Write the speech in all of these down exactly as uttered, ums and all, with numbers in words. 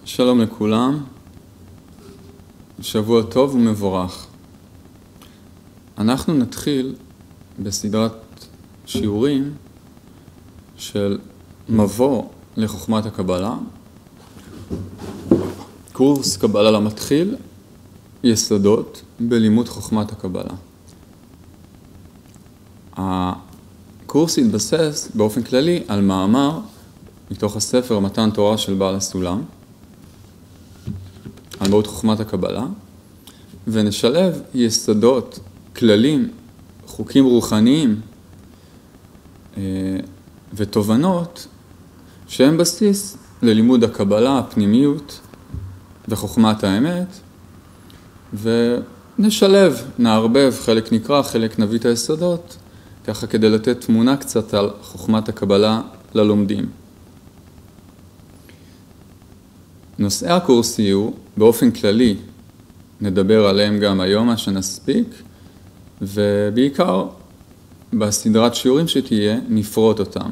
שלום לכולם, שבוע טוב ומבורך. אנחנו נתחיל בסדרת שיעורים של מבוא לחוכמת הקבלה, קורס קבלה למתחיל, יסודות בלימוד חוכמת הקבלה. הקורס יתבסס באופן כללי על מאמר מתוך הספר מתן תורה של בעל הסולם, על מהות חוכמת הקבלה, ונשלב יסודות, כללים, חוקים רוחניים אה, ותובנות שהם בסיס ללימוד הקבלה, הפנימיות וחוכמת האמת, ונשלב, נערבב, חלק נקרא, חלק נביא את היסודות, ככה כדי לתת תמונה קצת על חוכמת הקבלה ללומדים. נושאי הקורס יהיו, באופן כללי, נדבר עליהם גם היום, מה שנספיק, ובעיקר בסדרת שיעורים שתהיה, נפרוט אותם.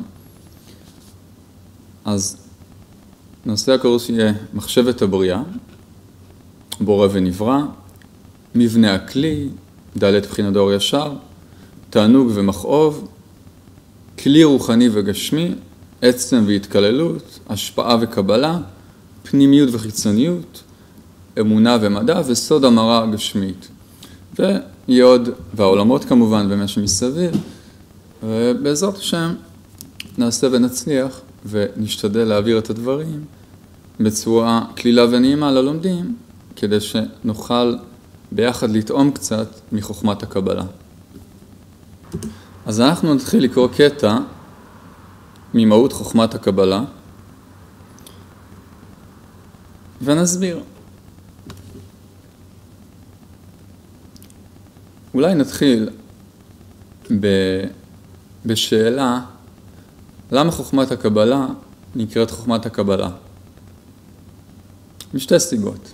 אז נושא הקורס יהיה מחשבת הבריאה, בורא ונברא, מבנה הכלי, ד' בחינת דור ישר, תענוג ומכאוב, כלי רוחני וגשמי, עצם והתקללות, השפעה וקבלה, פנימיות וחיצוניות, אמונה ומדע וסוד המראה הגשמית. ויהיה עוד, והעולמות כמובן ומה שמסביב, ובעזרת השם נעשה ונצליח ונשתדל להעביר את הדברים בצורה כלילה ונעימה ללומדים, כדי שנוכל ביחד לטעום קצת מחוכמת הקבלה. אז אנחנו נתחיל לקרוא קטע ממהות חוכמת הקבלה, ונסביר. אולי נתחיל ב... בשאלה, למה חוכמת הקבלה נקראת חוכמת הקבלה? משתי סיבות.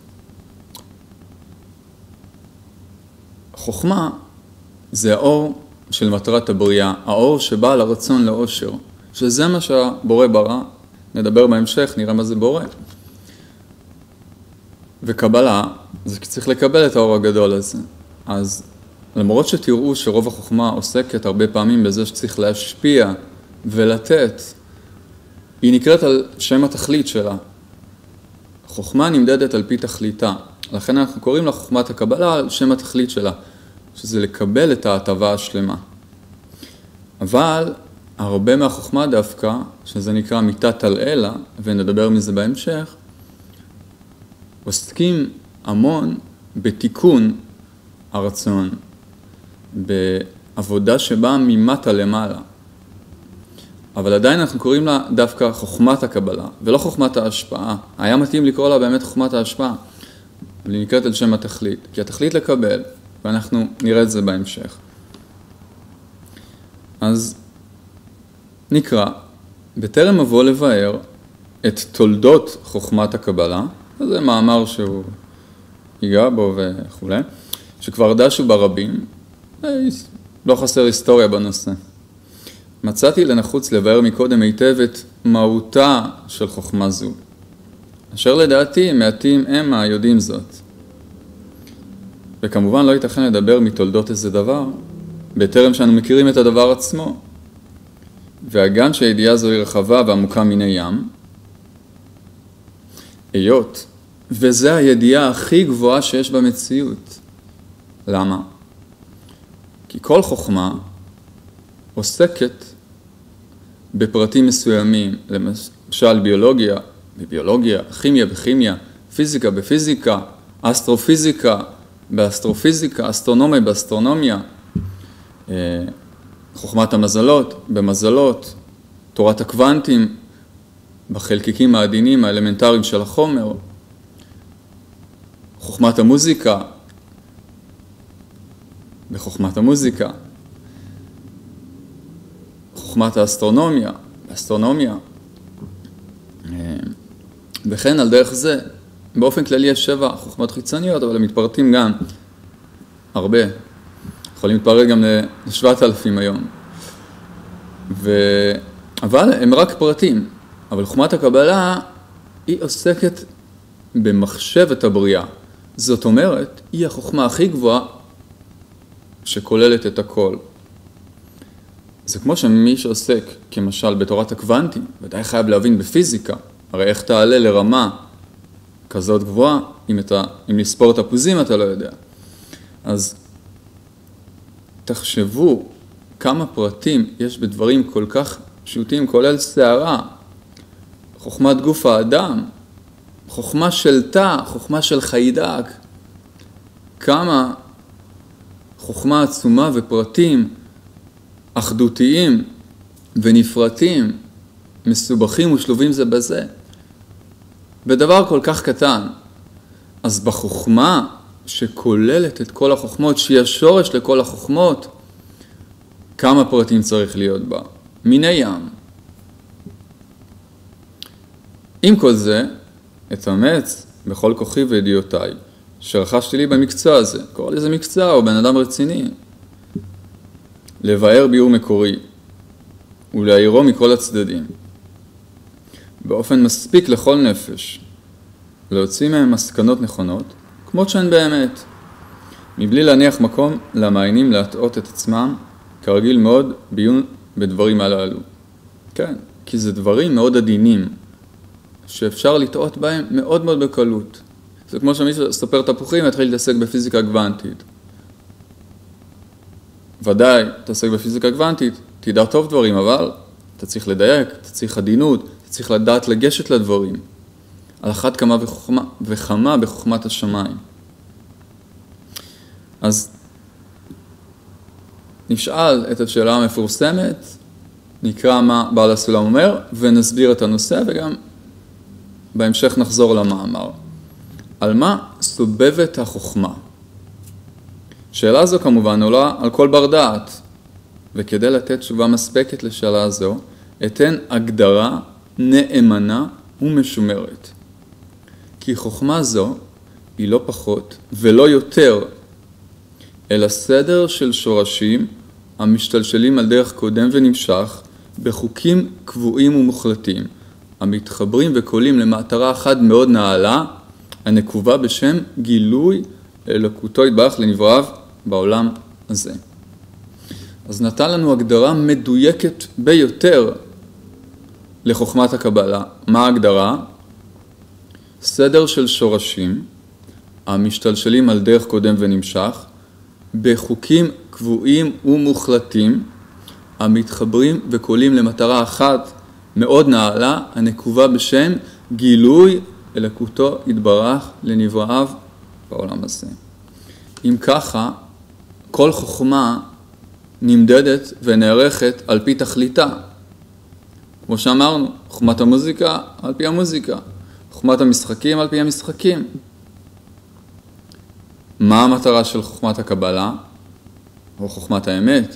חוכמה זה האור של מטרת הבריאה, האור שבא לרצון לאושר, שזה מה שהבורא ברא, נדבר בהמשך, נראה מה זה בורא. וקבלה, זה צריך לקבל את האור הגדול הזה. אז למרות שתראו שרוב החוכמה עוסקת הרבה פעמים בזה שצריך להשפיע ולתת, היא נקראת על שם התכלית שלה. חוכמה נמדדת על פי תכליתה. לכן אנחנו קוראים לה חוכמת הקבלה על שם התכלית שלה, שזה לקבל את ההטבה השלמה. אבל הרבה מהחוכמה דווקא, שזה נקרא מיתת על אלה, ונדבר מזה בהמשך, עוסקים המון בתיקון הרצון, בעבודה שבאה ממטה למעלה. אבל עדיין אנחנו קוראים לה דווקא חוכמת הקבלה, ולא חוכמת ההשפעה. היה מתאים לקרוא לה באמת חוכמת ההשפעה, אבל היא נקראת על שם התכלית, כי התכלית לקבל, ואנחנו נראה את זה בהמשך. אז נקרא, בטרם אבוא לבאר את תולדות חוכמת הקבלה, זה מאמר שהוא ייגע בו וכו', שכבר דשו ברבים, לא חסר היסטוריה בנושא. מצאתי לנחוץ לבאר מקודם היטב את מהותה של חוכמה זו, אשר לדעתי מעטים הם היודעים זאת. וכמובן לא ייתכן לדבר מתולדות איזה דבר, בטרם שאנו מכירים את הדבר עצמו. והגם שהידיעה זו היא רחבה ועמוקה מיני ים, היות, וזה הידיעה הכי גבוהה שיש במציאות. למה? כי כל חוכמה עוסקת בפרטים מסוימים, למשל ביולוגיה בביולוגיה, כימיה בכימיה, פיזיקה בפיזיקה, אסטרופיזיקה באסטרופיזיקה, אסטרונומיה באסטרונומיה, חוכמת המזלות במזלות, תורת הקוונטים, בחלקיקים העדינים האלמנטריים של החומר, חוכמת המוזיקה, בחוכמת המוזיקה, חוכמת האסטרונומיה, באסטרונומיה, וכן על דרך זה, באופן כללי יש שבע חוכמות חיצוניות, אבל הם מתפרטים גם הרבה, יכולים להתפרט גם לשבעת אלפים היום, ו... אבל הם רק פרטים. אבל חוכמת הקבלה היא עוסקת במחשבת הבריאה. זאת אומרת, היא החוכמה הכי גבוהה שכוללת את הכל. זה כמו שמי שעוסק, כמשל בתורת הקוונטים, ודאי חייב להבין בפיזיקה, הרי איך תעלה לרמה כזאת גבוהה, אם, אתה, אם לספור תפוזים אתה לא יודע. אז תחשבו כמה פרטים יש בדברים כל כך פשוטים, כולל שערה, חוכמת גוף האדם, חוכמה של תא, חוכמה של חיידק, כמה חוכמה עצומה ופרטים אחדותיים ונפרטים, מסובכים ושלובים זה בזה. בדבר כל כך קטן, אז בחוכמה שכוללת את כל החוכמות, שהיא השורש לכל החוכמות, כמה פרטים צריך להיות בה? מיני ים. עם כל זה, אתאמץ בכל כוחי וידיעותיי, שרכשתי לי במקצוע הזה, קורא לזה מקצוע או בן אדם רציני, לבאר ביור מקורי ולהעירו מכל הצדדים, באופן מספיק לכל נפש, להוציא מהם מסקנות נכונות, כמו שהן באמת, מבלי להניח מקום למעיינים להטעות את עצמם, כרגיל מאוד ביון בדברים הללו. כן, כי זה דברים מאוד עדינים, שאפשר לטעות בהם מאוד מאוד בקלות. זה כמו שמישהו סופר תפוחים והתחיל להתעסק בפיזיקה קוונטית. ודאי, תעסק בפיזיקה קוונטית, תדע טוב דברים, אבל אתה צריך לדייק, אתה צריך עדינות, אתה צריך לדעת לגשת לדברים. על אחת כמה וחוכמה, וכמה בחוכמת השמיים. אז נשאל את השאלה המפורסמת, נקרא מה בעל הסולם אומר, ונסביר את הנושא, וגם בהמשך נחזור למאמר. על מה סובבת החוכמה? שאלה זו כמובן עולה על כל בר דעת, וכדי לתת תשובה מספקת לשאלה זו, אתן הגדרה נאמנה ומשומרת. כי חוכמה זו היא לא פחות ולא יותר, אלא סדר של שורשים המשתלשלים על דרך קודם ונמשך, בחוקים קבועים ומוחלטים, המתחברים וקולים למטרה אחת מאוד נעלה, הנקובה בשם גילוי אלוקותו יתברך לנבראיו בעולם הזה. אז נתן לנו הגדרה מדויקת ביותר לחוכמת הקבלה. מה ההגדרה? סדר של שורשים המשתלשלים על דרך קודם ונמשך, בחוקים קבועים ומוחלטים, המתחברים וקולים למטרה אחת מאוד נעלה, הנקובה בשם גילוי אלוקותו יתברך לנבראיו בעולם הזה. אם ככה, כל חוכמה נמדדת ונערכת על פי תכליתה. כמו שאמרנו, חוכמת המוזיקה על פי המוזיקה, חוכמת המשחקים על פי המשחקים. מה המטרה של חוכמת הקבלה או חוכמת האמת?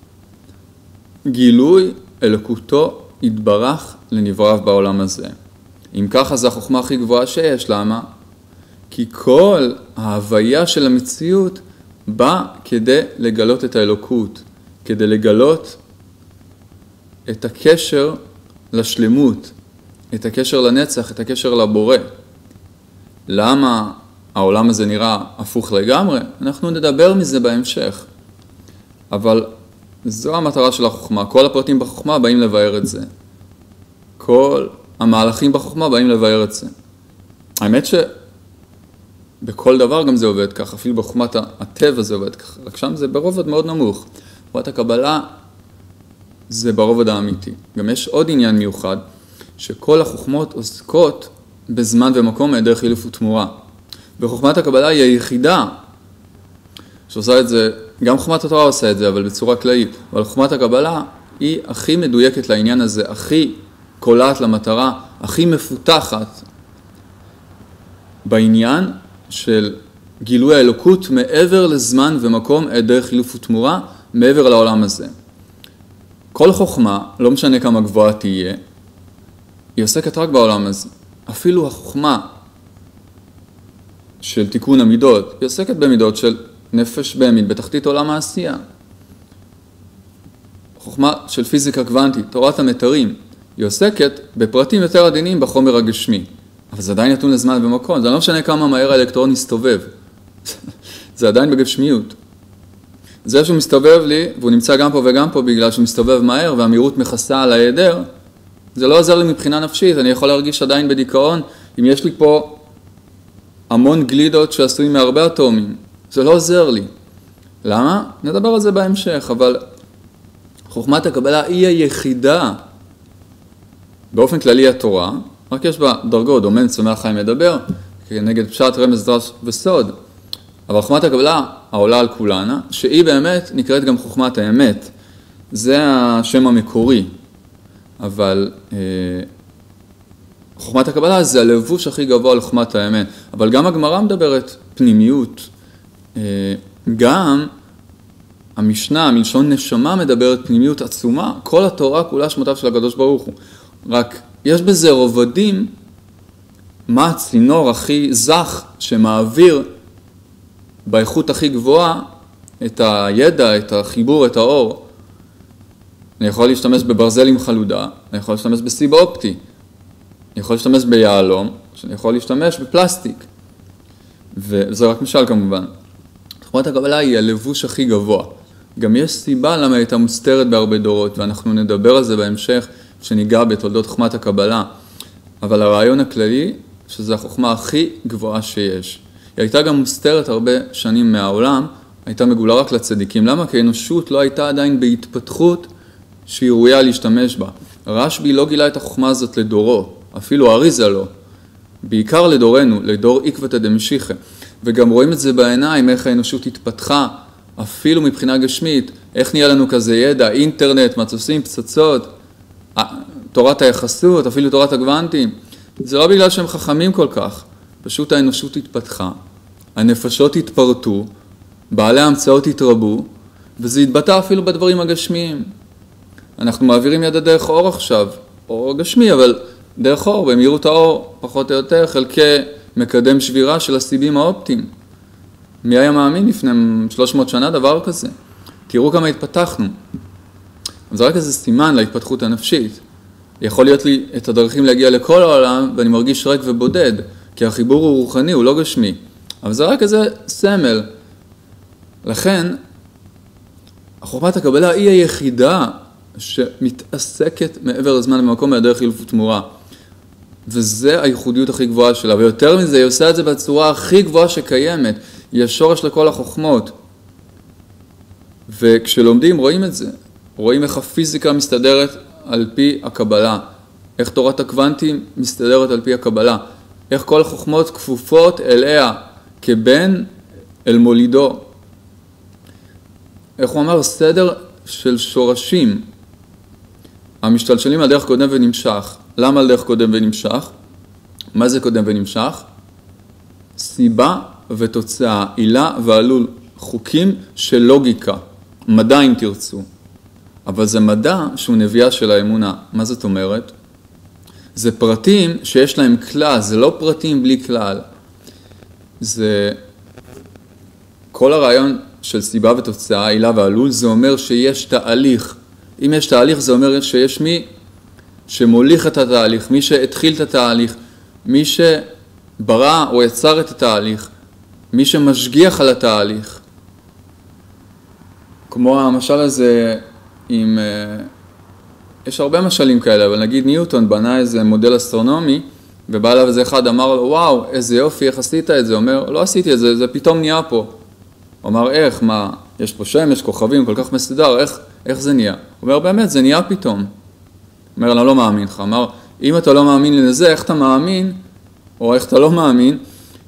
גילוי אלוקותו יתברך לנבראיו בעולם הזה. אם ככה, זה החוכמה הכי גבוהה שיש. למה? כי כל ההוויה של המציאות בא כדי לגלות את האלוקות, כדי לגלות את הקשר לשלמות, את הקשר לנצח, את הקשר לבורא. למה העולם הזה נראה הפוך לגמרי? אנחנו נדבר מזה בהמשך. אבל זו המטרה של החוכמה. כל הפרטים בחוכמה באים לבאר את זה. כל המהלכים בחוכמה באים לבאר את זה. האמת שבכל דבר גם זה עובד כך, אפילו בחוכמת הטבע זה עובד כך, רק שם זה ברובד מאוד נמוך. חוכמת הקבלה זה ברובד האמיתי. גם יש עוד עניין מיוחד, שכל החוכמות עוסקות בזמן ומקום מהיעדר חילוף ותמורה. וחוכמת הקבלה היא היחידה שעושה את זה, גם חוכמת התורה עושה את זה, אבל בצורה כללית. אבל חוכמת הקבלה היא הכי מדויקת לעניין הזה, הכי קולעת למטרה, הכי מפותחת בעניין של גילוי האלוקות מעבר לזמן ומקום היעדר חילוף ותמורה, מעבר לעולם הזה. כל חוכמה, לא משנה כמה גבוהה תהיה, היא עוסקת רק בעולם הזה. אפילו החוכמה של תיקון המידות, היא עוסקת במידות של נפש בהמית, בתחתית עולם העשייה. חוכמה של פיזיקה קוונטית, תורת המתרים, היא עוסקת בפרטים יותר עדינים בחומר הגשמי. אבל זה עדיין נתון לזמן ומקום, זה לא משנה כמה מהר האלקטרון יסתובב, זה עדיין בגשמיות. זה שהוא מסתובב לי, והוא נמצא גם פה וגם פה בגלל שהוא מסתובב מהר, והמהירות מכסה על ההיעדר, זה לא עוזר לי מבחינה נפשית, אני יכול להרגיש עדיין בדיכאון, אם יש לי פה המון גלידות שעשויים מהרבה אטומים, זה לא עוזר לי. למה? נדבר על זה בהמשך, אבל חוכמת הקבלה היא היחידה, באופן כללי התורה, רק יש בה דרגות, דומן צומח חיים מדבר, כנגד פשט רמז דרש וסוד, אבל חוכמת הקבלה העולה על כולנה, שהיא באמת נקראת גם חוכמת האמת, זה השם המקורי, אבל אה, חוכמת הקבלה זה הלבוש הכי גבוה לחוכמת האמת, אבל גם הגמרא מדברת פנימיות, אה, גם המשנה, מלשון נשמה מדברת פנימיות עצומה, כל התורה כולה שמותיו של הקדוש ברוך הוא, רק יש בזה רובדים, מה הצינור הכי זך שמעביר באיכות הכי גבוהה את הידע, את החיבור, את האור. אני יכול להשתמש בברזל עם חלודה, אני יכול להשתמש בסיב אופטי, אני יכול להשתמש ביהלום, אני יכול להשתמש בפלסטיק. וזה רק משל כמובן. חוכמת הקבלה היא הלבוש הכי גבוה. גם יש סיבה למה הייתה מוסתרת בהרבה דורות, ואנחנו נדבר על זה בהמשך, שניגע בתולדות חוכמת הקבלה. אבל הרעיון הכללי, שזו החוכמה הכי גבוהה שיש. היא הייתה גם מוסתרת הרבה שנים מהעולם, הייתה מגולה רק לצדיקים. למה? כי האנושות לא הייתה עדיין בהתפתחות שהיא ראויה להשתמש בה. רשב"י לא גילה את החוכמה הזאת לדורו, אפילו אריזה לא. בעיקר לדורנו, לדור עקבתא דמשיחא. וגם רואים את זה בעיניים, איך האנושות התפתחה, אפילו מבחינה גשמית, איך נהיה לנו כזה ידע, אינטרנט, מצוסים, פצצות, תורת היחסות, אפילו תורת הגוונטים. זה לא בגלל שהם חכמים כל כך, פשוט האנושות התפתחה, הנפשות התפרטו, בעלי ההמצאות התרבו, וזה התבטא אפילו בדברים הגשמיים. אנחנו מעבירים יד דרך אור עכשיו, אור גשמי, אבל דרך אור, במהירות האור, פחות או יותר, חלקי מקדם שבירה של הסיבים האופטיים. מי היה מאמין לפני שלוש מאות שנה דבר כזה? תראו כמה התפתחנו. זה רק איזה סימן להתפתחות הנפשית. יכול להיות לי את הדרכים להגיע לכל העולם, ואני מרגיש ריק ובודד, כי החיבור הוא רוחני, הוא לא גשמי. אבל זה רק איזה סמל. לכן, חוכמת הקבלה היא היחידה שמתעסקת מעבר לזמן במקום מהדרך חילוף ותמורה. וזה הייחודיות הכי גבוהה שלה. ויותר מזה, היא עושה את זה בצורה הכי גבוהה שקיימת. היא השורש לכל החוכמות. וכשלומדים רואים את זה. רואים איך הפיזיקה מסתדרת על פי הקבלה. איך תורת הקוונטים מסתדרת על פי הקבלה. איך כל החוכמות כפופות אליה כבן אל מולידו. איך הוא אמר? סדר של שורשים. המשתלשלים על דרך קודם ונמשך. למה על דרך קודם ונמשך? מה זה קודם ונמשך? סיבה ותוצאה, עילה ועלול, חוקים של לוגיקה, מדע אם תרצו. אבל זה מדע שהוא נביאה של האמונה. מה זאת אומרת? זה פרטים שיש להם כלל, זה לא פרטים בלי כלל. זה כל הרעיון של סיבה ותוצאה, עילה ועלול, זה אומר שיש תהליך. אם יש תהליך זה אומר שיש מי שמוליך את התהליך, מי שהתחיל את התהליך, מי שברא או יצר את התהליך, מי שמשגיח על התהליך. כמו המשל הזה עם, יש הרבה משלים כאלה, אבל נגיד ניוטון בנה איזה מודל אסטרונומי, ובא אליו איזה אחד אמר לו, וואו, איזה יופי, איך עשית את זה? הוא אומר, לא עשיתי את זה, זה פתאום נהיה פה. הוא אמר, איך, מה, יש פה שמש, כוכבים, כל כך מסודר, איך, איך זה נהיה? הוא אומר, באמת, זה נהיה פתאום. הוא אומר, אני לא מאמין לך. אמר, אם אתה לא מאמין לזה, איך אתה מאמין, או איך אתה לא מאמין,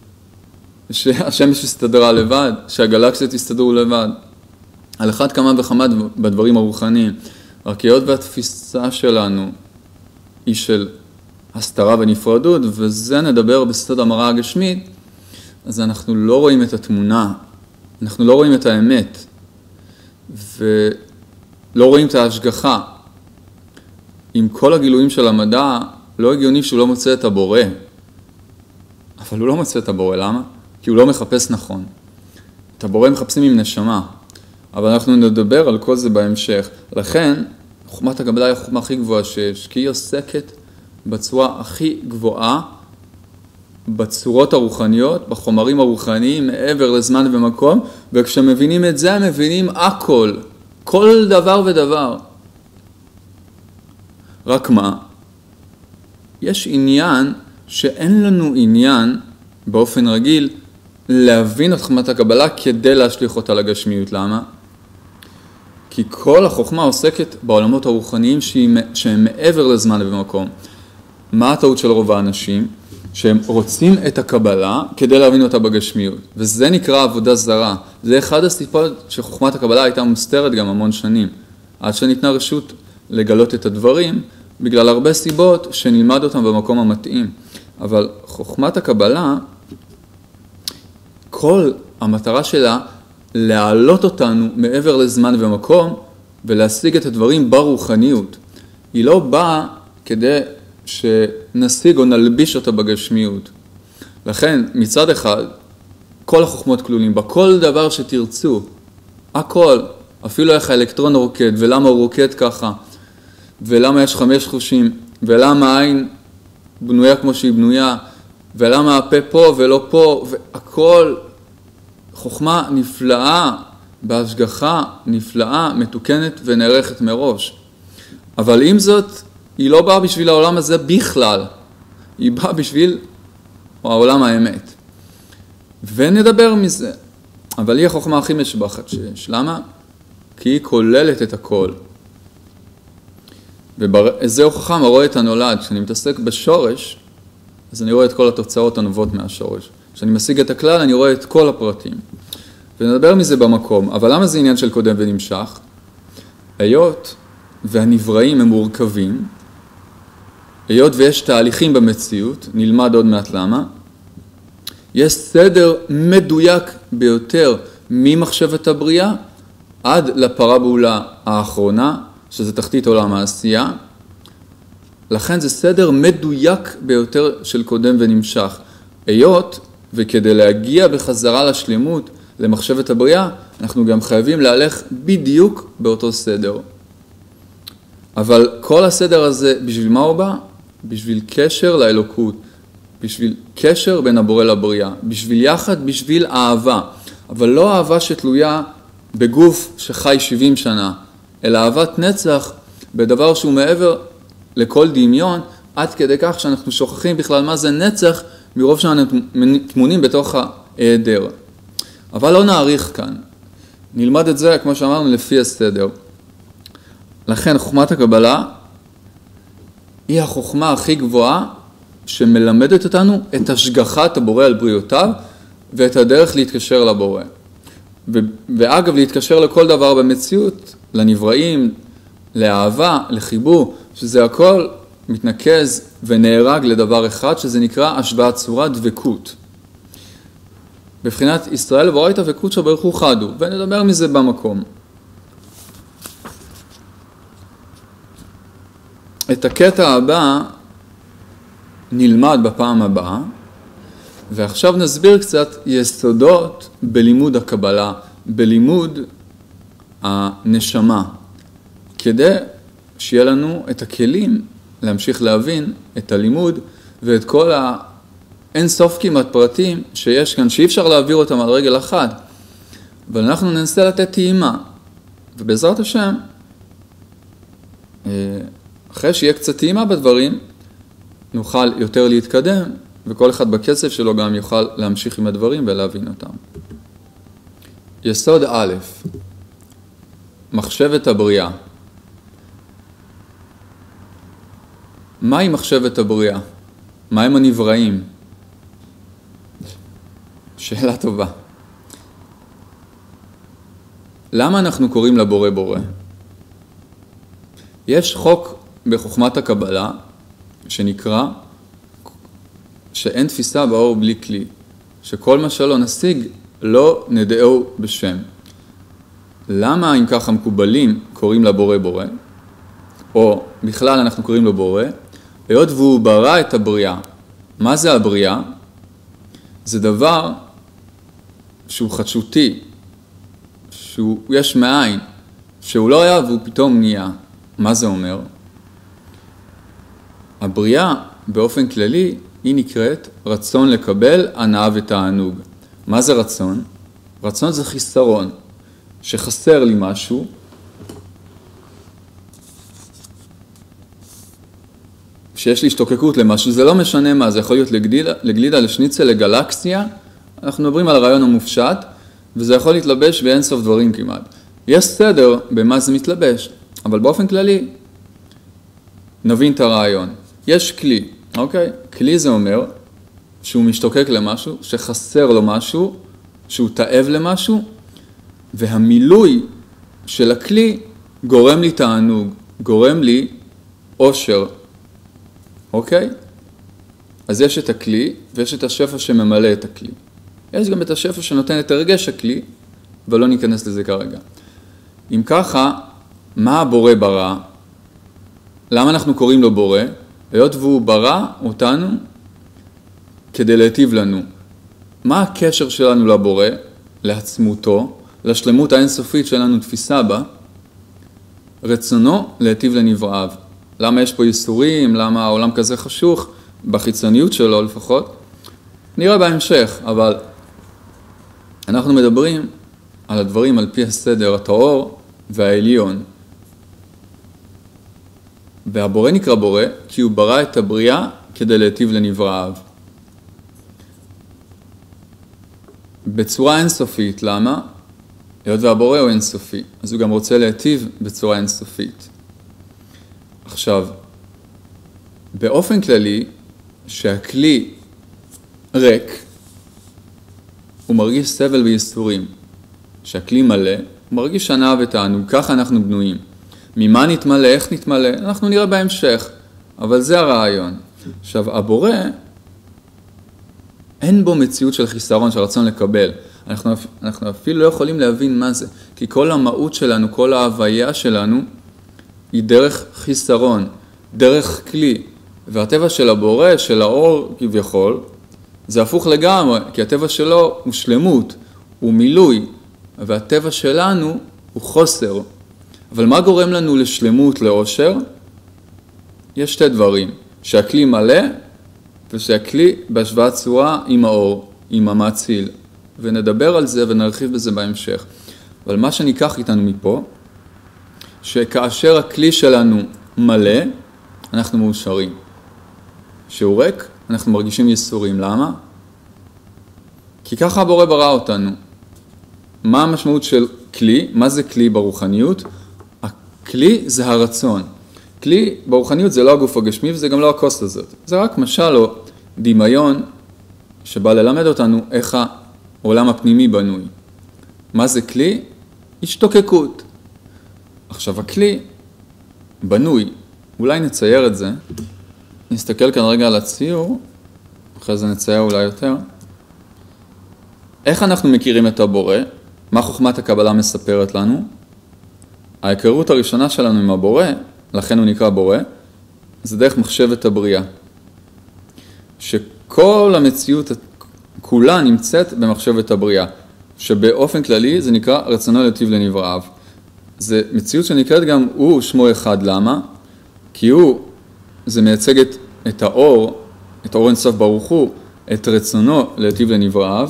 שהשמש הסתדרה לבד, שהגלקסיות הסתדרו לבד. על אחד כמה וכמה בדברים הרוחניים. רק היות והתפיסה שלנו היא של הסתרה ונפרדות, וזה נדבר בסוד המראה הגשמית, אז אנחנו לא רואים את התמונה, אנחנו לא רואים את האמת, ולא רואים את ההשגחה. עם כל הגילויים של המדע, לא הגיוני שהוא לא מוצא את הבורא. אבל הוא לא מוצא את הבורא, למה? כי הוא לא מחפש נכון. את הבורא מחפשים עם נשמה. אבל אנחנו נדבר על כל זה בהמשך. לכן, חוכמת הקבלה היא החוכמה הכי גבוהה שיש, כי היא עוסקת בצורה הכי גבוהה בצורות הרוחניות, בחומרים הרוחניים, מעבר לזמן ומקום, וכשמבינים את זה, מבינים הכל, כל דבר ודבר. רק מה? יש עניין שאין לנו עניין באופן רגיל להבין את חוכמת הקבלה כדי להשליך אותה לגשמיות. למה? כי כל החוכמה עוסקת בעולמות הרוחניים שהם מעבר לזמן ומקום. מה הטעות של רוב האנשים? שהם רוצים את הקבלה כדי להבין אותה בגשמיות. וזה נקרא עבודה זרה. זה אחד הסיבות שחוכמת הקבלה הייתה מוסתרת גם המון שנים. עד שניתנה רשות לגלות את הדברים, בגלל הרבה סיבות שנלמד אותם במקום המתאים. אבל חוכמת הקבלה, כל המטרה שלה להעלות אותנו מעבר לזמן ומקום ולהשיג את הדברים ברוחניות. היא לא באה כדי שנשיג או נלביש אותה בגשמיות. לכן מצד אחד כל החוכמות כלולים בה, כל דבר שתרצו, הכל, אפילו איך האלקטרון רוקד ולמה הוא רוקד ככה ולמה יש חמש חושים ולמה העין בנויה כמו שהיא בנויה ולמה הפה פה ולא פה, והכל חוכמה נפלאה, בהשגחה נפלאה, מתוקנת ונערכת מראש. אבל עם זאת, היא לא באה בשביל העולם הזה בכלל. היא באה בשביל העולם האמת. ונדבר מזה. אבל היא החוכמה הכי משבחת שיש. למה? כי היא כוללת את הכל. וזהו חכם הרואה את הנולד. כשאני מתעסק בשורש, אז אני רואה את כל התוצאות הנובעות מהשורש. כשאני משיג את הכלל, אני רואה את כל הפרטים. ונדבר מזה במקום. אבל למה זה עניין של קודם ונמשך? היות והנבראים הם מורכבים, היות ויש תהליכים במציאות, נלמד עוד מעט למה, יש סדר מדויק ביותר ממחשבת הבריאה עד לפרבולה האחרונה, שזה תחתית עולם העשייה. לכן זה סדר מדויק ביותר של קודם ונמשך. היות וכדי להגיע בחזרה לשלמות, למחשבת הבריאה, אנחנו גם חייבים להלך בדיוק באותו סדר. אבל כל הסדר הזה, בשביל מה הוא בא? בשביל קשר לאלוקות, בשביל קשר בין הבורא לבריאה, בשביל יחד, בשביל אהבה. אבל לא אהבה שתלויה בגוף שחי שבעים שנה, אלא אהבת נצח בדבר שהוא מעבר לכל דמיון, עד כדי כך שאנחנו שוכחים בכלל מה זה נצח, מרוב שאנחנו תמונים בתוך ההיעדר. אבל לא נעריך כאן. נלמד את זה, כמו שאמרנו, לפי הסדר. לכן חוכמת הקבלה היא החוכמה הכי גבוהה שמלמדת אותנו את השגחת הבורא על בריאותיו ואת הדרך להתקשר לבורא. ו- ואגב, להתקשר לכל דבר במציאות, לנבראים, לאהבה, לחיבור, שזה הכל מתנקז ונהרג לדבר אחד, שזה נקרא השוואת צורה, דבקות. בבחינת ישראל ואורייתא וקודשא ברוך הוא חד הוא, ונדבר מזה במקום. את הקטע הבא נלמד בפעם הבאה, ועכשיו נסביר קצת יסודות בלימוד הקבלה, בלימוד הנשמה, כדי שיהיה לנו את הכלים להמשיך להבין את הלימוד ואת כל האין סוף כמעט פרטים שיש כאן, שאי אפשר להעביר אותם על רגל אחת, אבל אנחנו ננסה לתת טעימה, ובעזרת השם, אחרי שיהיה קצת טעימה בדברים, נוכל יותר להתקדם, וכל אחד בקצב שלו גם יוכל להמשיך עם הדברים ולהבין אותם. יסוד א', מחשבת הבריאה. מהי מחשבת הבריאה? מהם הנבראים? שאלה טובה. למה אנחנו קוראים לבורא בורא? יש חוק בחוכמת הקבלה שנקרא שאין תפיסה באור בלי כלי, שכל מה שלא נשיג לא נדעו בשם. למה אם ככה מקובלים קוראים לבורא בורא? או בכלל אנחנו קוראים לו בורא, היות והוא ברא את הבריאה. מה זה הבריאה? זה דבר שהוא חדשותי, שהוא יש מאין, שהוא לא היה והוא פתאום נהיה. מה זה אומר? הבריאה באופן כללי היא נקראת רצון לקבל הנאה ותענוג. מה זה רצון? רצון זה חיסרון, שחסר לי משהו, שיש לי השתוקקות למשהו, זה לא משנה מה, זה יכול להיות לגלידה, לגלידה לשניצל, לגלקסיה, אנחנו מדברים על הרעיון המופשט, וזה יכול להתלבש באינסוף דברים כמעט. יש סדר במה זה מתלבש, אבל באופן כללי, נבין את הרעיון. יש כלי, אוקיי? כלי זה אומר שהוא משתוקק למשהו, שחסר לו משהו, שהוא תאב למשהו, והמילוי של הכלי גורם לי תענוג, גורם לי אושר. אוקיי? אז יש את הכלי, ויש את השפע שממלא את הכלי. יש גם את השפע שנותן את הרגש הכלי, אבל לא ניכנס לזה כרגע. אם ככה, מה הבורא ברא? למה אנחנו קוראים לו בורא? היות והוא ברא אותנו כדי להיטיב לנו. מה הקשר שלנו לבורא? לעצמותו, לשלמות האינסופית שלנו תפיסה בה, רצונו להיטיב לנבראיו. למה יש פה ייסורים? למה העולם כזה חשוך? בחיצוניות שלו לפחות. נראה בהמשך, אבל אנחנו מדברים על הדברים על פי הסדר הטהור והעליון. והבורא נקרא בורא כי הוא ברא את הבריאה כדי להיטיב לנבראיו. בצורה אינסופית, למה? היות והבורא הוא אינסופי, אז הוא גם רוצה להיטיב בצורה אינסופית. עכשיו, באופן כללי, שהכלי ריק, הוא מרגיש סבל וייסורים. שהכלי מלא, הוא מרגיש הנאה ותענוג, ככה אנחנו בנויים. ממה נתמלא, איך נתמלא, אנחנו נראה בהמשך, אבל זה הרעיון. עכשיו, הבורא, אין בו מציאות של חיסרון, של רצון לקבל. אנחנו, אנחנו אפילו לא יכולים להבין מה זה, כי כל המהות שלנו, כל ההוויה שלנו, היא דרך חיסרון, דרך כלי. והטבע של הבורא, של האור כביכול, זה הפוך לגמרי, כי הטבע שלו הוא שלמות, הוא מילוי, והטבע שלנו הוא חוסר. אבל מה גורם לנו לשלמות, לאושר? יש שתי דברים, שהכלי מלא, ושהכלי בהשוואת צורה עם האור, עם המציל. ונדבר על זה ונרחיב בזה בהמשך. אבל מה שניקח איתנו מפה, שכאשר הכלי שלנו מלא, אנחנו מאושרים. שהוא ריק, אנחנו מרגישים ייסורים. למה? כי ככה הבורא ברא אותנו. מה המשמעות של כלי? מה זה כלי ברוחניות? הכלי זה הרצון. כלי ברוחניות זה לא הגוף הגשמי וזה גם לא הכוס הזאת. זה רק משל או דמיון שבא ללמד אותנו איך העולם הפנימי בנוי. מה זה כלי? השתוקקות. עכשיו הכלי בנוי, אולי נצייר את זה, נסתכל כאן רגע על הציור, אחרי זה נצייר אולי יותר. איך אנחנו מכירים את הבורא? מה חוכמת הקבלה מספרת לנו? ההיכרות הראשונה שלנו עם הבורא, לכן הוא נקרא בורא, זה דרך מחשבת הבריאה. שכל המציאות כולה נמצאת במחשבת הבריאה, שבאופן כללי זה נקרא רצונו להיטיב לנבראיו. זה מציאות שנקראת גם הוא שמו אחד. למה? כי הוא, זה מייצג את, את האור, את האור אינסוף ברוך הוא, את רצונו להיטיב לנבראיו,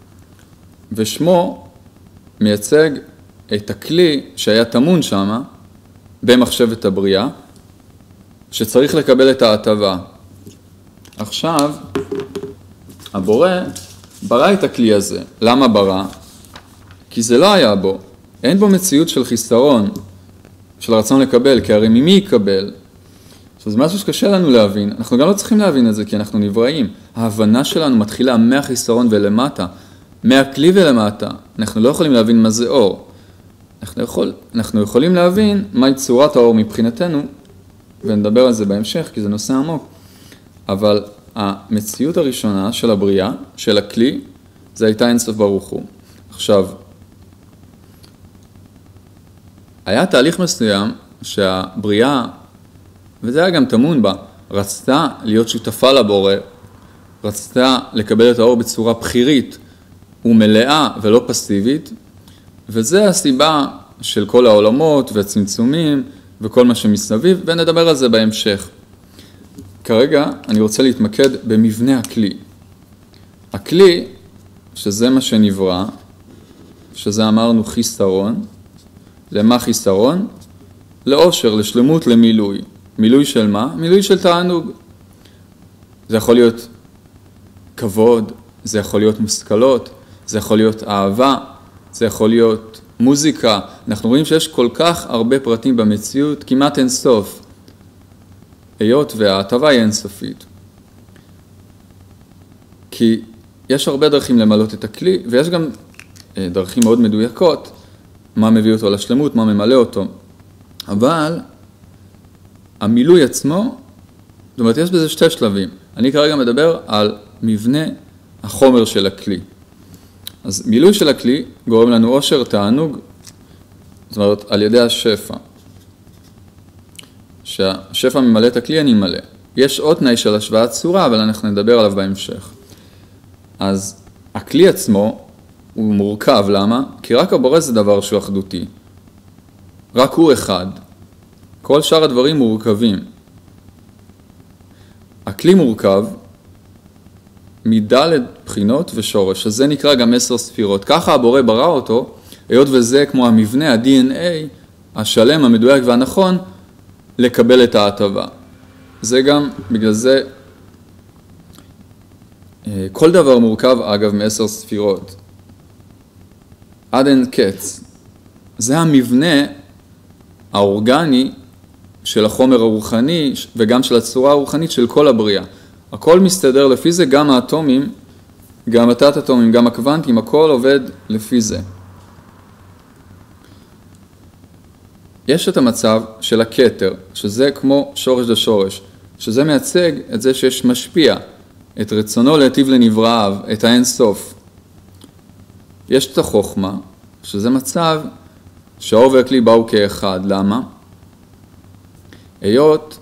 ושמו מייצג את הכלי שהיה תמון שם, במחשבת הבריאה, שצריך לקבל את ההטבה. עכשיו, הבורא ברא את הכלי הזה. למה ברא? כי זה לא היה בו. אין בו מציאות של חיסרון, של רצון לקבל, כי הרי ממי יקבל? עכשיו, זה משהו שקשה לנו להבין. אנחנו גם לא צריכים להבין את זה, כי אנחנו נבראים. ההבנה שלנו מתחילה מהחיסרון ולמטה, מהכלי ולמטה. אנחנו לא יכולים להבין מה זה אור. אנחנו, יכול, אנחנו יכולים להבין מהי צורת האור מבחינתנו, ונדבר על זה בהמשך, כי זה נושא עמוק. אבל המציאות הראשונה של הבריאה, של הכלי, זה הייתה אינסוף ברוך הוא. עכשיו, היה תהליך מסוים שהבריאה, וזה היה גם תמון בה, רצתה להיות שותפה לבורא, רצתה לקבל את האור בצורה בחירית ומלאה ולא פסיבית, וזה הסיבה של כל העולמות והצמצומים וכל מה שמסביב, ונדבר על זה בהמשך. כרגע אני רוצה להתמקד במבנה הכלי. הכלי, שזה מה שנברא, שזה אמרנו חיסרון, למה חיסרון? לאושר, לשלמות, למילוי. מילוי של מה? מילוי של תענוג. זה יכול להיות כבוד, זה יכול להיות מושכלות, זה יכול להיות אהבה, זה יכול להיות מוזיקה. אנחנו רואים שיש כל כך הרבה פרטים במציאות, כמעט אין סוף. היות וההטבה היא אינסופית. כי יש הרבה דרכים למלות את הכלי, ויש גם דרכים מאוד מדויקות, מה מביא אותו לשלמות, מה ממלא אותו. אבל המילוי עצמו, זאת אומרת, יש בזה שתי שלבים. אני כרגע מדבר על מבנה החומר של הכלי. אז מילוי של הכלי גורם לנו עושר, תענוג, זאת אומרת, על ידי השפע. שהשפע ממלא את הכלי, אני מלא. יש עוד תנאי של השוואת צורה, אבל אנחנו נדבר עליו בהמשך. אז הכלי עצמו הוא מורכב, למה? כי רק הבורא זה דבר שהוא אחדותי. רק הוא אחד. כל שאר הדברים מורכבים. הכלי מורכב מדלת בחינות ושורש, שזה נקרא גם עשר ספירות. ככה הבורא ברא אותו, היות וזה כמו המבנה, ה-די אן איי, השלם, המדויק והנכון, לקבל את ההטבה. זה גם, בגלל זה, כל דבר מורכב, אגב, מעשר ספירות. עד אין קץ. זה המבנה האורגני של החומר הרוחני וגם של הצורה הרוחנית של כל הבריאה. הכל מסתדר לפי זה, גם האטומים, גם התת-אטומים, גם הקוונטים, הכל עובד לפי זה. יש את המצב של הכתר, שזה כמו שורש דשורש, שזה מייצג את זה שיש משפיע, את רצונו להטיב לנבראיו, את האין סוף. יש את החוכמה, שזה מצב שהאור והכלי באו כאחד. למה? היות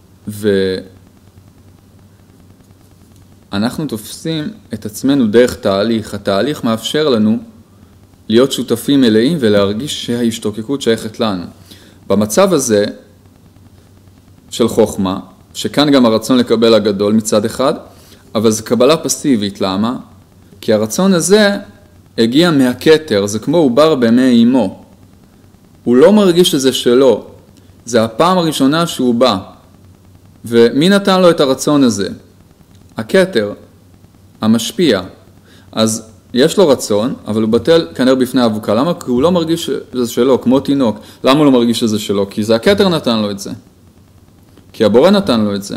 ואנחנו תופסים את עצמנו דרך תהליך, התהליך מאפשר לנו להיות שותפים מלאים ולהרגיש שההשתוקקות שייכת לנו. במצב הזה של חוכמה, שכאן גם הרצון לקבל הגדול מצד אחד, אבל זו קבלה פסיבית. למה? כי הרצון הזה הגיע מהכתר, זה כמו עובר בימי אמו. הוא לא מרגיש שזה שלו, זה הפעם הראשונה שהוא בא. ומי נתן לו את הרצון הזה? הכתר, המשפיע. אז יש לו רצון, אבל הוא בטל כנראה בפני אבוקה. למה? כי הוא לא מרגיש שזה שלו, כמו תינוק. למה הוא לא מרגיש שזה שלו? כי זה הכתר נתן לו את זה. כי הבורא נתן לו את זה.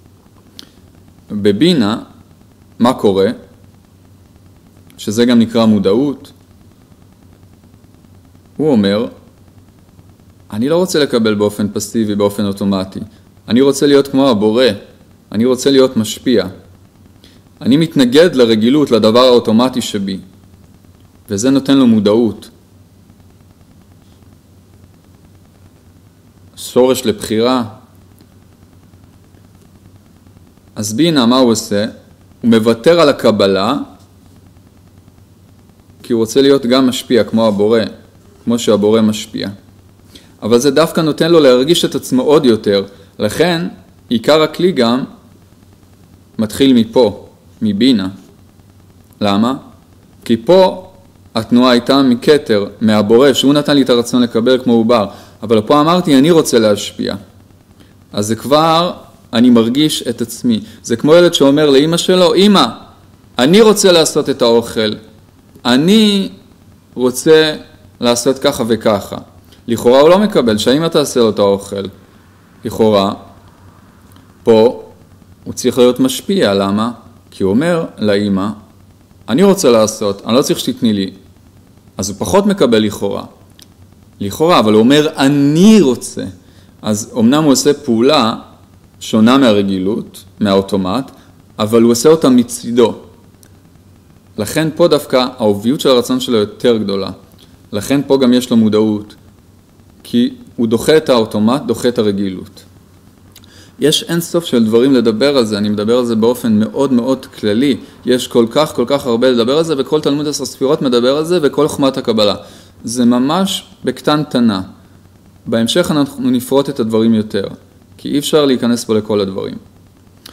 בבינה, מה קורה? שזה גם נקרא מודעות. הוא אומר, אני לא רוצה לקבל באופן פסיבי, באופן אוטומטי. אני רוצה להיות כמו הבורא. אני רוצה להיות משפיע. אני מתנגד לרגילות, לדבר האוטומטי שבי. וזה נותן לו מודעות. שורש לבחירה. אז בינה, מה הוא עושה? הוא מוותר על הקבלה, כי הוא רוצה להיות גם משפיע, כמו הבורא, כמו שהבורא משפיע. אבל זה דווקא נותן לו להרגיש את עצמו עוד יותר. לכן, עיקר הכלי גם מתחיל מפה, מבינה. למה? כי פה התנועה הייתה מכתר, מהבורא, שהוא נתן לי את הרצון לקבל כמו עובר. אבל פה אמרתי, אני רוצה להשפיע. אז זה כבר, אני מרגיש את עצמי. זה כמו ילד שאומר לאמא שלו, אמא, אני רוצה לעשות את האוכל. אני רוצה לעשות ככה וככה. לכאורה הוא לא מקבל, שהאמא תעשה לו את האוכל. לכאורה, פה הוא צריך להיות משפיע. למה? כי הוא אומר לאמא, אני רוצה לעשות, אני לא צריך שתתני לי. אז הוא פחות מקבל לכאורה. לכאורה, אבל הוא אומר, אני רוצה. אז אמנם הוא עושה פעולה שונה מהרגילות, מהאוטומט, אבל הוא עושה אותה מצידו. לכן פה דווקא העוביות של הרצון שלו יותר גדולה. לכן פה גם יש לו מודעות. כי הוא דוחה את האוטומט, דוחה את הרגילות. יש אין סוף של דברים לדבר על זה, אני מדבר על זה באופן מאוד מאוד כללי. יש כל כך כל כך הרבה לדבר על זה, וכל תלמוד עשר ספירות מדבר על זה, וכל חוכמת הקבלה. זה ממש בקטנטנה. בהמשך אנחנו נפרוט את הדברים יותר, כי אי אפשר להיכנס פה לכל הדברים.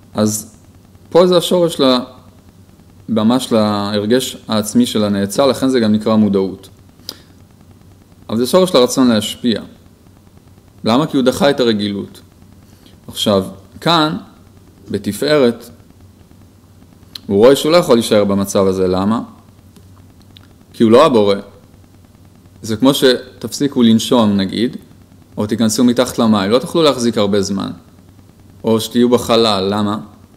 אז פה זה השורש לה, ממש להרגש העצמי של הנאצל, לכן זה גם נקרא מודעות. אבל זה שורש לרצון להשפיע. למה? כי הוא דחה את הרגילות. עכשיו, כאן, בתפארת, הוא רואה שהוא לא יכול להישאר במצב הזה. למה? כי הוא לא הבורא. זה כמו שתפסיקו לנשום, נגיד, או תיכנסו מתחת למים, לא תוכלו להחזיק הרבה זמן. או שתהיו בחלל. למה?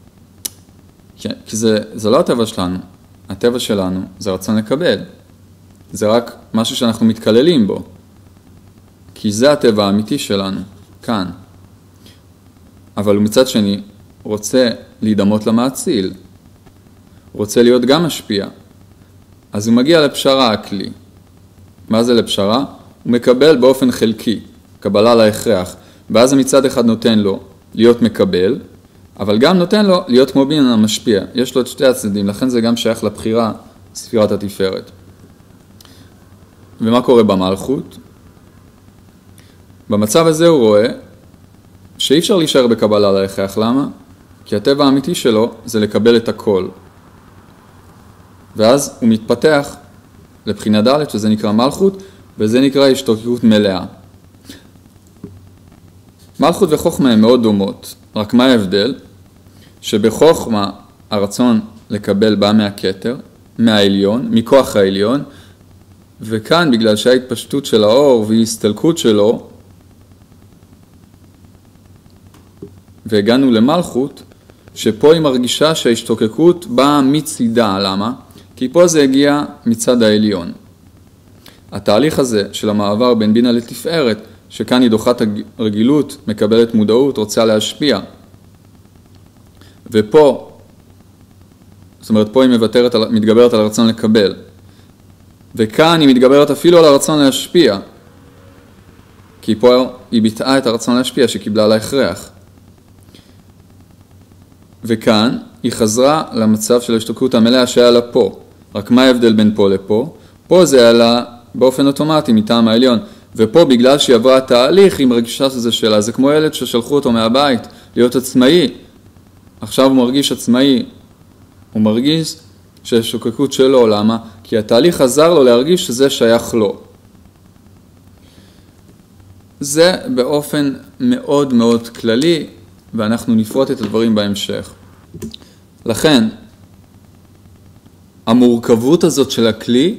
כי זה, זה לא הטבע שלנו. הטבע שלנו זה רצון לקבל. זה רק משהו שאנחנו מתקללים בו. כי זה הטבע האמיתי שלנו, כאן. אבל הוא מצד שני רוצה להידמות למאציל. רוצה להיות גם משפיע. אז הוא מגיע לפשרה הכלי. מה זה לפשרה? הוא מקבל באופן חלקי, קבלה להכרח. ואז מצד אחד נותן לו להיות מקבל, אבל גם נותן לו להיות כמו בניין המשפיע. יש לו את שתי הצדדים, לכן זה גם שייך לבחירה, ספירת התפארת. ומה קורה במלכות? במצב הזה הוא רואה שאי אפשר להישאר בקבלה להכרח. למה? כי הטבע האמיתי שלו זה לקבל את הכל. ואז הוא מתפתח לבחינה ד' שזה נקרא מלכות, וזה נקרא השתוקקות מלאה. מלכות וחוכמה הן מאוד דומות, רק מה ההבדל? שבחוכמה הרצון לקבל בא מהכתר, מהעליון, מכוח העליון, וכאן בגלל שההתפשטות של האור והסתלקות שלו, והגענו למלכות, שפה היא מרגישה שההשתוקקות באה מצידה. למה? כי פה זה הגיע מצד העליון. התהליך הזה של המעבר בין בינה לתפארת, שכאן היא דוחת הרגילות, מקבלת מודעות, רוצה להשפיע. ופה, זאת אומרת, פה היא מבטרת, מתגברת על הרצון לקבל. וכאן היא מתגברת אפילו על הרצון להשפיע. כי פה היא ביטאה את הרצון להשפיע שקיבלה לה הכרח. וכאן היא חזרה למצב של ההשתוקקות המלאה שהיה לה פה. רק מה ההבדל בין פה לפה? פה זה היה לה באופן אוטומטי מטעם העליון. ופה בגלל שהיא עברה תהליך היא מרגישה שזה שלה. זה כמו ילד ששלחו אותו מהבית להיות עצמאי. עכשיו הוא מרגיש עצמאי. הוא מרגיש שההשתוקקות שלו. למה? כי התהליך עזר לו להרגיש שזה שייך לו. זה באופן מאוד מאוד כללי, ואנחנו נפרוט את הדברים בהמשך. לכן, המורכבות הזאת של הכלי,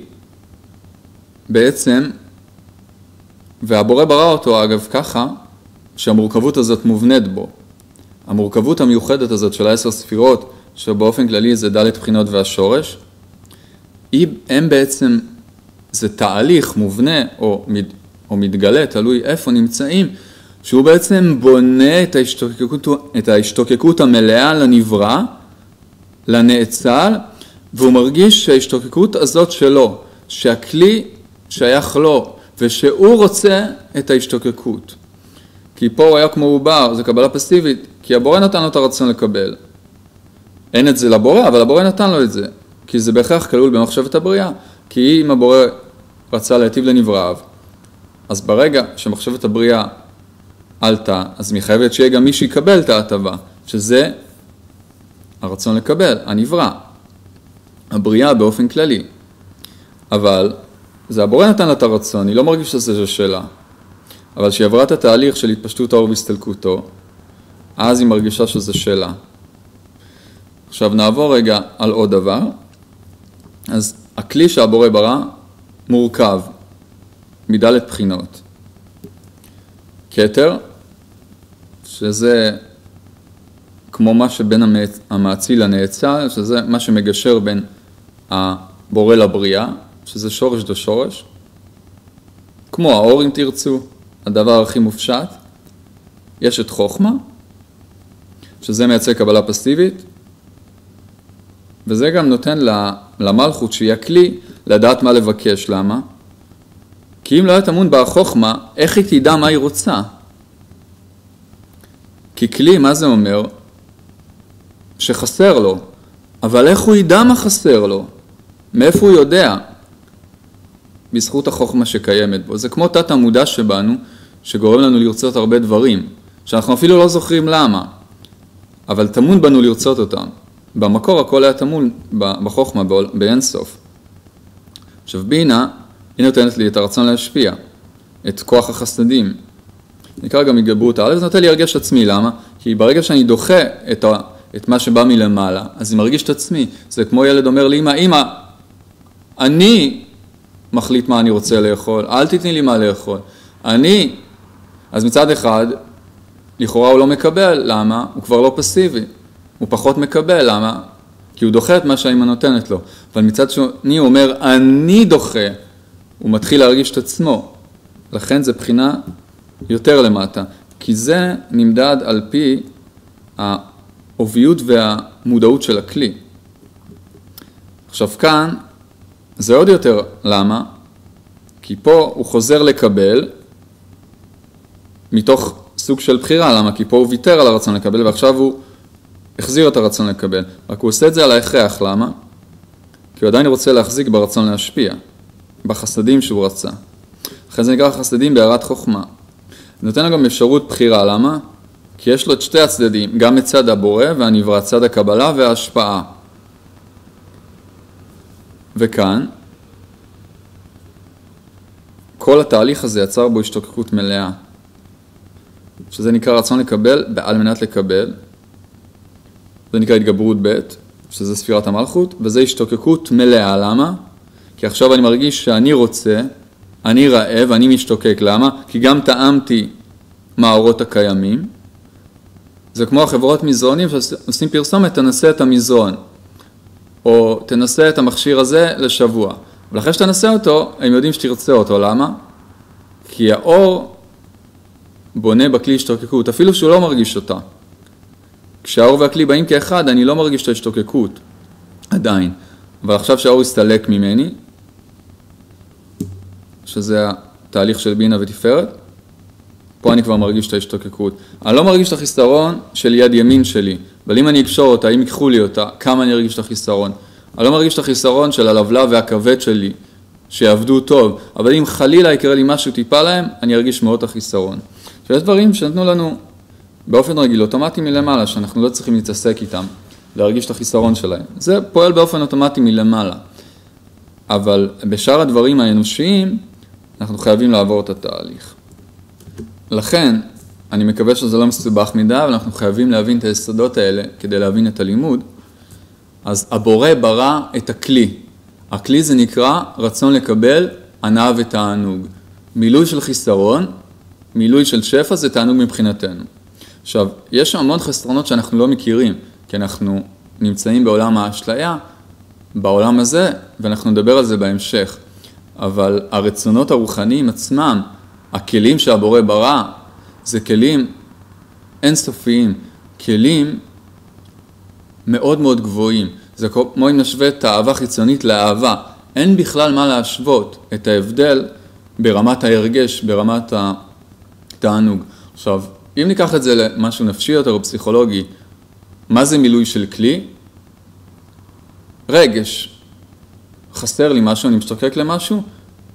בעצם, והבורא ברא אותו אגב ככה, שהמורכבות הזאת מובנית בו. המורכבות המיוחדת הזאת של העשר ספירות, שבאופן כללי זה ד' בחינות והשורש, הם בעצם, זה תהליך מובנה או, או מתגלה, תלוי איפה נמצאים, שהוא בעצם בונה את ההשתוקקות, את ההשתוקקות המלאה לנברא, לנאצל, והוא מרגיש שההשתוקקות הזאת שלו, שהכלי שייך לו, ושהוא רוצה את ההשתוקקות. כי פה הוא היה כמו עובר, זה קבלה פסיבית, כי הבורא נתן לו את הרצון לקבל. אין את זה לבורא, אבל הבורא נתן לו את זה, כי זה בהכרח כלול במחשבת הבריאה, כי אם הבורא רצה להיטיב לנבראיו, אז ברגע שמחשבת הבריאה עלתה, אז מחייבת שיהיה גם מי שיקבל את ההטבה, שזה הרצון לקבל, הנברא, הבריאה באופן כללי. אבל זה הבורא נתן לה את הרצון, היא לא מרגיש שזה שלה. אבל שהיא עברה את התהליך של התפשטות האור והסתלקותו, אז היא מרגישה שזה שלה. עכשיו נעבור רגע על עוד דבר. אז הכלי שהבורא ברא מורכב מדלת בחינות. כתר, שזה כמו מה שבין המאציל לנאצל, שזה מה שמגשר בין הבורא לבריאה, שזה שורש דו שורש. כמו האור אם תרצו, הדבר הכי מופשט. יש את חוכמה, שזה מייצג קבלה פסיבית, וזה גם נותן למלכות שהיא הכלי לדעת מה לבקש. למה? כי אם לא היה תמון בה החוכמה, איך היא תדע מה היא רוצה? כי כלי, מה זה אומר? שחסר לו. אבל איך הוא ידע מה חסר לו? מאיפה הוא יודע? בזכות החוכמה שקיימת בו. זה כמו תת המודע שבנו, שגורם לנו לרצות הרבה דברים, שאנחנו אפילו לא זוכרים למה. אבל תמון בנו לרצות אותם. במקור הכל היה תמון בחוכמה, באין סוף. עכשיו בינה, היא נותנת לי את הרצון להשפיע, את כוח החסדים. נקרא גם התגברות א', זה נותן לי להרגיש עצמי, למה? כי ברגע שאני דוחה את, ה, את מה שבא מלמעלה, אז אני מרגיש את עצמי. זה כמו ילד אומר לי, אמא, אמא, אני מחליט מה אני רוצה לאכול, אל תתני לי מה לאכול. אני, אז מצד אחד, לכאורה הוא לא מקבל, למה? הוא כבר לא פסיבי, הוא פחות מקבל, למה? כי הוא דוחה את מה שהאמא נותנת לו. אבל מצד שני הוא אומר, אני דוחה, הוא מתחיל להרגיש את עצמו. לכן זה בחינה יותר למטה, כי זה נמדד על פי העוביות והמודעות של הכלי. עכשיו כאן, זה עוד יותר, למה? כי פה הוא חוזר לקבל, מתוך סוג של בחירה, למה? כי פה הוא ויתר על הרצון לקבל, ועכשיו הוא החזיר את הרצון לקבל. רק הוא עושה את זה על ההכרח, למה? כי הוא עדיין רוצה להחזיק ברצון להשפיע, בחסדים שהוא רצה. אחרי זה נקרא חסדים בהערת חוכמה. נותן לו גם אפשרות בחירה, למה? כי יש לו את שתי הצדדים, גם את צד הבורא והנברא, צד הקבלה וההשפעה. וכאן, כל התהליך הזה יצר בו השתוקקות מלאה, שזה נקרא רצון לקבל על מנת לקבל, זה נקרא התגברות ב', שזה ספירת המלכות, וזה השתוקקות מלאה, למה? כי עכשיו אני מרגיש שאני רוצה, אני רעב, אני משתוקק, למה? כי גם טעמתי מהאורות הקיימים. זה כמו החברות מזרונים שעושים פרסומת, תנסה את המזרון, או תנסה את המכשיר הזה לשבוע. ולאחרי שתנסה אותו, הם יודעים שתרצה אותו, למה? כי האור בונה בכלי השתוקקות, אפילו שהוא לא מרגיש אותה. כשהאור והכלי באים כאחד, אני לא מרגיש את ההשתוקקות, עדיין. אבל עכשיו שהאור יסתלק ממני, שזה התהליך של בינה ותפארת, פה אני כבר מרגיש את ההשתוקקות. אני לא מרגיש את החיסרון של יד ימין שלי, אבל אם אני אקשור אותה, אם יקחו לי אותה, כמה אני ארגיש את החיסרון? אני לא מרגיש את החיסרון של הלבלב והכבד שלי, שיעבדו טוב, אבל אם חלילה יקרה לי משהו טיפה להם, אני ארגיש מאוד את החיסרון. שיש דברים שנתנו לנו באופן רגיל, אוטומטי מלמעלה, שאנחנו לא צריכים להתעסק איתם, להרגיש את החיסרון שלהם. זה פועל באופן אוטומטי מלמעלה. אבל בשאר הדברים האנושיים, אנחנו חייבים לעבור את התהליך. לכן, אני מקווה שזה לא מסובך מדי, אבל אנחנו חייבים להבין את היסודות האלה כדי להבין את הלימוד. אז הבורא ברא את הכלי. הכלי זה נקרא רצון לקבל הנאה ותענוג. מילוי של חיסרון, מילוי של שפע זה תענוג מבחינתנו. עכשיו, יש המון חסרונות שאנחנו לא מכירים, כי אנחנו נמצאים בעולם האשליה, בעולם הזה, ואנחנו נדבר על זה בהמשך. אבל הרצונות הרוחניים עצמם, הכלים שהבורא ברא, זה כלים אינסופיים, כלים מאוד מאוד גבוהים. זה כמו אם נשווה את האהבה חיצונית לאהבה. אין בכלל מה להשוות את ההבדל ברמת ההרגש, ברמת התענוג. עכשיו, אם ניקח את זה למשהו נפשי יותר או פסיכולוגי, מה זה מילוי של כלי? רגש. חסר לי משהו, אני משתוקק למשהו,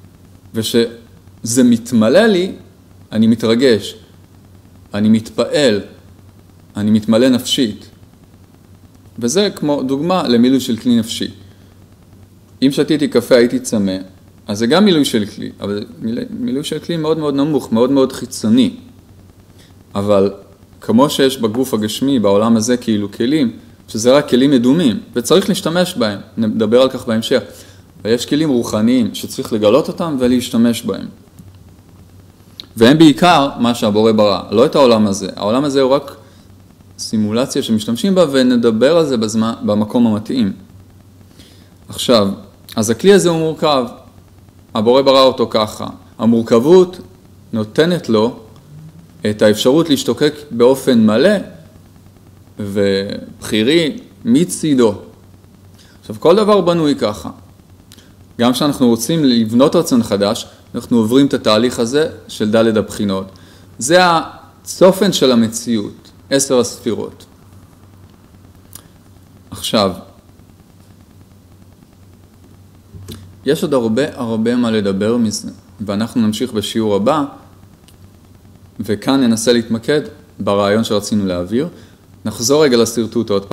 ושזה מתמלא לי, אני מתרגש, אני מתפעל, אני מתמלא נפשית. וזה כמו דוגמה למילוי של כלי נפשי. אם שתיתי קפה הייתי צמא, אז זה גם מילוי של כלי, אבל מילוי של כלי מאוד מאוד נמוך, מאוד מאוד חיצוני. אבל כמו שיש בגוף הגשמי, בעולם הזה כאילו כלים, שזה רק כלים מדומים, וצריך להשתמש בהם, נדבר על כך בהמשך. ויש כלים רוחניים שצריך לגלות אותם ולהשתמש בהם. והם בעיקר מה שהבורא ברא, לא את העולם הזה. העולם הזה הוא רק סימולציה שמשתמשים בה, ונדבר על זה בזמן, במקום המתאים. עכשיו, אז הכלי הזה הוא מורכב, הבורא ברא אותו ככה. המורכבות נותנת לו את האפשרות להשתוקק באופן מלא ובחירי מצידו. עכשיו, כל דבר בנוי ככה. גם כשאנחנו רוצים לבנות רצון חדש, אנחנו עוברים את התהליך הזה של ד' הבחינות. זה הצופן של המציאות, עשר הספירות. עכשיו, יש עוד הרבה הרבה מה לדבר מזה, ואנחנו נמשיך בשיעור הבא, וכאן ננסה להתמקד ברעיון שרצינו להעביר, נחזור רגע לסרטוט עוד.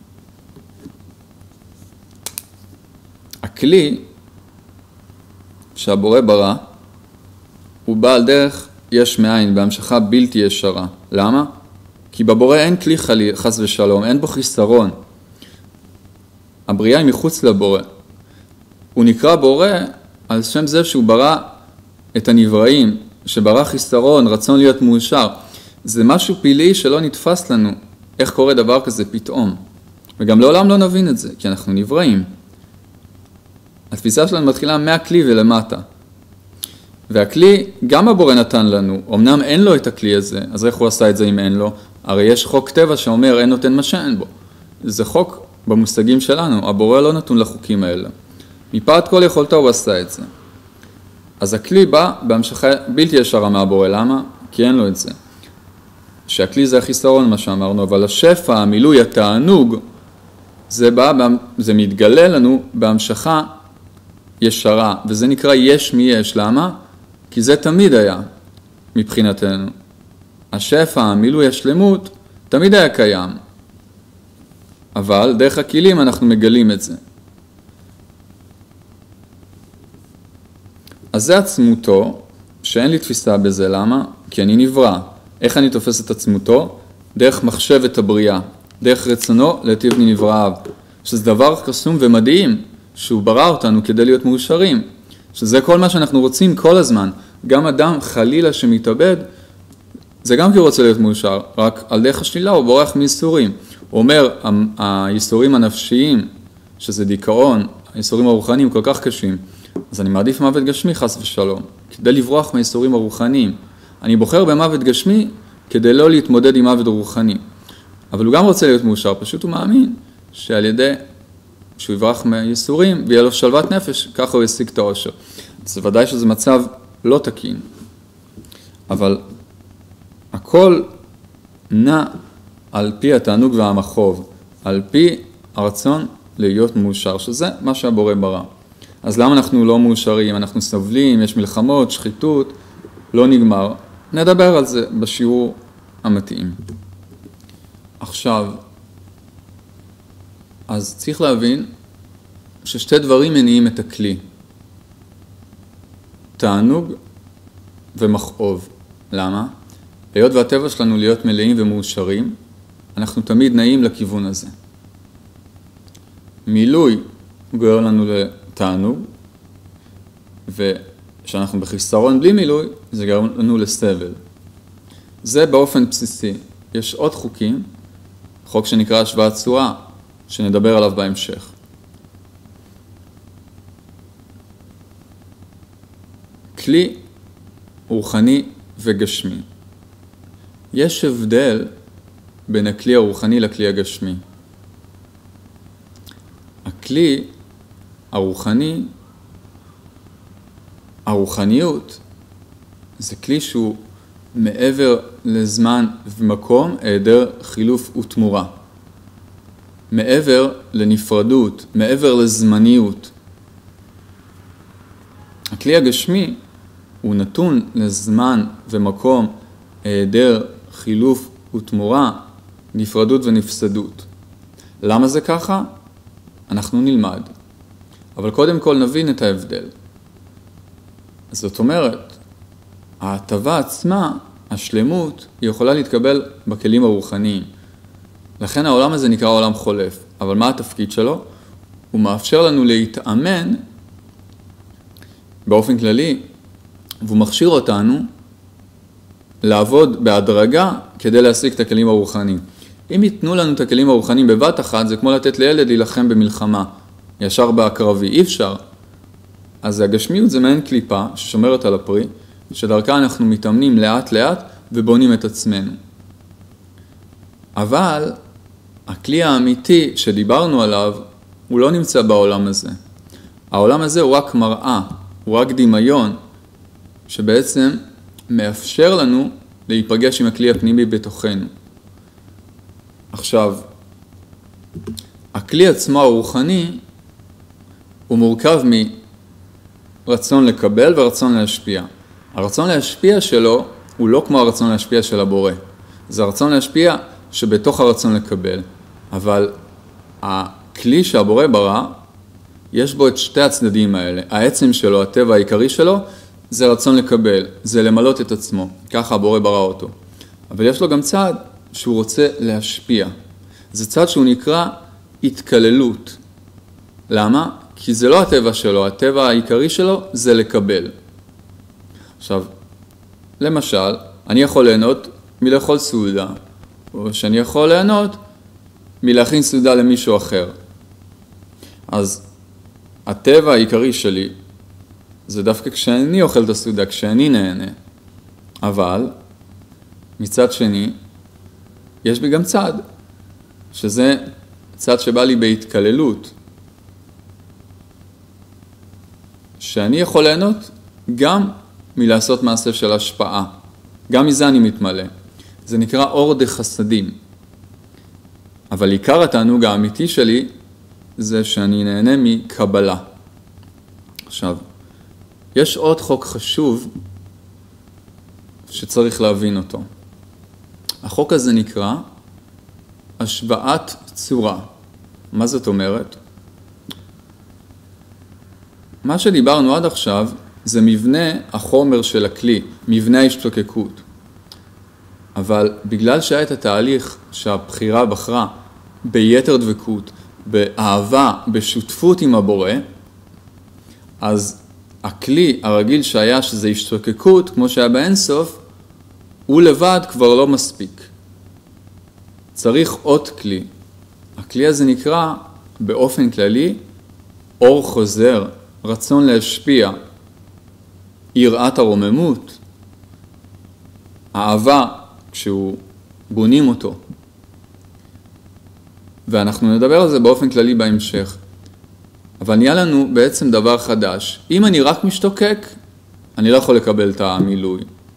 הכלי שהבורא ברא, הוא בא על דרך יש מאין, בהמשכה בלתי ישרה. למה? כי בבורא אין כלי חלי, חס ושלום, אין בו חיסרון. הבריאה היא מחוץ לבורא. הוא נקרא בורא על שם זה שהוא ברא את הנבראים, שברא חיסרון, רצון להיות מאושר. זה משהו פלאי שלא נתפס לנו. איך קורה דבר כזה פתאום? וגם לעולם לא נבין את זה, כי אנחנו נבראים. התפיסה שלנו מתחילה מהכלי ולמטה. והכלי, גם הבורא נתן לנו, אמנם אין לו את הכלי הזה, אז איך הוא עשה את זה אם אין לו? הרי יש חוק טבע שאומר אין נותן מה שאין בו. זה חוק במושגים שלנו, הבורא לא נתון לחוקים האלה. מפאת כל יכולתו הוא עשה את זה. אז הכלי בא בהמשכה בלתי ישרה מהבורא, למה? כי אין לו את זה. שהכלי זה החיסרון מה שאמרנו, אבל השפע, המילוי, התענוג, זה בא, זה מתגלה לנו בהמשכה ישרה, וזה נקרא יש מי יש. למה? כי זה תמיד היה מבחינתנו. השפע, המילוי, השלמות, תמיד היה קיים. אבל דרך הכלים אנחנו מגלים את זה. אז זה עצמותו, שאין לי תפיסה בזה. למה? כי אני נברא. איך אני תופס את עצמותו? דרך מחשבת הבריאה. דרך רצונו להיטיב מנבראיו. שזה דבר קסום ומדהים, שהוא ברא אותנו כדי להיות מאושרים. שזה כל מה שאנחנו רוצים כל הזמן. גם אדם חלילה שמתאבד, זה גם כי הוא רוצה להיות מאושר, רק על דרך השלילה הוא בורח מייסורים. הוא אומר, הייסורים הנפשיים, שזה דיכאון, הייסורים הרוחניים כל כך קשים, אז אני מעדיף מוות גשמי חס ושלום, כדי לברוח מהייסורים הרוחניים. אני בוחר במוות גשמי כדי לא להתמודד עם מוות רוחני. אבל הוא גם רוצה להיות מאושר, פשוט הוא מאמין שעל ידי שהוא יברח מהייסורים ויהיה לו שלוות נפש, ככה הוא ישיג את האושר. אז ודאי שזה מצב לא תקין. אבל הכל נע על פי התענוג והמחוב, על פי הרצון להיות מאושר, שזה מה שהבורא ברא. אז למה אנחנו לא מאושרים? אנחנו סובלים, יש מלחמות, שחיתות, לא נגמר. נדבר על זה בשיעור המתאים. עכשיו, אז צריך להבין ששתי דברים מניעים את הכלי. תענוג ומכאוב. למה? היות והטבע שלנו להיות מלאים ומאושרים, אנחנו תמיד נעים לכיוון הזה. מילוי גורר לנו לתענוג, ושאנחנו בחיסרון בלי מילוי, זה גורר לנו לסבל. זה באופן בסיסי. יש עוד חוקים, חוק שנקרא השוואת צורה, שנדבר עליו בהמשך. כלי רוחני וגשמי. יש הבדל בין הכלי הרוחני לכלי הגשמי. הכלי הרוחני, הרוחניות, זה כלי שהוא מעבר לזמן ומקום, היעדר חילוף ותמורה. מעבר לנפרדות, מעבר לזמניות. הכלי הגשמי הוא נתון לזמן ומקום, היעדר חילוף ותמורה, נפרדות ונפסדות. למה זה ככה? אנחנו נלמד. אבל קודם כל נבין את ההבדל. זאת אומרת, ההטבה עצמה, השלמות, היא יכולה להתקבל בכלים הרוחניים. לכן העולם הזה נקרא עולם חולף. אבל מה התפקיד שלו? הוא מאפשר לנו להתאמן באופן כללי, והוא מכשיר אותנו לעבוד בהדרגה כדי להשיג את הכלים הרוחניים. אם ייתנו לנו את הכלים הרוחניים בבת אחת, זה כמו לתת לילד להילחם במלחמה, ישר בהקרבי, אי אפשר. אז הגשמיות זה מעין קליפה ששומרת על הפרי, שדרכה אנחנו מתאמנים לאט לאט ובונים את עצמנו. אבל הכלי האמיתי שדיברנו עליו, הוא לא נמצא בעולם הזה. העולם הזה הוא רק מראה, הוא רק דמיון, שבעצם מאפשר לנו להיפגש עם הכלי הפנימי בתוכנו. עכשיו, הכלי עצמו הרוחני הוא מורכב מרצון לקבל ורצון להשפיע. הרצון להשפיע שלו הוא לא כמו הרצון להשפיע של הבורא. זה הרצון להשפיע שבתוך הרצון לקבל. אבל הכלי שהבורא ברא, יש בו את שתי הצדדים האלה. העצם שלו, הטבע העיקרי שלו, זה רצון לקבל, זה למלות את עצמו. ככה הבורא ברא אותו. אבל יש לו גם צד שהוא רוצה להשפיע. זה צד שהוא נקרא התקללות. למה? כי זה לא הטבע שלו, הטבע העיקרי שלו זה לקבל. עכשיו, למשל, אני יכול ליהנות מלאכול סעודה, או שאני יכול ליהנות מלהכין סעודה למישהו אחר. אז הטבע העיקרי שלי זה דווקא כשאני אוכל את הסעודה, כשאני נהנה. אבל מצד שני, יש בי גם צד, שזה צד שבא לי בהתקללות. שאני יכול ליהנות גם מלעשות מעשה של השפעה. גם מזה אני מתמלא. זה נקרא אור דחסדים. אבל עיקר התענוג האמיתי שלי זה שאני נהנה מקבלה. עכשיו, יש עוד חוק חשוב שצריך להבין אותו. החוק הזה נקרא השוואת צורה. מה זאת אומרת? מה שדיברנו עד עכשיו זה מבנה החומר של הכלי, מבנה ההשתוקקות. אבל בגלל שהיה את התהליך שהבחירה בחרה ביתר דבקות, באהבה, בשותפות עם הבורא, אז הכלי הרגיל שהיה שזה השתוקקות, כמו שהיה באינסוף, הוא לבד כבר לא מספיק. צריך עוד כלי. הכלי הזה נקרא באופן כללי אור חוזר, רצון להשפיע, יראת הרוממות, אהבה כשהוא בונים אותו. ואנחנו נדבר על זה באופן כללי בהמשך. אבל נהיה לנו בעצם דבר חדש. אם אני רק משתוקק, אני לא יכול לקבל את המילוי.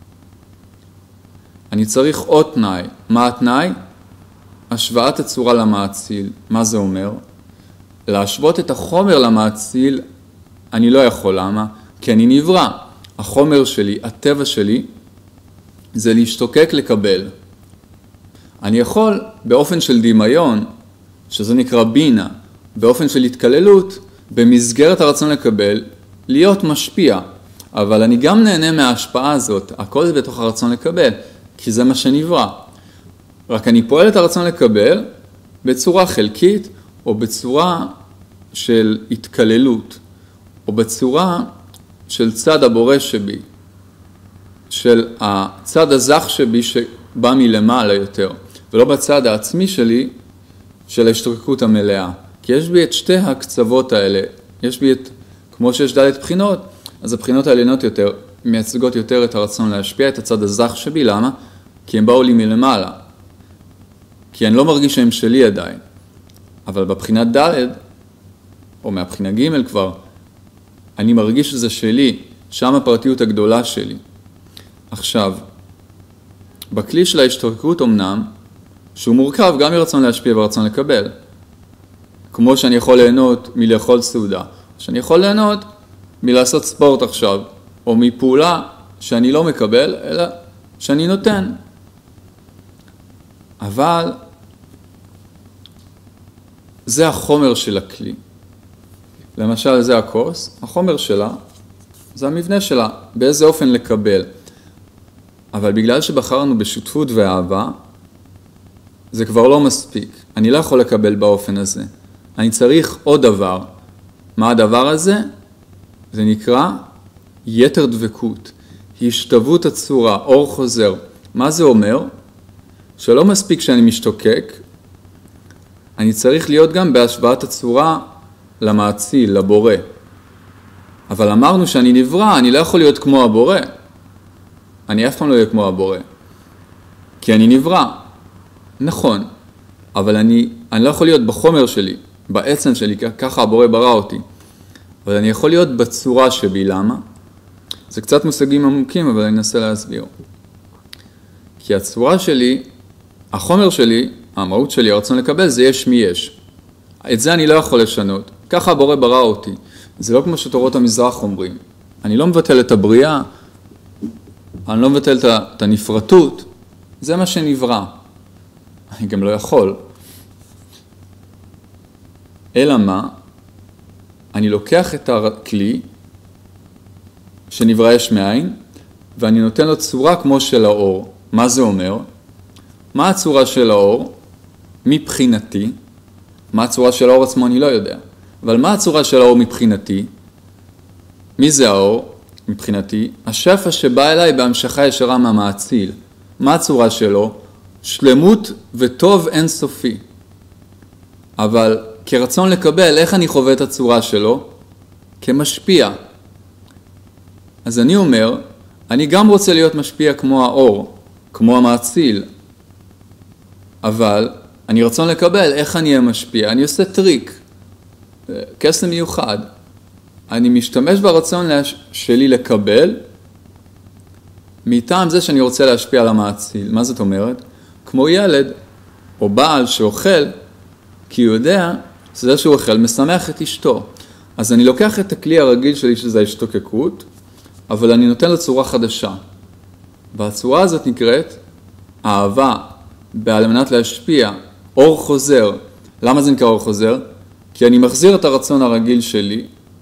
אני צריך עוד תנאי. מה התנאי? השוואת הצורה למאציל. מה זה אומר? להשוות את החומר למאציל, אני לא יכול. למה? כי אני נברא. החומר שלי, הטבע שלי, זה להשתוקק לקבל. אני יכול באופן של דמיון, שזה נקרא בינה, באופן של התקללות, במסגרת הרצון לקבל, להיות משפיע. אבל אני גם נהנה מההשפעה הזאת, הכל זה בתוך הרצון לקבל, כי זה מה שנברא. רק אני פועל את הרצון לקבל בצורה חלקית, או בצורה של התקללות, או בצורה של צד הבורא שבי, של הצד הזך שבי שבא מלמעלה יותר, ולא בצד העצמי שלי של ההשתוקקות המלאה. כי יש בי את שתי הקצוות האלה, יש בי את, כמו שיש דלת בחינות, אז הבחינות העליונות יותר, מייצגות יותר את הרצון להשפיע את הצד הזך שבי. למה? כי הם באו לי מלמעלה. כי אני לא מרגיש שהם שלי עדיין. אבל בבחינת ד' או מהבחינה ג' כבר, אני מרגיש שזה שלי, שם הפרטיות הגדולה שלי. עכשיו, בכלי של ההשתוקקות אמנם, שהוא מורכב גם מרצון להשפיע ורצון לקבל. כמו שאני יכול ליהנות מלאכול סעודה, שאני יכול ליהנות מלעשות ספורט עכשיו, או מפעולה שאני לא מקבל, אלא שאני נותן. אבל זה החומר של הכלי. למשל, זה הכוס, החומר שלה, זה המבנה שלה, באיזה אופן לקבל. אבל בגלל שבחרנו בשותפות ואהבה, זה כבר לא מספיק. אני לא יכול לקבל באופן הזה. אני צריך עוד דבר. מה הדבר הזה? זה נקרא יתר דבקות, השתוות הצורה, אור חוזר. מה זה אומר? שלא מספיק שאני משתוקק, אני צריך להיות גם בהשוואת הצורה למאציל, לבורא. אבל אמרנו שאני נברא, אני לא יכול להיות כמו הבורא. אני אף פעם לא אהיה כמו הבורא. כי אני נברא. נכון. אבל אני, אני לא יכול להיות בחומר שלי, בעצם שלי, ככה הבורא ברא אותי. אבל אני יכול להיות בצורה שבי. למה? זה קצת מושגים עמוקים, אבל אני אנסה להסביר. כי הצורה שלי, החומר שלי, המהות שלי, הרצון לקבל, זה יש מי יש. את זה אני לא יכול לשנות. ככה הבורא ברא אותי. זה לא כמו שתורות המזרח אומרים. אני לא מבטל את הבריאה, אני לא מבטל את הנפרטות. זה מה שנברא. אני גם לא יכול. אלא מה? אני לוקח את הכלי שנברא יש מאין, ואני נותן לו צורה כמו של האור. מה זה אומר? מה הצורה של האור? מבחינתי. מה הצורה של האור עצמו אני לא יודע. אבל מה הצורה של האור מבחינתי? מי זה האור? מבחינתי, השפע שבא אליי בהמשכה ישרה מהמאציל. מה הצורה שלו? שלמות וטוב אינסופי. אבל כרצון לקבל, איך אני חווה את הצורה שלו? כמשפיע. אז אני אומר, אני גם רוצה להיות משפיע כמו האור, כמו המאציל. אבל אני רצון לקבל, איך אני אהיה משפיע? אני עושה טריק, קסם מיוחד. אני משתמש ברצון שלי לקבל, מטעם זה שאני רוצה להשפיע על המאציל. מה זאת אומרת? כמו ילד או בעל שאוכל, כי הוא יודע שזה שהוא אוכל משמח את אשתו. אז אני לוקח את הכלי הרגיל שלי שזה ההשתוקקות, אבל אני נותן לו צורה חדשה. והצורה הזאת נקראת אהבה, על מנת להשפיע, אור חוזר. למה זה נקרא אור חוזר? כי אני מחזיר את הרצון הרגיל שלי,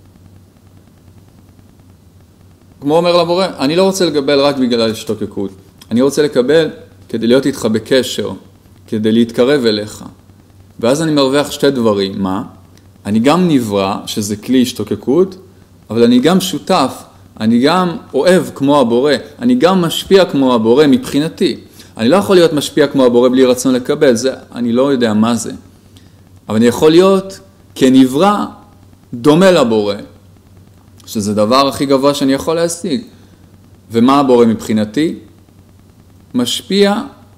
כמו אומר לבורא, אני לא רוצה לקבל רק בגלל ההשתוקקות. אני רוצה לקבל כדי להיות איתך בקשר, כדי להתקרב אליך. ואז אני מרוויח שתי דברים. מה? אני גם נברא, שזה כלי השתוקקות, אבל אני גם שותף, אני גם אוהב כמו הבורא, אני גם משפיע כמו הבורא מבחינתי. אני לא יכול להיות משפיע כמו הבורא בלי רצון לקבל, זה, אני לא יודע מה זה. אבל אני יכול להיות כנברא דומה לבורא, שזה דבר הכי גבוה שאני יכול להשיג. ומה הבורא מבחינתי? משפיע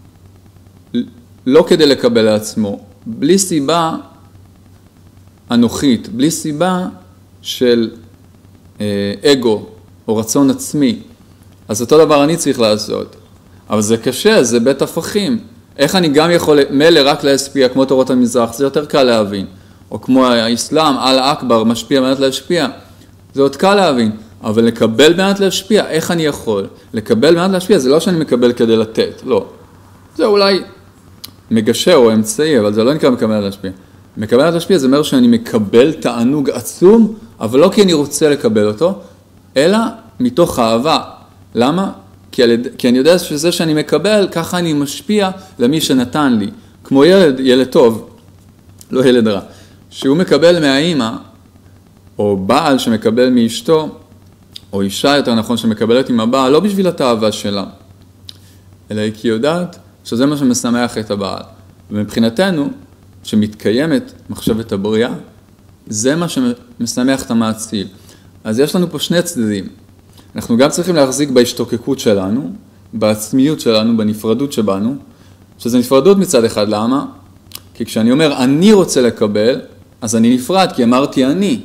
לא כדי לקבל לעצמו, בלי סיבה אנוכית, בלי סיבה של אה, אגו או רצון עצמי. אז אותו דבר אני צריך לעשות. אבל זה קשה, זה בית הפכים. איך אני גם יכול מלא רק להשפיע כמו תורות המזרח, זה יותר קל להבין. או כמו האסלאם, אללה אכבר, משפיע מעט להשפיע. זה עוד קל להבין. אבל לקבל מעט להשפיע, איך אני יכול? לקבל מעט להשפיע, זה לא שאני מקבל כדי לתת, לא. זה אולי מגשר או אמצעי, אבל זה לא נקרא מקבל להשפיע. מקבל מעט להשפיע, זה אומר שאני מקבל תענוג עצום, אבל לא כי אני רוצה לקבל אותו, אלא מתוך אהבה. למה? כי, כי אני יודע שזה שאני מקבל, ככה אני משפיע למי שנתן לי. כמו ילד, ילד טוב, לא ילד רע, שהוא מקבל מהאימא, או בעל שמקבל מאשתו, או אישה יותר נכון שמקבלת עם הבעל, לא בשביל התאווה שלה, אלא היא כי יודעת שזה מה שמשמח את הבעל. ומבחינתנו, שמתקיימת מחשבת הבריאה, זה מה שמשמח את המאציל. אז יש לנו פה שני צדדים. אנחנו גם צריכים להחזיק בהשתוקקות שלנו, בעצמיות שלנו, בנפרדות שבנו, שזה נפרדות מצד אחד. למה? כי כשאני אומר אני רוצה לקבל, אז אני נפרד, כי אמרתי אני.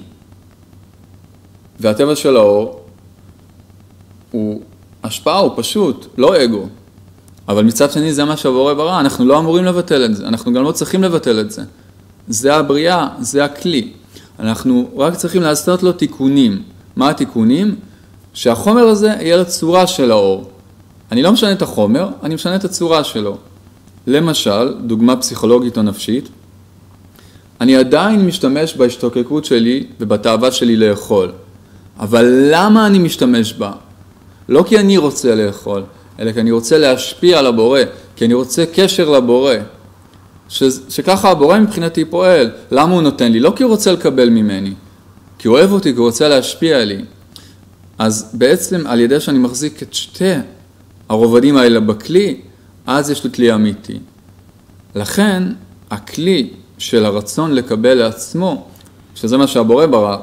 והטבע של האור הוא השפעה, הוא פשוט, לא אגו. אבל מצד שני זה מה שהבורא ברא, אנחנו לא אמורים לבטל את זה, אנחנו גם לא צריכים לבטל את זה. זה הבריאה, זה הכלי. אנחנו רק צריכים לעשות לו תיקונים. מה התיקונים? שהחומר הזה יהיה לצורה של האור. אני לא משנה את החומר, אני משנה את הצורה שלו. למשל, דוגמה פסיכולוגית או נפשית, אני עדיין משתמש בהשתוקקות שלי ובתאווה שלי לאכול. אבל למה אני משתמש בה? לא כי אני רוצה לאכול, אלא כי אני רוצה להשפיע על הבורא, כי אני רוצה קשר לבורא. ש... שככה הבורא מבחינתי פועל. למה הוא נותן לי? לא כי הוא רוצה לקבל ממני, כי הוא אוהב אותי, כי הוא רוצה להשפיע עלי. אז בעצם על ידי שאני מחזיק את שתי הרובדים האלה בכלי, אז יש לי כלי אמיתי. לכן הכלי של הרצון לקבל לעצמו, שזה מה שהבורא ברא,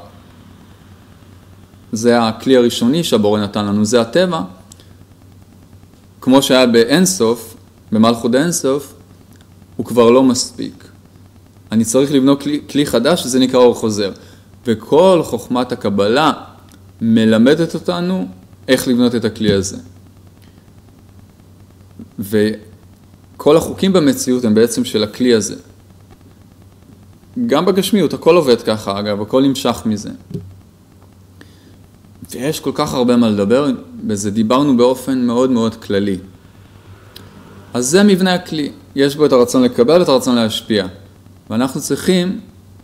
זה הכלי הראשוני שהבורא נתן לנו, זה הטבע, כמו שהיה באינסוף, במלכות האינסוף, הוא כבר לא מספיק. אני צריך לבנות כלי, כלי חדש, שזה נקרא אור חוזר. וכל חוכמת הקבלה מלמדת אותנו איך לבנות את הכלי הזה. וכל החוקים במציאות הם בעצם של הכלי הזה. גם בגשמיות, הכל עובד ככה, אגב, הכל נמשך מזה. ויש כל כך הרבה מה לדבר, וזה דיברנו באופן מאוד מאוד כללי. אז זה מבנה הכלי. יש בו את הרצון לקבל ואת הרצון להשפיע. ואנחנו צריכים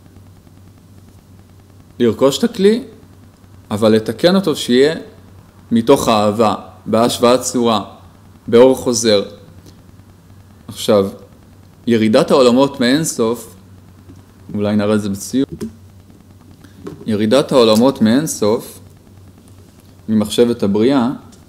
לרכוש את הכלי, אבל לתקן אותו שיהיה מתוך האהבה, בהשוואת צורה, באור חוזר. עכשיו, ירידת העולמות מאינסוף, אולי נראה את זה בציור, ירידת העולמות מאינסוף, ממחשבת הבריאה,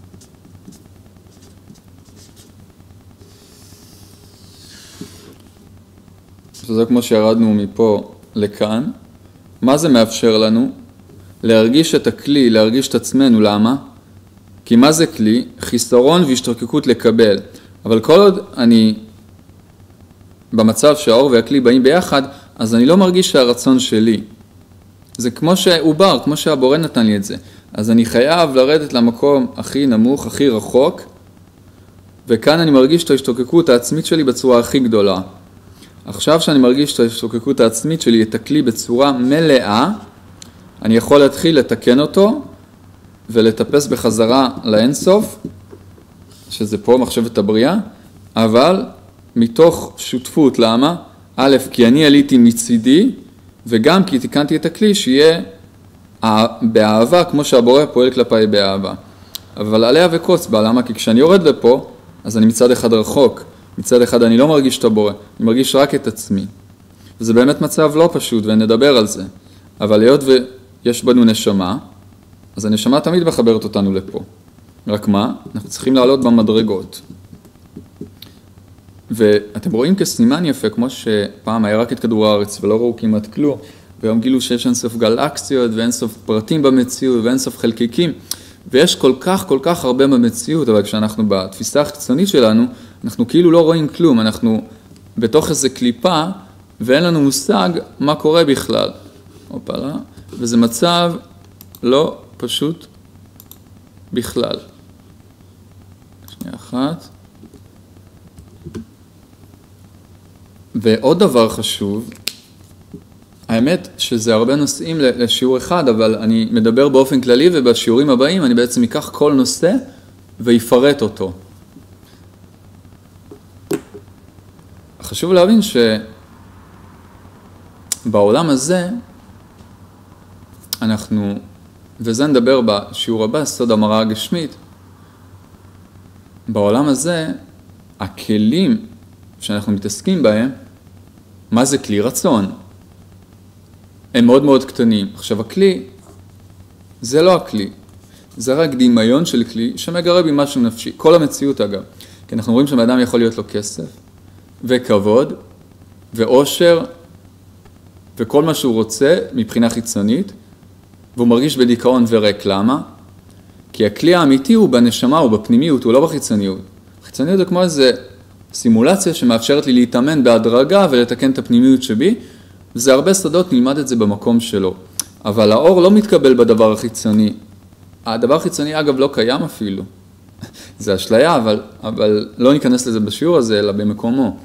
שזה כמו שירדנו מפה לכאן, מה זה מאפשר לנו? להרגיש את הכלי, להרגיש את עצמנו, למה? כי מה זה כלי? חיסרון והשתוקקות לקבל. אבל כל עוד אני במצב שהאור והכלי באים ביחד, אז אני לא מרגיש שהרצון שלי. זה כמו שהוא בר, כמו שהבורא נתן לי את זה. אז אני חייב לרדת למקום הכי נמוך, הכי רחוק, וכאן אני מרגיש את ההשתוקקות העצמית שלי בצורה הכי גדולה. עכשיו שאני מרגיש את ההשתוקקות העצמית שלי, את הכלי בצורה מלאה, אני יכול להתחיל לתקן אותו, ולטפס בחזרה לאינסוף, שזה פה מחשבת הבריאה, אבל מתוך שותפות, למה? א', כי אני עליתי מצידי, וגם כי תיקנתי את הכלי שיהיה באהבה, כמו שהבורא פועל כלפיי באהבה. אבל עליה וקוץ בה, למה? כי כשאני יורד לפה, אז אני מצד אחד רחוק, מצד אחד אני לא מרגיש את הבורא, אני מרגיש רק את עצמי. וזה באמת מצב לא פשוט, ונדבר על זה. אבל היות ויש בנו נשמה, אז הנשמה תמיד מחברת אותנו לפה. רק מה? אנחנו צריכים לעלות במדרגות. ואתם רואים כסימן יפה, כמו שפעם היה רק את כדור הארץ ולא ראו כמעט כלום, והיום גילו שיש אינסוף גלקסיות ואינסוף פרטים במציאות ואינסוף חלקיקים, ויש כל כך כל כך הרבה במציאות, אבל כשאנחנו בתפיסה החיצונית שלנו, אנחנו כאילו לא רואים כלום, אנחנו בתוך איזה קליפה, ואין לנו מושג מה קורה בכלל. אופלה, וזה מצב לא פשוט בכלל. שנייה אחת. ועוד דבר חשוב, האמת שזה הרבה נושאים לשיעור אחד, אבל אני מדבר באופן כללי, ובשיעורים הבאים אני בעצם אקח כל נושא ויפרט אותו. חשוב להבין שבעולם הזה אנחנו, וזה נדבר בשיעור הבא, סוד המראה הגשמית, בעולם הזה הכלים שאנחנו מתעסקים בהם, מה זה כלי? רצון. הם מאוד מאוד קטנים. עכשיו הכלי, זה לא הכלי. זה רק דמיון של כלי שמגרה בי משהו נפשי. כל המציאות אגב. כי אנחנו רואים שבאדם יכול להיות לו כסף, וכבוד, ואושר, וכל מה שהוא רוצה מבחינה חיצונית, והוא מרגיש בדיכאון ורק. למה? כי הכלי האמיתי הוא בנשמה, הוא בפנימיות, הוא לא בחיצוניות. חיצוניות זה כמו איזה סימולציה שמאפשרת לי להתאמן בהדרגה ולתקן את הפנימיות שבי, זה הרבה סודות, נלמד את זה במקום שלו. אבל האור לא מתקבל בדבר החיצוני. הדבר החיצוני אגב לא קיים אפילו. זה אשליה, אבל, אבל לא ניכנס לזה בשיעור הזה, אלא במקומו.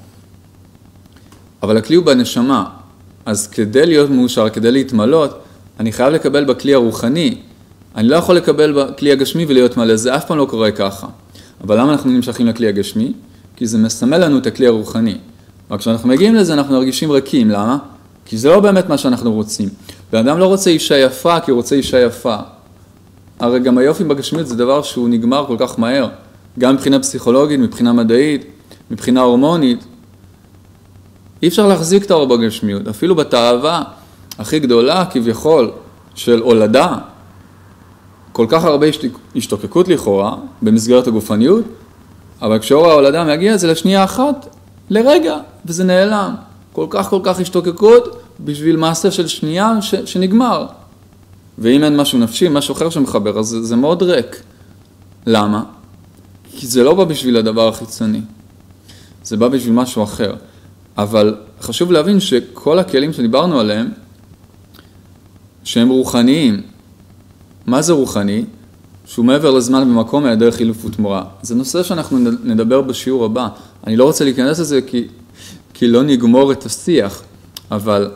אבל הכלי הוא בנשמה. אז כדי להיות מאושר, כדי להתמלות, אני חייב לקבל בכלי הרוחני. אני לא יכול לקבל בכלי הגשמי ולהיות מלא, זה אף פעם לא קורה ככה. אבל למה אנחנו נמשכים לכלי הגשמי? כי זה מסמל לנו את הכלי הרוחני. רק כשאנחנו מגיעים לזה אנחנו מרגישים רכים, למה? כי זה לא באמת מה שאנחנו רוצים. ואדם לא רוצה אישה יפה כי הוא רוצה אישה יפה. הרי גם היופי בגשמיות זה דבר שהוא נגמר כל כך מהר. גם מבחינה פסיכולוגית, מבחינה מדעית, מבחינה הורמונית. אי אפשר להחזיק את האור בגשמיות. אפילו בתאווה הכי גדולה כביכול של הולדה, כל כך הרבה השתוקקות לכאורה במסגרת הגופניות, אבל כשאור ההולדה מגיע זה לשנייה אחת, לרגע, וזה נעלם. כל כך כל כך השתוקקות בשביל מעשה של שנייה ש, שנגמר. ואם אין משהו נפשי, משהו אחר שמחבר, אז זה, זה מאוד ריק. למה? כי זה לא בא בשביל הדבר החיצוני. זה בא בשביל משהו אחר. אבל חשוב להבין שכל הכלים שדיברנו עליהם, שהם רוחניים. מה זה רוחני? שהוא מעבר לזמן במקום מהיעדר חילוף ותמורה. זה נושא שאנחנו נדבר בשיעור הבא. אני לא רוצה להיכנס לזה כי, כי לא נגמור את השיח, אבל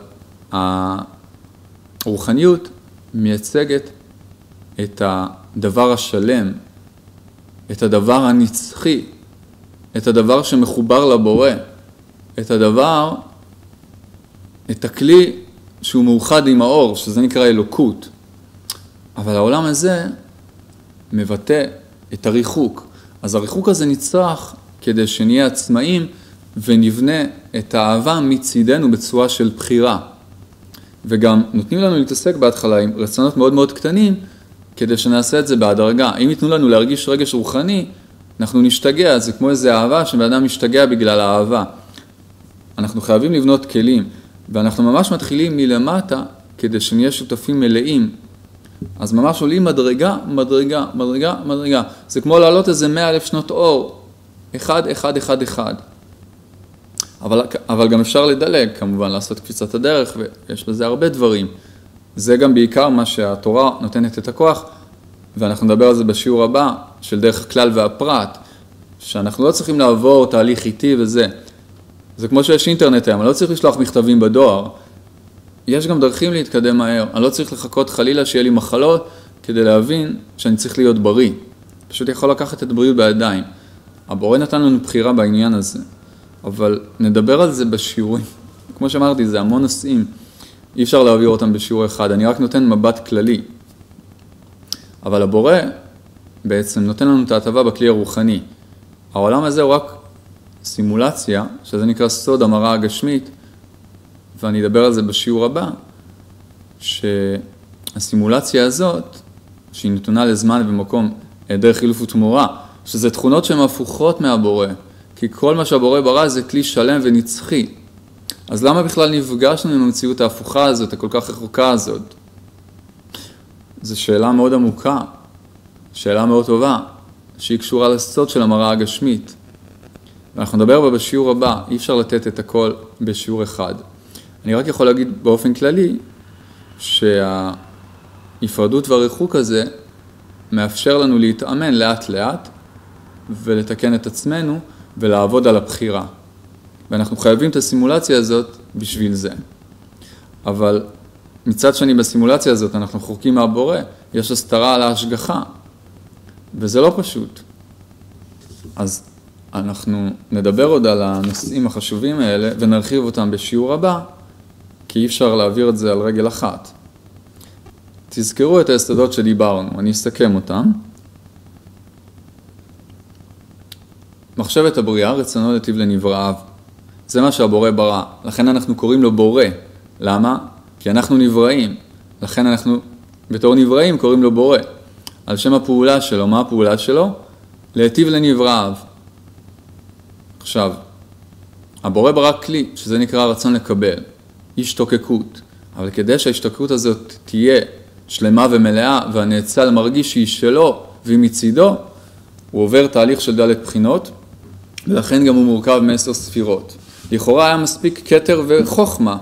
הרוחניות מייצגת את הדבר השלם, את הדבר הנצחי, את הדבר שמחובר לבורא, את הדבר, את הכלי שהוא מאוחד עם האור, שזה נקרא אלוקות. אבל העולם הזה מבטא את הריחוק. אז הריחוק הזה נצטרך כדי שנהיה עצמאים ונבנה את האהבה מצידנו בצורה של בחירה. וגם נותנים לנו להתעסק בהתחלה עם רצונות מאוד מאוד קטנים, כדי שנעשה את זה בהדרגה. אם ייתנו לנו להרגיש רגש רוחני, אנחנו נשתגע, זה כמו איזו אהבה שבאדם משתגע בגלל האהבה. אנחנו חייבים לבנות כלים, ואנחנו ממש מתחילים מלמטה, כדי שנהיה שותפים מלאים. אז ממש עולים מדרגה, מדרגה, מדרגה, מדרגה. זה כמו לעלות איזה מאה אלף שנות אור, אחד, אחד, אחד, אחד. אבל, אבל גם אפשר לדלג, כמובן, לעשות קפיצת הדרך, ויש בזה הרבה דברים. זה גם בעיקר מה שהתורה נותנת את הכוח, ואנחנו נדבר על זה בשיעור הבא, של דרך הכלל והפרט, שאנחנו לא צריכים לעבור תהליך איטי וזה. זה כמו שיש אינטרנט היום, אני לא צריך לשלוח מכתבים בדואר, יש גם דרכים להתקדם מהר, אני לא צריך לחכות חלילה שיהיה לי מחלות, כדי להבין שאני צריך להיות בריא. פשוט יכול לקחת את הבריאות בידיים. הבורא נתן לנו בחירה בעניין הזה, אבל נדבר על זה בשיעורים. כמו שאמרתי, זה המון נושאים, אי אפשר להעביר אותם בשיעור אחד, אני רק נותן מבט כללי. אבל הבורא בעצם נותן לנו את ההטבה בכלי הרוחני. העולם הזה הוא רק סימולציה, שזה נקרא סוד המראה הגשמית, ואני אדבר על זה בשיעור הבא, שהסימולציה הזאת, שהיא נתונה לזמן ומקום דרך חילוף ותמורה, שזה תכונות שהן הפוכות מהבורא, כי כל מה שהבורא ברא זה כלי שלם ונצחי. אז למה בכלל נפגשנו עם המציאות ההפוכה הזאת, הכל כך רחוקה הזאת? זו שאלה מאוד עמוקה, שאלה מאוד טובה, שהיא קשורה לסוד של המראה הגשמית. ואנחנו נדבר בה בשיעור הבא, אי אפשר לתת את הכל בשיעור אחד. אני רק יכול להגיד באופן כללי, שההפרדות והריחוק הזה מאפשר לנו להתאמן לאט לאט, ולתקן את עצמנו, ולעבוד על הבחירה. ואנחנו חייבים את הסימולציה הזאת בשביל זה. אבל מצד שני בסימולציה הזאת אנחנו חורקים מהבורא, יש הסתרה על ההשגחה, וזה לא פשוט. אז אנחנו נדבר עוד על הנושאים החשובים האלה, ונרחיב אותם בשיעור הבא, כי אי אפשר להעביר את זה על רגל אחת. תזכרו את היסודות שדיברנו, אני אסכם אותם. מחשבת הבריאה, רצונו לטיב לנבראיו. זה מה שהבורא ברא, לכן אנחנו קוראים לו בורא. למה? כי אנחנו נבראים, לכן אנחנו בתור נבראים קוראים לו בורא. על שם הפעולה שלו, מה הפעולה שלו? להטיב לנבראיו. עכשיו, הבורא ברא כלי, שזה נקרא רצון לקבל, השתוקקות. אבל כדי שההשתוקקות הזאת תהיה שלמה ומלאה, והנאצל מרגיש שהיא שלו והיא מצידו, הוא עובר תהליך של דלת בחינות, ולכן גם הוא מורכב מעשר ספירות. לכאורה היה מספיק כתר וחוכמה.